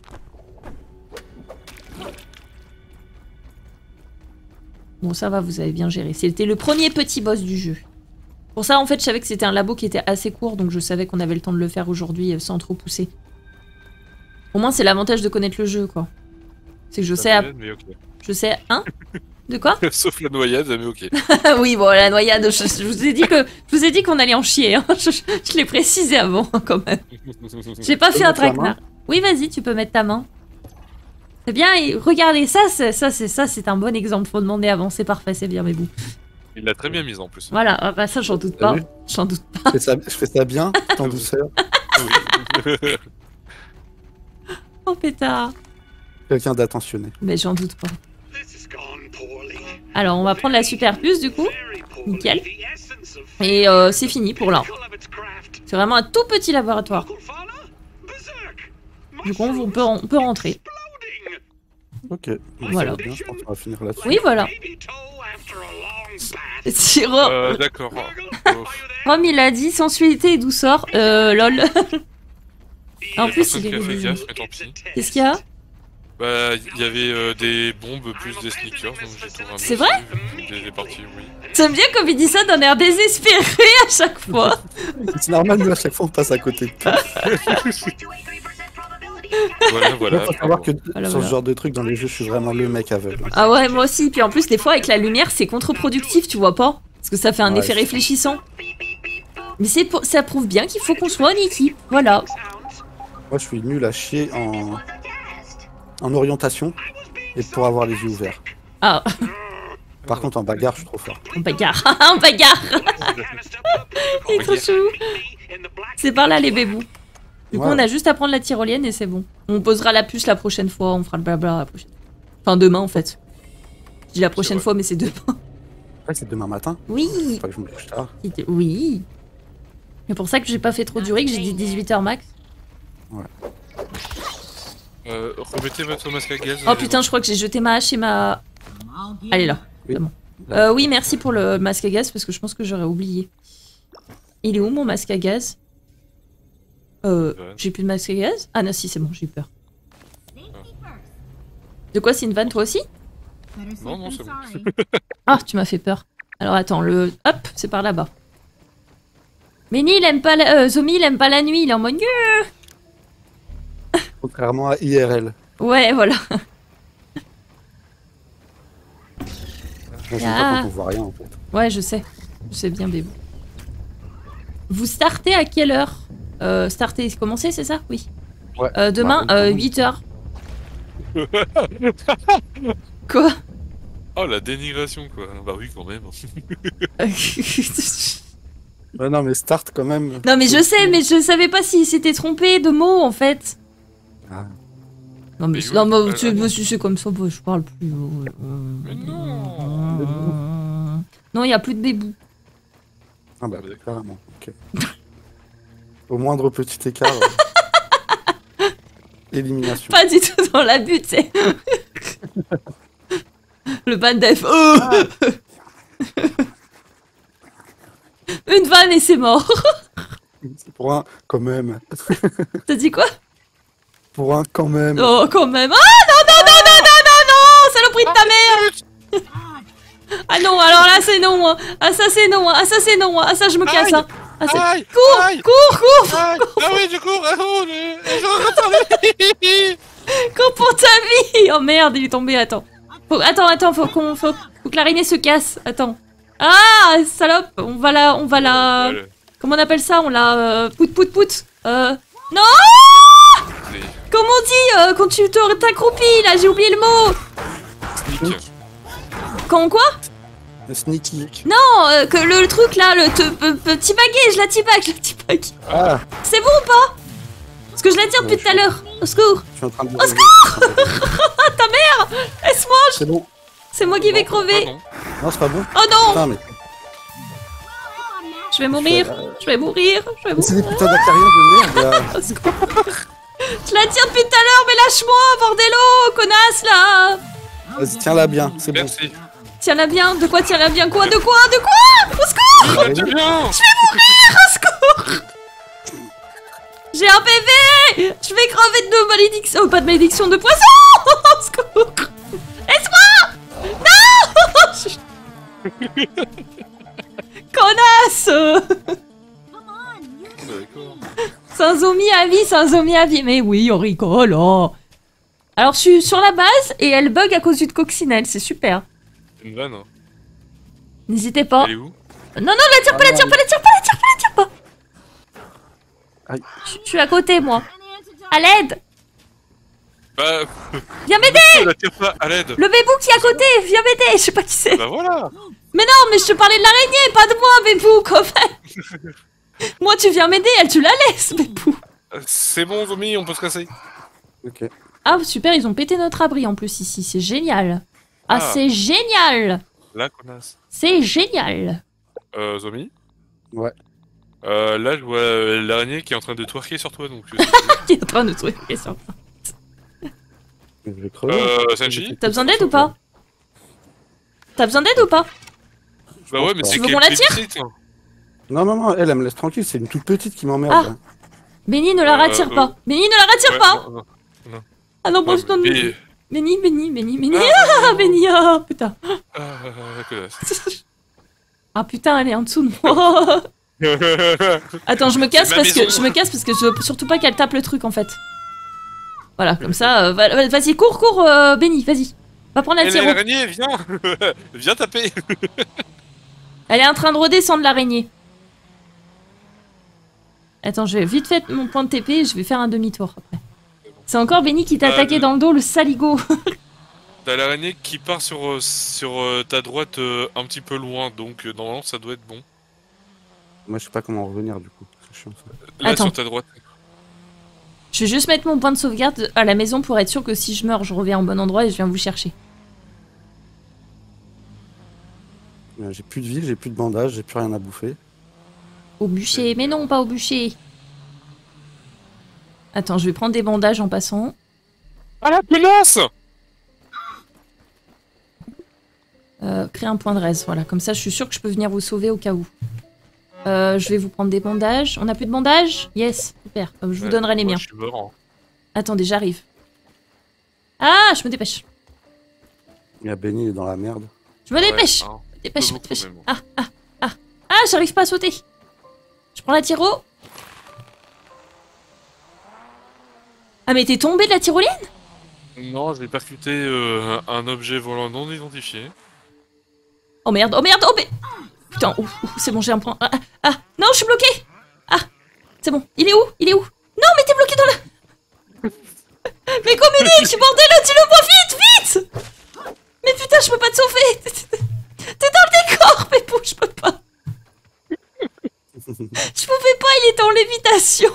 Bon, ça va, vous avez bien géré. C'était le premier petit boss du jeu. Pour ça, en fait, je savais que c'était un labo qui était assez court, donc je savais qu'on avait le temps de le faire aujourd'hui euh, sans trop pousser. Au moins, c'est l'avantage de connaître le jeu, quoi. C'est que je La sais... à- noyade, mais ok. Je sais... Hein? De quoi? Sauf la noyade, mais ok. Oui, bon, la noyade, je, je vous ai dit que je vous ai dit qu'on allait en chier. Hein. Je, je- je l'ai précisé avant, quand même. J'ai pas peux fait un mettre la traquenard. Oui, vas-y, tu peux mettre ta main. C'est bien, et regardez, ça, c'est ça, c'est ça, c'est un bon exemple. Faut demander avant, c'est parfait, c'est bien, mais bon. Il l'a très bien mise en plus. Voilà, ah bah ça, j'en doute T'as pas. vu J'en doute Je fais ça, je fais ça bien, en douceur. pas, pétard. Quelqu'un d'attentionné. Mais j'en doute pas. Alors, on va prendre la super puce, du coup. Nickel. Et euh, c'est fini pour là. C'est vraiment un tout petit laboratoire. Du coup, on peut, on peut rentrer. Ok. Donc, Voilà. ça va bien, je pense qu'on va finir là-dessus. Oui, voilà. Siro... Euh, D'accord. Oh. Rome, il a dit sensualité et douceur. Euh, lol. En plus, Personne il qui a fait est... gaffe, mais tant pis. Qu'est-ce qu'il y a? Bah, il y avait euh, des bombes plus des sneakers, donc j'ai tout ramené. C'est vrai? Des, des parties, oui. J'aime bien comme il dit ça d'un air désespéré à chaque fois. C'est normal, nous, à chaque fois, on passe à côté de tout. Voilà, voilà. Il faut savoir que Voilà, sur voilà. ce genre de truc, dans les jeux, je suis vraiment le mec aveugle. Ah ouais, moi aussi. Puis en plus, des fois, avec la lumière, c'est contre-productif, tu vois pas? Parce que ça fait un Ouais, effet c'est- réfléchissant. Mais c'est pour... ça prouve bien qu'il faut qu'on soit en équipe. Voilà. Moi, je suis nul à chier en, en orientation et pour avoir les yeux ouverts. Ah, Par contre, en bagarre, je suis trop fort. on bagarre. On bagarre. Il est trop chou. C'est par là, les bébous. Du coup, Ouais. on a juste à prendre la tyrolienne et c'est bon. On posera la puce la prochaine fois, on fera le blabla la prochaine. Enfin, demain en fait. Je dis la prochaine vrai. fois, mais c'est demain. Ouais, c'est demain matin. Oui. Faut pas que je me couche tard. C'était- Oui. C'est pour ça que j'ai pas fait trop durer, que j'ai dit dix-huit heures max. Euh, remettez votre masque à gaz. Oh putain, je crois que j'ai jeté ma hache et ma... Elle est là. Oui. C'est bon. Euh, oui, merci pour le masque à gaz parce que je pense que j'aurais oublié. Il est où mon masque à gaz? Euh, Ouais. j'ai plus de masque à gaz? Ah non, si, c'est bon, j'ai eu peur. De quoi, c'est une vanne toi aussi? Non, non, c'est bon. Ah, tu m'as fait peur. Alors attends, le... Hop, c'est par là-bas. Méni, il aime pas la... euh, Zomi, il aime pas la nuit, il est en mode... Contrairement à I R L. Ouais, voilà. Moi, j'aime Ah. pas quand on voit rien en fait. Ouais, je sais. Je sais bien, bébé. Vous startez à quelle heure euh, Starter, commencer, c'est ça? Oui. Ouais. Euh, demain, Bah, euh, bon. huit heures. Quoi? Oh, la dénigration, quoi. Bah oui, quand même. Ouais, non, mais start quand même. Non, mais je sais, mais je savais pas s'il s'était trompé de mots, en fait. Ah. Non, mais, Mais c'est- oui, non, mais euh, tu- euh, bah, si c'est comme ça, bah, je parle plus. Mais non. Non, il y a plus de bébou. Ah bah, Ah, d'accord. carrément. Ok. Au moindre petit écart. euh, Élimination. Pas du tout dans la butte, c'est. Le ban def. Oh Une vanne et c'est mort. C'est pour un quand même. T'as dit quoi? Pour un quand même. Oh, quand même. Ah non, non, non, non, non, non, non, saloperie de ta mère. Ah non, alors là, c'est non. hein. Ah, ça, c'est non. hein. Ah, ça, c'est non. hein. Ah, ça, je me casse. hein. Ah, c'est... Aïe, Cours, aïe, cours, cours, aïe. Ah oui, du coup, ah, oh, le- je retardé. cours pour ta vie. Oh merde, il est tombé, attends. Faut... Attends, attends, faut qu'on... Faut... faut que l'araignée se casse. Attends. Ah, salope, on va la... On va la... Ouais, Comment on appelle ça? On la... Euh... Pout, pout, pout. Euh... Non. c'est Comment on dit euh, quand tu te- t'accroupis, là? J'ai oublié le mot. sneak. Quand quoi? Le sneaky. Non, euh, que le, le truc là, le te- pe- petit baguet, je la tibague, je la tibague. Ah, C'est bon ou pas? Parce que je la tire depuis Ouais, tout à l'heure. Au secours. je suis en train de. Au Ah, ta mère. Laisse-moi, C'est bon. c'est moi qui vais Ah crever. non. Non, c'est pas bon. Oh non, Putain, mais. je vais mourir, je vais mourir, je vais Mais c'est mourir. des putains d'acariens de merde là. Au secours. Je la tire depuis tout à l'heure, mais lâche-moi, bordello, connasse là. Vas-y, tiens-la bien, c'est bon. Merci. Tiens-la bien, de quoi tiens-la bien? Quoi? De quoi? De quoi? Au secours, Ah, tu viens. au secours. J'ai un bébé. Je vais crever de malédiction. Oh, pas de malédiction, de poisson. Au secours. Laisse-moi. Non. Connasse. D'accord. C'est un zombie à vie, c'est un zombie à vie. Mais oui, on rigole. Oh. Alors, je suis sur la base et elle bug à cause d'une coccinelle. C'est super. Une vanne. hein. N'hésitez pas. Elle est où? Non, non, la tire pas, la tire pas, la tire pas, la tire pas, la tire pas. Aïe. Je je suis à côté, moi. À l'aide. Bah, Viens m'aider. la tire pas à l'aide. Le bébou qui est à côté, viens m'aider. Je sais pas qui c'est. Bah voilà. Mais non, mais je te parlais de l'araignée, pas de moi, bébou, quand même. Moi, tu viens m'aider, elle, tu la laisses, bébou. Euh, C'est bon, Zombie, on peut se casser. Ok. Ah, super, ils ont pété notre abri en plus ici, c'est génial. Ah, Ah. c'est génial. La connasse. C'est génial. Euh, Zombie? Ouais. Euh, là, je vois euh, l'araignée qui est en train de twerker sur toi, donc... euh, Qui est en train de truquer ça. Je vais crever. euh, Sanji? T'as besoin d'aide ou pas? T'as besoin d'aide ou pas? Bah ouais, mais c'est Tu veux qu'elle qu'on la est tire petite, hein. Non, non, non, elle, elle me laisse tranquille, c'est une toute petite qui m'emmerde. Ah. là. Benny, ne la Euh, rattire euh. pas. Benny, ne la rattire Ouais, pas. non, non. Ah non, moi je donne... Mais- Benny, Benny, Benny, Benny. Ah. Ah, Benny, ah, putain. Ah, la connasse. Ah putain, elle est en dessous de moi. Attends, je me casse C'est ma parce que maison. je me casse parce que je veux surtout pas qu'elle tape le truc en fait. Voilà, comme ça, euh, va- va- vas-y, cours, cours, euh, Benny, vas-y. Va prendre la Elle est tiro. l'araignée, viens. Viens taper. Elle est en train de redescendre l'araignée. Attends, je vais vite fait mon point de T P et je vais faire un demi-tour après. C'est encore Benny qui t'a Euh, attaqué de- dans le dos, le saligo. T'as l'araignée qui part sur, euh, sur euh, ta droite euh, un petit peu loin, donc euh, normalement ça doit être bon. Moi, je sais pas comment revenir du coup. C'est chiant, ça. Là, Attends. sur ta droite. Je vais juste mettre mon point de sauvegarde à la maison pour être sûr que si je meurs, je reviens au bon endroit et je viens vous chercher. Euh, J'ai plus de vie, j'ai plus de bandage, j'ai plus rien à bouffer. Au bûcher, mais non, pas au bûcher. Attends, je vais prendre des bandages en passant. Ah la menace. Euh, créer un point de res, voilà. Comme ça, je suis sûre que je peux venir vous sauver au cas où. Euh, je vais vous prendre des bandages. On a plus de bandages? Yes, super. Euh, je vous donnerai les miens. Je suis mort. Attendez, j'arrive. Ah, je me dépêche. Il y a Benny, il est dans la merde. Je me dépêche. Ouais, hein. Je me dépêche, je me Beaucoup, dépêche. même. Ah, ah, ah. Ah, j'arrive pas à sauter. Je prends la tiro. Ah, mais t'es tombé de la tyrolienne? Non, j'ai percuté euh, un objet volant non identifié. Oh merde, oh merde, oh mais... Putain, ouf, ouf, c'est bon, j'ai un point. Ah, ah, ah, non, je suis bloqué. Ah, c'est bon. Il est où? Il est où? Non, mais t'es bloqué dans la... Mais communique, je suis bordel, dis-le-moi vite, vite. Mais putain, je peux pas te sauver. T'es dans le décor, Pépou, je peux pas. Je pouvais pas, il était en lévitation.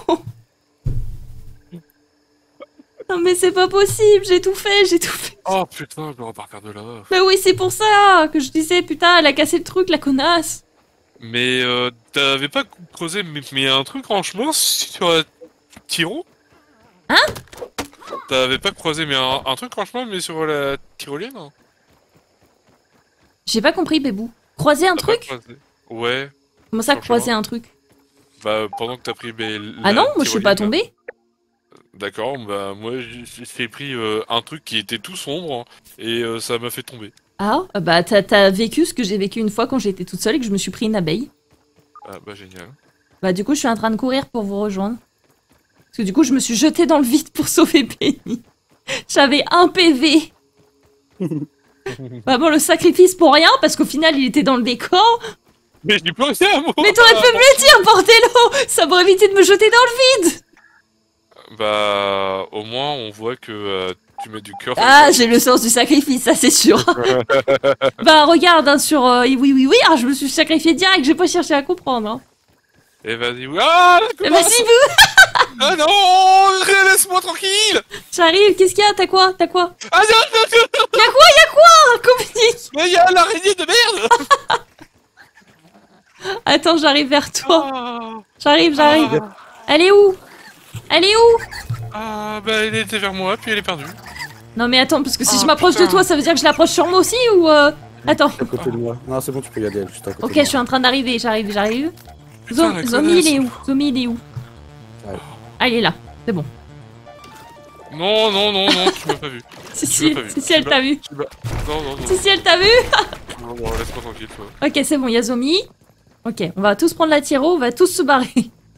Non mais c'est pas possible, j'ai tout fait, j'ai tout fait. Oh putain, je me repars de là. Mais oui, c'est pour ça que je disais, putain, elle a cassé le truc, la connasse. Mais euh, t'avais pas creusé mais, mais un truc en chemin sur la Tiro? Hein? T'avais pas creusé mais un, un truc en chemin mais sur la tyrolienne? Hein? J'ai pas compris, Bébou. Croiser un T'as pas truc? creusé? Ouais. Comment ça, Franchement. croiser un truc? Bah pendant que t'as pris... Mais, Ah non, moi je suis pas tombée. D'accord, bah moi j'ai j'ai pris euh, un truc qui était tout sombre et euh, ça m'a fait tomber. Ah, bah t'as t'as vécu ce que j'ai vécu une fois quand j'étais toute seule et que je me suis pris une abeille. Ah bah génial. Bah du coup, je suis en train de courir pour vous rejoindre. Parce que du coup, je me suis jetée dans le vide pour sauver Penny. J'avais un P V. Bah bon, le sacrifice pour rien, parce qu'au final, il était dans le décor. Mais j'ai plus réussi à mot. Mais t'aurais pu me le dire, bordello. Ça m'aurait évité de me jeter dans le vide. Bah au moins on voit que euh, tu mets du cœur. Ah, j'ai le sens du sacrifice, ça c'est sûr. Bah regarde, hein, sur euh, oui, oui, oui, ah, je me suis sacrifié direct, j'ai pas cherché à comprendre. Hein. Et vas-y, oui. Ah Eh bah si vous. Ah non, laisse-moi tranquille. J'arrive, qu'est-ce qu'il y a? T'as quoi? T'as quoi? Ah non, non, non, non. Y'a quoi? Y'a quoi? Communique. Mais il y a l'araignée de merde. Attends, j'arrive vers toi. Ah, J'arrive, j'arrive. ah, Elle est où? Elle est où? ah, bah elle était vers moi puis elle est perdue. Non mais attends, parce que si Oh, je m'approche de putain. toi, ça veut dire que je l'approche sur moi aussi ou euh... Attends. À côté de moi. Non, c'est bon, tu peux y aller, elle est juste à côté. Ok, de je moi. suis en train d'arriver, j'arrive, j'arrive. Putain, Zo- la Zombie, il est connasse. où? Zombie, il est où? Ouais. Ah, il est là, c'est bon. Non, non, non, non, tu m'as pas vu. Si, Tu si, m'as pas vu. si, si, elle Tu t'a m'as- vu. tu m'as- Non, non, non. Si, si, elle t'a vu. Non, non, laisse-moi tranquille, toi. Ok, c'est bon, il y a Zombie. Ok, on va tous prendre la tiro, on va tous se barrer.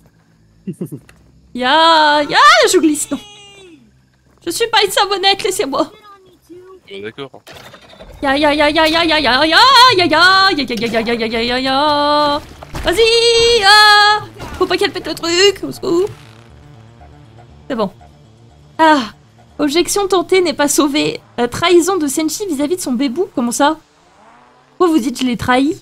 Ya, ya, je glisse, non. Je suis pas une savonnette, laissez-moi. Ah, d'accord. Ya, ya, ya, ya, ya, ya, ya, ya, ya, ya, ya, ya, ya, ya, ya, ya, ya, ya, ya. Vas-y, ah. Faut pas qu'elle pète le truc, au secours. C'est bon. Ah, objection tentée n'est pas sauvée. La trahison de Senshi vis-à-vis de son bébou, comment ça? Pourquoi vous dites je l'ai trahi?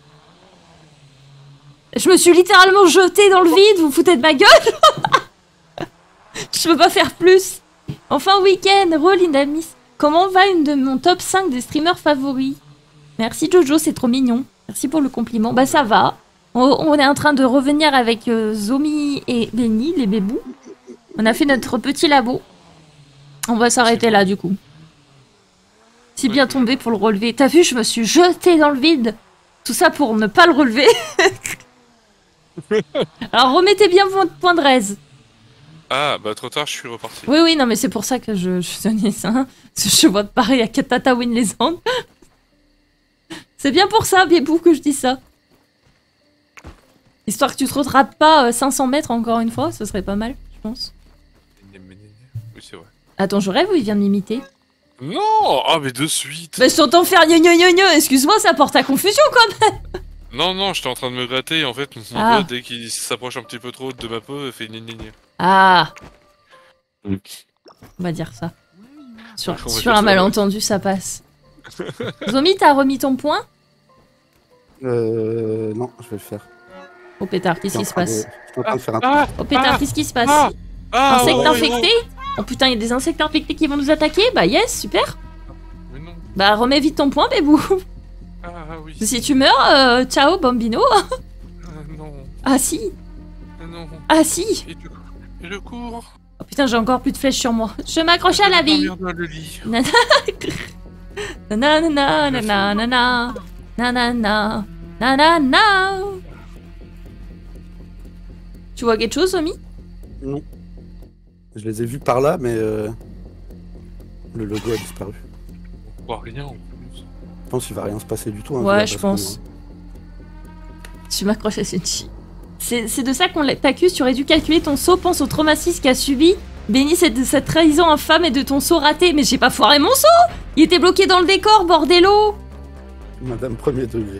Je me suis littéralement jetée dans le vide, vous vous foutez de ma gueule? Je peux pas faire plus. Enfin, week-end, Rolindamis. Comment va une de mon top cinq des streamers favoris? Merci Jojo, c'est trop mignon. Merci pour le compliment. Bah ça va. On, on est en train de revenir avec euh, Zomi et Benny, les bébous. On a fait notre petit labo. On va s'arrêter là du coup. Si bien tombé pour le relever. T'as vu, je me suis jetée dans le vide. Tout ça pour ne pas le relever. Alors remettez bien votre point de raise. Ah, bah trop tard, je suis reparti. Oui, oui, non, mais c'est pour ça que je, je sonnais ça. Hein. Je vois de pareil à Katata Win les Andes. C'est bien pour ça, Bébou, que je dis ça. Histoire que tu te rattrapes pas euh, cinq cents mètres encore une fois, ce serait pas mal, je pense. Oui, c'est vrai. Attends, je rêve ou il vient de m'imiter? Non! Ah, mais de suite! Bah, je t'entends faire gna gna gna gna, excuse-moi, ça porte à confusion quand même! Non, non, j'étais en train de me gratter et en fait, mon Ah. doigt, dès qu'il s'approche un petit peu trop de ma peau, il fait gna gna gna. Ah, Mm. on va dire ça. Sur, On va sur dire un ça, malentendu, ça passe. Zomi, t'as remis ton point? Euh. Non, je vais le faire. Oh pétard, qu'est-ce Je qui suis se en train de- passe? Je suis en train de faire un Ah! Oh pétard, Ah. qu'est-ce qui se passe? Ah. Ah! Insectes ouais, ouais, infectés? Oh putain, il y a des insectes infectés qui vont nous attaquer? Bah yes, super! Mais non. Bah remets vite ton point, Bébou! Ah, oui. Si tu meurs, euh, ciao, Bambino! Ah, non. Ah si! Ah, non. Ah si! Et je, et je cours. Oh putain, j'ai encore plus de flèches sur moi. Je m'accroche à la Je vais vie! dormir dans le lit. Nanana, nanana, nanana, nanana, nanana. Tu vois quelque chose, Omi? Non. Je les ai vus par là, mais euh, le logo a disparu. On voit rien en plus. Je pense qu'il va rien se passer du tout. hein, Ouais, parce je que- pense. Tu m'accroches à Senshi. C'est c'est de ça qu'on t'accuse, tu aurais dû calculer ton saut, pense au traumatisme qu'a subi. Béni cette, cette trahison infâme et de ton saut raté. Mais j'ai pas foiré mon saut! Il était bloqué dans le décor, bordello! Madame premier degré.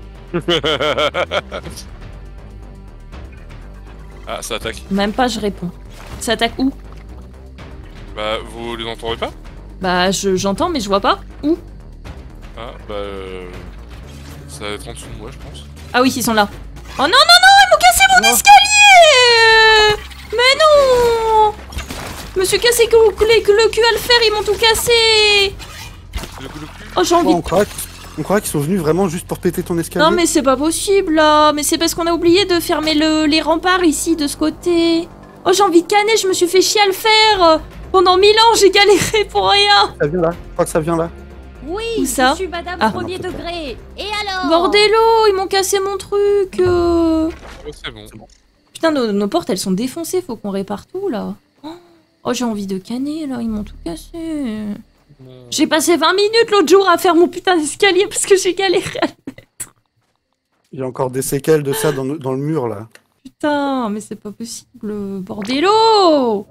Ah, ça attaque. Même pas, je réponds. Ça attaque où? Bah, vous les entendez pas? Bah, je- j'entends, mais je vois pas. Où? Ah, bah... Euh... Ça va être en dessous de moi, je pense. Ah oui, ils sont là. Oh non, non, non, ils m'ont cassé mon Non. escalier. Mais non. Je me suis cassé que le, le cul à le faire, ils m'ont tout cassé. Le coup, le cul. Oh, j'ai envie Oh, de... on croirait qu'ils on croirait qu'ils sont venus vraiment juste pour péter ton escalier. Non, mais c'est pas possible, là. Mais c'est parce qu'on a oublié de fermer le, les remparts ici, de ce côté. Oh, j'ai envie de canner, je me suis fait chier à le faire. Pendant mille ans, j'ai galéré pour rien. Ça vient là. Je crois que ça vient là. Oui, Où ça? je suis Madame Ah. Premier Degré. Et alors? Bordello, ils m'ont cassé mon truc. euh. Ouais, c'est bon. Putain, nos, nos portes, elles sont défoncées, faut qu'on répare tout, là. Oh, j'ai envie de canner, là, ils m'ont tout cassé. J'ai passé vingt minutes l'autre jour à faire mon putain d'escalier parce que j'ai galéré. Il y a encore des séquelles de ça dans le, dans le mur là. Putain, mais c'est pas possible. Bordello!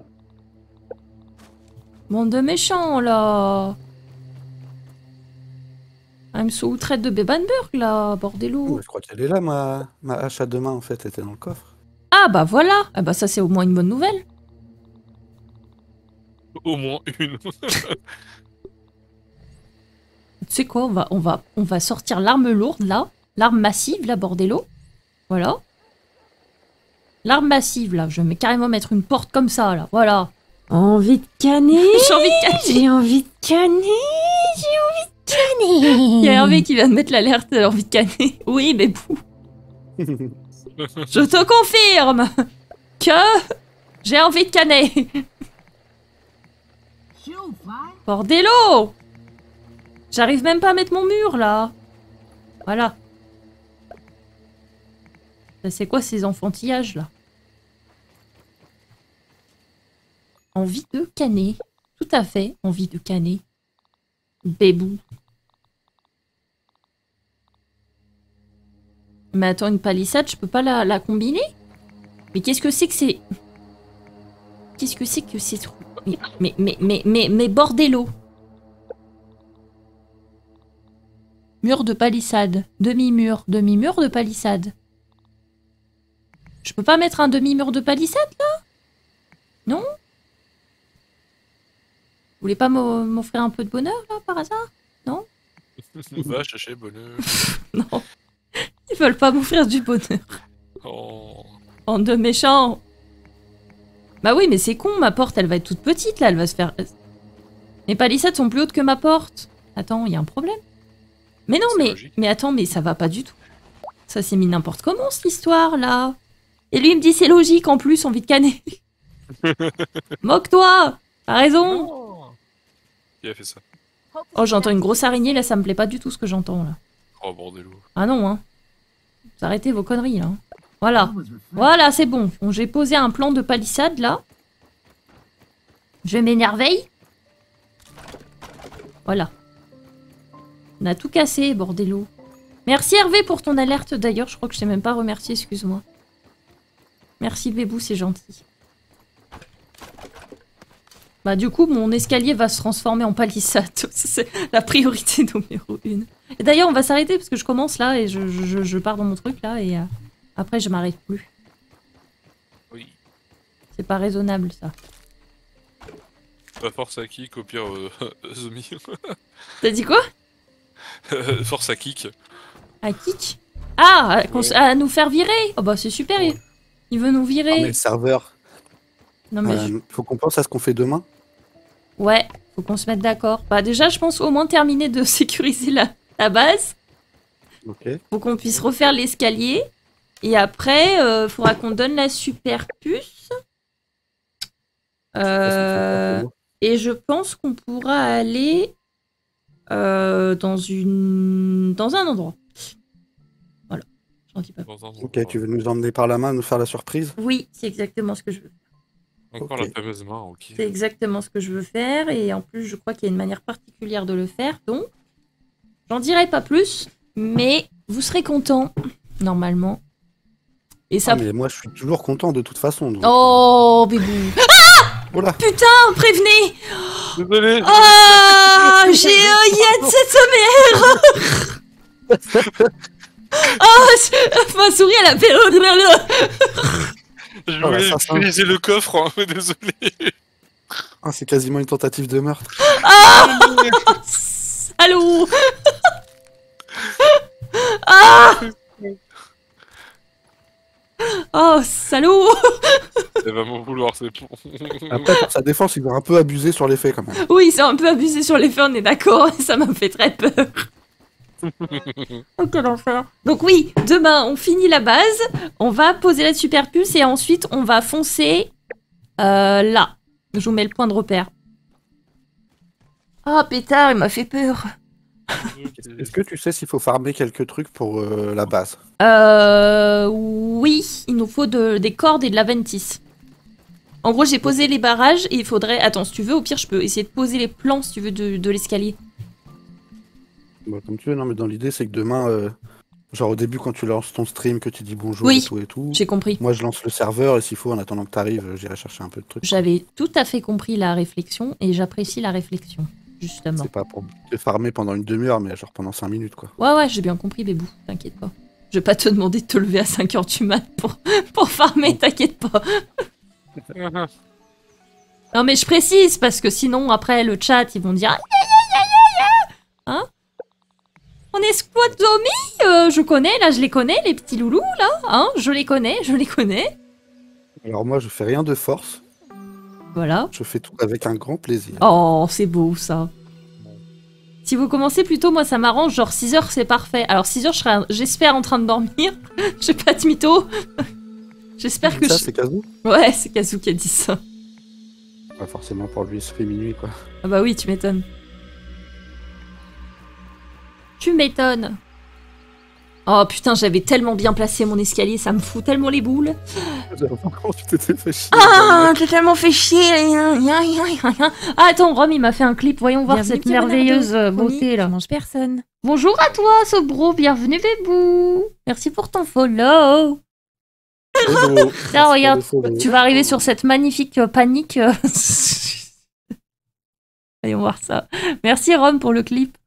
Bande de méchants, là. I'm so traite de Bebanburg, là, Bordello. Oh, je crois qu'elle est là, ma, ma hache à deux mains en fait, elle était dans le coffre. Ah, bah voilà. Ah, bah ça, c'est au moins une bonne nouvelle. Au moins une. Tu sais quoi, on va, on va, on va sortir l'arme lourde, là. L'arme massive, là, Bordello. Voilà. L'arme massive, là. Je vais carrément mettre une porte comme ça, là. Voilà. Envie de canner. J'ai envie de canner. J'ai envie de canner. J'ai envie de canner. Il y a Hervé qui vient de mettre l'alerte, elle a envie de canner. Oui, mais bouh. Je te confirme que j'ai envie de canner. Bordello! J'arrive même pas à mettre mon mur, là. Voilà. Ça, c'est quoi ces enfantillages, là? Envie de canner. Tout à fait, envie de canner. Bébou. Mais attends, une palissade, je peux pas la, la combiner? Mais qu'est-ce que c'est que c'est... Qu'est-ce que c'est que ces trous? Mais, mais, mais, mais, mais, mais Bordello. Mur de palissade. Demi-mur. Demi-mur de palissade. Je peux pas mettre un demi-mur de palissade, là? Non? Vous voulez pas m'o- m'offrir un peu de bonheur, là, par hasard? Va chercher bonheur. Non. Ils veulent pas m'offrir du bonheur. Oh. Bande de méchants. Bah oui, mais c'est con, ma porte, elle va être toute petite, là, elle va se faire... Mes palissades sont plus hautes que ma porte. Attends, il y a un problème. Mais non, C'est mais... logique. Mais attends, mais ça va pas du tout. Ça s'est mis n'importe comment, cette histoire, là. Et lui, il me dit, c'est logique, en plus, envie de canner. Moque-toi. T'as raison. Oh. Qui a fait ça? Oh, j'entends une grosse araignée, là, ça me plaît pas du tout, ce que j'entends, là. Oh, bordello. Ah non, hein. Vous arrêtez vos conneries, là. Voilà. Voilà, c'est bon. Bon, j'ai posé un plan de palissade, là. Je m'énerveille. Voilà. On a tout cassé, bordello. Merci Hervé pour ton alerte, d'ailleurs. Je crois que je t'ai même pas remercié, excuse-moi. Merci Bébou, c'est gentil. Bah du coup, mon escalier va se transformer en palissade. C'est la priorité numéro une. Et d'ailleurs, on va s'arrêter parce que je commence là et je, je, je pars dans mon truc là et euh, après je m'arrête plus. Oui. C'est pas raisonnable ça. Pas force à kick, au pire, euh, Zombie. T'as dit quoi? Force à kick. À kick? Ah, à, Ouais. à nous faire virer? Oh bah c'est super, il, il veut nous Ah, mais virer. le serveur, Non mais euh, je- faut qu'on pense à ce qu'on fait demain. ouais, faut qu'on se mette d'accord. Bah déjà, je pense au moins terminer de sécuriser la, la base. Ok. Faut qu'on puisse refaire l'escalier. Et après, euh, faudra qu'on donne la super puce. Euh, et je pense qu'on pourra aller euh, dans une dans un endroit. Voilà. J'en dis pas plus. Dans un Ok, endroit. tu veux nous emmener par la main, nous faire la surprise? Oui, c'est exactement ce que je veux. Encore Ok. la fameuse main, ok. C'est exactement ce que je veux faire. Et en plus, je crois qu'il y a une manière particulière de le faire. Donc, j'en dirai pas plus. Mais vous serez contents, normalement. Et ça... Ah, mais moi je suis toujours content de toute façon. donc. Oh, bébou. Oh là. Putain, prévenez. Désolé. Ah, j'ai un Yann, cette mère. Oh, je- ma souris, elle a fait... Je Oh, voulais l'assassin. utiliser le coffre, hein, désolé. Ah, c'est quasiment une tentative de meurtre. Allô. Ah. Oh, salaud. Elle va m'en vouloir, c'est bon. Après, pour sa défense, il va un peu abuser sur les faits quand même. Oui, c'est un peu abusé sur les faits, on est d'accord. Ça m'a fait très peur. Oh, quel enfer. Donc oui, demain, on finit la base. On va poser la super puce et ensuite, on va foncer euh, là. Je vous mets le point de repère. Ah, pétard, il m'a fait peur. Est-ce que tu sais s'il faut farmer quelques trucs pour euh, la base? Euh... Oui, il nous faut de- des cordes et de la ventis. En gros, j'ai posé les barrages et il faudrait... Attends, si tu veux, au pire, je peux essayer de poser les plans, si tu veux, de, de l'escalier. Bon, comme tu veux, non, mais dans l'idée, c'est que demain, euh, genre au début, quand tu lances ton stream, que tu dis bonjour Oui. et tout et tout, J'ai compris. moi je lance le serveur et s'il faut, en attendant que tu arrives, j'irai chercher un peu de trucs. J'avais tout à fait compris la réflexion et j'apprécie la réflexion, justement. C'est pas pour te farmer pendant une demi-heure, mais genre pendant cinq minutes, quoi. Ouais, ouais, j'ai bien compris, Bébou, t'inquiète pas. Je vais pas te demander de te lever à cinq heures du mat pour, pour farmer, t'inquiète pas. Non, mais je précise, parce que sinon, après, le chat, ils vont dire... Aïe, aïe, aïe, aïe, aïe. Hein? On est squat zombie, euh, je connais, là, je les connais, les petits loulous, là. Hein? Je les connais, je les connais. Alors moi, je fais rien de force, Voilà. je fais tout avec un grand plaisir. Oh, c'est beau, ça. Si vous commencez plus tôt, moi, ça m'arrange. Genre, six heures, c'est parfait. Alors, six heures, je serai, j'espère, en train de dormir. Je pas de mytho. J'espère que Ça, je... c'est Kazoo? Ouais, c'est Kazoo qui a dit ça. Pas forcément pour lui, il se fait minuit, quoi. Ah bah oui, tu m'étonnes. Tu m'étonnes. Oh putain, j'avais tellement bien placé mon escalier, ça me fout tellement les boules. Comment tu t'étais fait chier? Ah, t'as tellement fait chier. Ah, attends, Rome, il m'a fait un clip. Voyons voir Bienvenue, cette Leonardo. merveilleuse euh, Promis, beauté, là. je mange personne. Bonjour à toi, Sobro. Bienvenue, Bébou. Merci pour ton follow. Hello. Tiens, regarde, Follow. tu vas arriver sur cette magnifique euh, panique. euh. Voyons voir ça. Merci, Rome, pour le clip.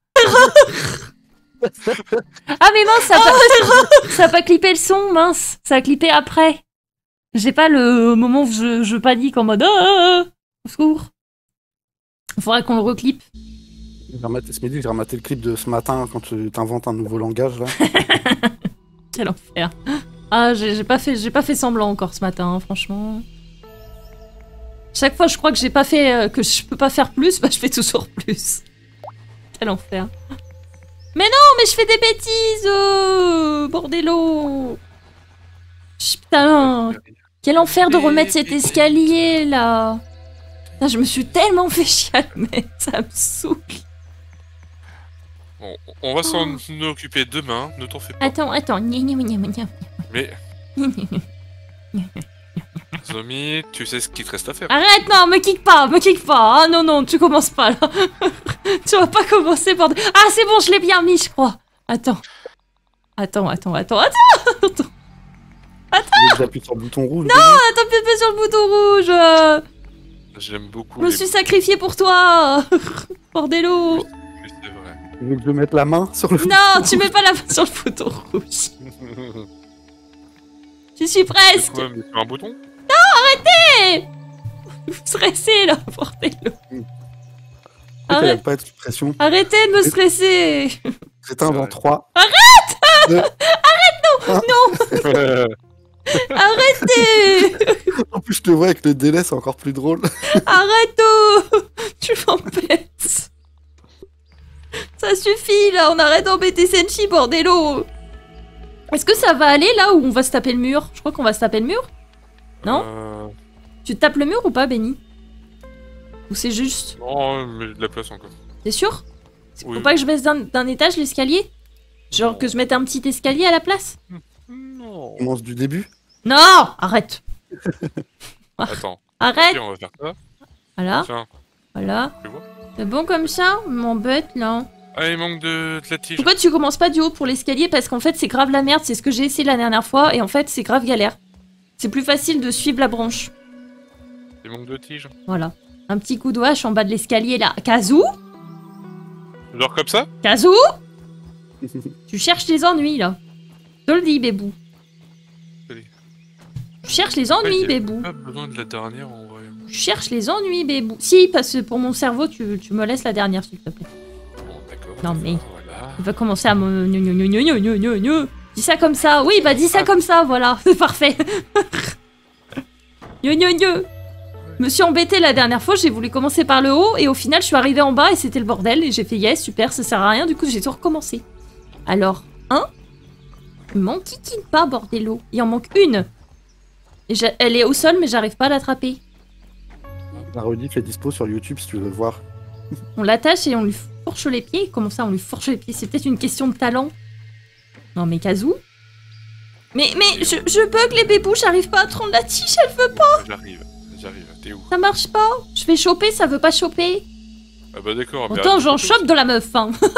Ah mais mince, ça a, pas... ça a pas clippé le son, mince. Ça a clippé après. J'ai pas le moment où je, je panique en mode ah, au secours. Il faudrait qu'on le reclippe. J'ai rematé ce midi, j'ai rematé le clip de ce matin quand tu t'inventes un nouveau langage là. Quel enfer. Ah, j'ai j'ai pas fait, j'ai pas fait semblant encore ce matin, hein, franchement. Chaque fois, je crois que j'ai pas fait, euh, que je peux pas faire plus, bah je fais toujours plus. Quel enfer. Mais non, mais je fais des bêtises, euh, bordello. Putain, quel enfer de remettre cet escalier là. Putain, je me suis tellement fait chier à le mettre, ça me saoule. Bon, on va s'en occuper demain, ne t'en fais pas. Attends, attends, gna gna gna gna Mais, gna. Zombie, tu sais ce qu'il te reste à faire. Arrête, non, me kick pas, me kick pas. Ah non, non, tu commences pas là. Tu vas pas commencer par... Ah, c'est bon, je l'ai bien mis, je crois. Attends. Attends, attends, attends, attends. Attends, J'appuie sur le bouton rouge. attends, appuie pas sur le bouton rouge. J'aime beaucoup Je me les... suis sacrifié pour toi. Bordello. Oui, c'est vrai. Tu veux que je mette la main sur le Non, tu mets pas la main sur le bouton rouge. Je suis C'est presque. quoi, mais sur un bouton? Vous stressez là, bordello. Arrête. Arrête. Pas être sous pression. Arrêtez de me stresser. J'éteins dans trois. Arrête Arrêtez. En plus, je te vois avec le délai, c'est encore plus drôle. Arrête oh. Tu m'embêtes. Ça suffit là, on arrête d'embêter Senshi, bordello. Est-ce que ça va aller là où on va se taper le mur? Je crois qu'on va se taper le mur. Non Euh, Tu te tapes le mur ou pas, Benny? Ou c'est juste? Non, mais de la place encore. T'es sûr? Oui. Faut pas que je baisse d'un d'un étage l'escalier? Genre Non. que je mette un petit escalier à la place? Non. Oh. On commence du début. Non. Arrête. Attends. Arrête. Ok, on va faire ça. Voilà, Tiens, voilà. tu vois. C'est bon comme ça? M'embête là. Ah, il manque de, de la tige. Pourquoi tu commences pas du haut pour l'escalier? Parce qu'en fait c'est grave la merde, c'est ce que j'ai essayé la dernière fois et en fait c'est grave galère. C'est plus facile de suivre la branche. Il manque de tige. Voilà. Un petit coup de hache en bas de l'escalier là. Kazoo? Genre comme ça? Kazoo? Tu cherches les ennuis, là. Je te le dis, bébou. Allez. Tu cherches les ennuis, Ouais, bébou. Pas besoin de la dernière en vrai. Tu cherches les ennuis, bébou. Si, parce que pour mon cerveau, tu, tu me laisses la dernière, s'il te plaît. Bon, d'accord. Non, mais- Voilà. Il va commencer à me... gna gna gna gna gna gna gna. Dis ça comme ça. Oui, bah dis ça comme ça, voilà. C'est parfait. Gna gna gna. Je me suis embêtée la dernière fois, j'ai voulu commencer par le haut, et au final, je suis arrivée en bas, et c'était le bordel, et j'ai fait yes, super, ça sert à rien, du coup, j'ai tout recommencé. Alors, un, il m'enquiquine pas, bordello. Il en manque une. Et j'a- elle est au sol, mais j'arrive pas à l'attraper. La rediff est dispo sur YouTube si tu veux voir. On l'attache et on lui fourche les pieds. Comment ça, on lui fourche les pieds? C'est peut-être une question de talent. Non, mais Kazoo. Mais, mais, je, je bug les bébous, j'arrive pas à prendre la tige, elle veut pas. J'arrive, j'arrive. T'es où? Ça marche pas. Je fais choper, ça veut pas choper. Ah bah d'accord. mais Pourtant, arrête j'en de choper chope de la meuf, hein. aussi.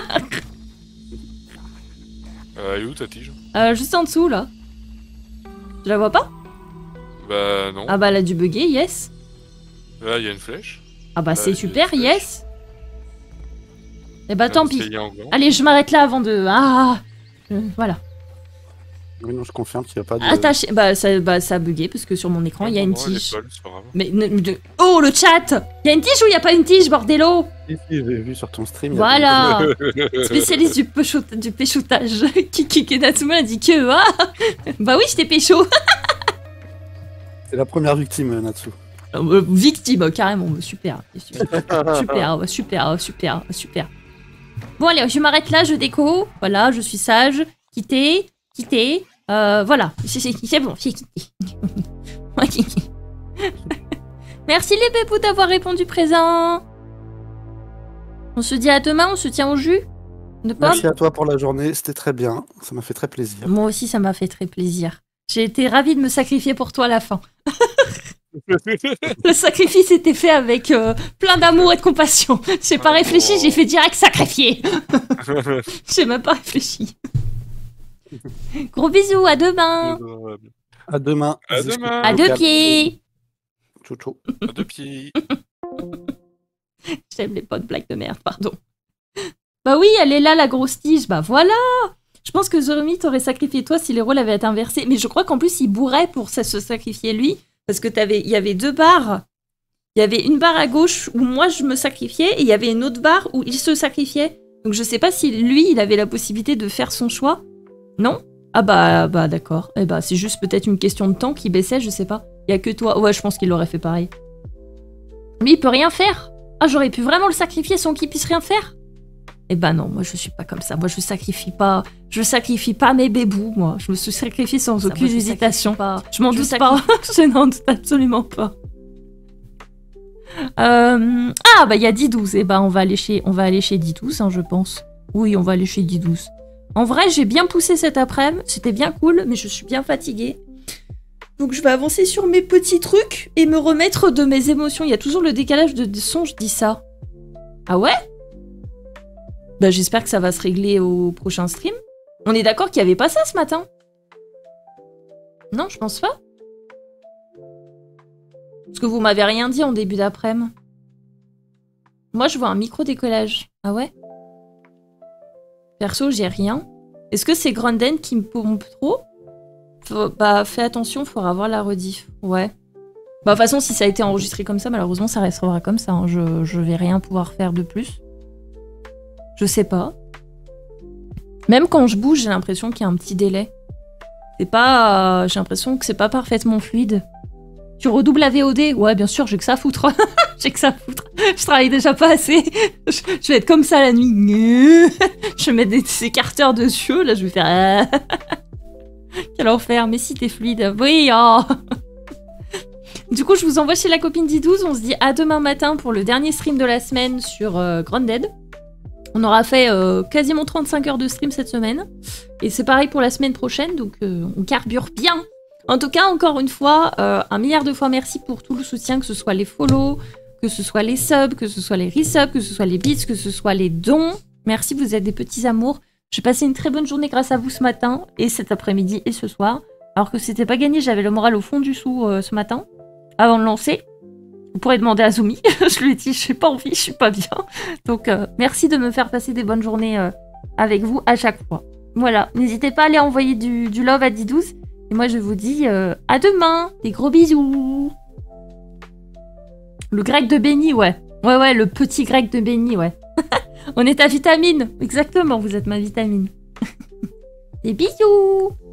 Euh, elle est où ta tige? Euh, juste en dessous, là. Tu la vois pas? Bah non. Ah bah, elle a dû bugger, yes. Là, il y a une flèche. Ah bah, Bah, c'est il y a super, une flèche. yes. Eh bah, tant Un pis. escalier en blanc. Allez, je m'arrête là avant de... Ah Euh, Voilà. Oui, non, je confirme qu'il n'y a pas de. Attaché. Bah ça, bah, ça a bugué, parce que sur mon écran, il y a Non, une non, elle est tige. folle, c'est pas grave. Mais... ne- de- Oh, le chat. Il y a une tige ou il y a pas une tige, bordello? Si, si, j'ai vu sur ton stream. il y a Voilà. Spécialiste du, pécho... du péchoutage. Kiki Natsuma a dit que... Ah bah oui, je t'ai pécho. des- C'est la première victime, Natsu. Euh, Victime, carrément. Super. Super, super, super, super, super. Bon, allez, je m'arrête là, je déco. Voilà, je suis sage. Quitter, quitter. Euh, voilà, c'est c'est- c'est bon, c'est quitté. Merci les bébous d'avoir répondu présent. On se dit à demain, on se tient au jus de pomme. Merci à toi pour la journée, c'était très bien. Ça m'a fait très plaisir. Moi aussi, ça m'a fait très plaisir. J'ai été ravie de me sacrifier pour toi à la fin. Le sacrifice était fait avec euh, plein d'amour et de compassion. J'ai pas Oh. réfléchi, j'ai fait direct sacrifier. J'ai même pas réfléchi. Gros bisous, à demain. Adorable. À demain. À demain. À deux pieds. Ciao, ciao. À deux pieds. J'aime les potes blagues de merde, pardon. Bah oui, elle est là, la grosse tige. Bah voilà. Je pense que Zorumi t'aurait sacrifié toi si les rôles avaient été inversés. Mais je crois qu'en plus, il bourrait pour ça- se sacrifier lui. Parce que t'avais, il y avait deux barres. Il y avait une barre à gauche où moi je me sacrifiais et il y avait une autre barre où il se sacrifiait. Donc je sais pas si lui, il avait la possibilité de faire son choix. Non? Ah bah, bah d'accord. Eh bah c'est juste peut-être une question de temps qui baissait, je sais pas. Il y a que toi. Ouais, je pense qu'il aurait fait pareil. Mais il peut rien faire. Ah, j'aurais pu vraiment le sacrifier sans qu'il puisse rien faire? Eh ben non, moi je suis pas comme ça. Moi je sacrifie pas. Je sacrifie pas mes bébous, moi. Je me suis sacrifiée sans Ça, aucune moi, je hésitation. Pas. Je m'en Je doute pas. Je n'en doute absolument pas. Euh, Ah, bah il y a dix douze. Eh ben on va aller chez, on va aller chez dix douze, hein, je pense. Oui, on va aller chez dix douze. En vrai, j'ai bien poussé cet après-midi. C'était bien cool, mais je suis bien fatiguée. Donc je vais avancer sur mes petits trucs et me remettre de mes émotions. Il y a toujours le décalage de, de son, je dis ça. Ah ouais? Bah j'espère que ça va se régler au prochain stream. On est d'accord qu'il n'y avait pas ça ce matin? Non, je pense pas. Parce que vous m'avez rien dit en début d'après-midi. Moi, je vois un micro-décollage. Ah ouais? Perso, j'ai rien. Est-ce que c'est Grunden qui me pompe trop? Faut- Bah, fais attention, faudra voir la rediff. Ouais. Bah, de toute façon, si ça a été enregistré comme ça, malheureusement, ça restera comme ça. hein. Je, je vais rien pouvoir faire de plus. Je sais pas. Même quand je bouge, j'ai l'impression qu'il y a un petit délai. C'est pas... J'ai l'impression que c'est pas parfaitement fluide. Tu redoubles la V O D? Ouais, bien sûr, j'ai que ça à foutre. J'ai que ça à foutre. Je travaille déjà pas assez. Je, je vais être comme ça la nuit. Je vais mettre des, des écarteurs de yeux. Là, je vais faire... Quel enfer. Mais si, t'es fluide. Oui, oh. Du coup, je vous envoie chez la copine dix douze. On se dit à demain matin pour le dernier stream de la semaine sur euh, Grounded. On aura fait euh, quasiment trente-cinq heures de stream cette semaine. Et c'est pareil pour la semaine prochaine. Donc, euh, on carbure bien. En tout cas, encore une fois, euh, un milliard de fois merci pour tout le soutien, que ce soit les follow, que ce soit les subs, que ce soit les resubs, que ce soit les bits, que ce soit les dons. Merci, vous êtes des petits amours. J'ai passé une très bonne journée grâce à vous ce matin, et cet après-midi, et ce soir. Alors que c'était pas gagné, j'avais le moral au fond du sou euh, ce matin, avant de lancer. Vous pourrez demander à Zumi. Je lui ai dit, j'ai pas envie, je suis pas bien. Donc, euh, merci de me faire passer des bonnes journées euh, avec vous à chaque fois. Voilà, n'hésitez pas à aller envoyer du, du love à Didouze. Et moi, je vous dis euh, à demain. Des gros bisous. Le grec de Benny, ouais. Ouais, ouais, le petit grec de Benny, ouais. On est ta vitamine. Exactement, vous êtes ma vitamine. Des bisous.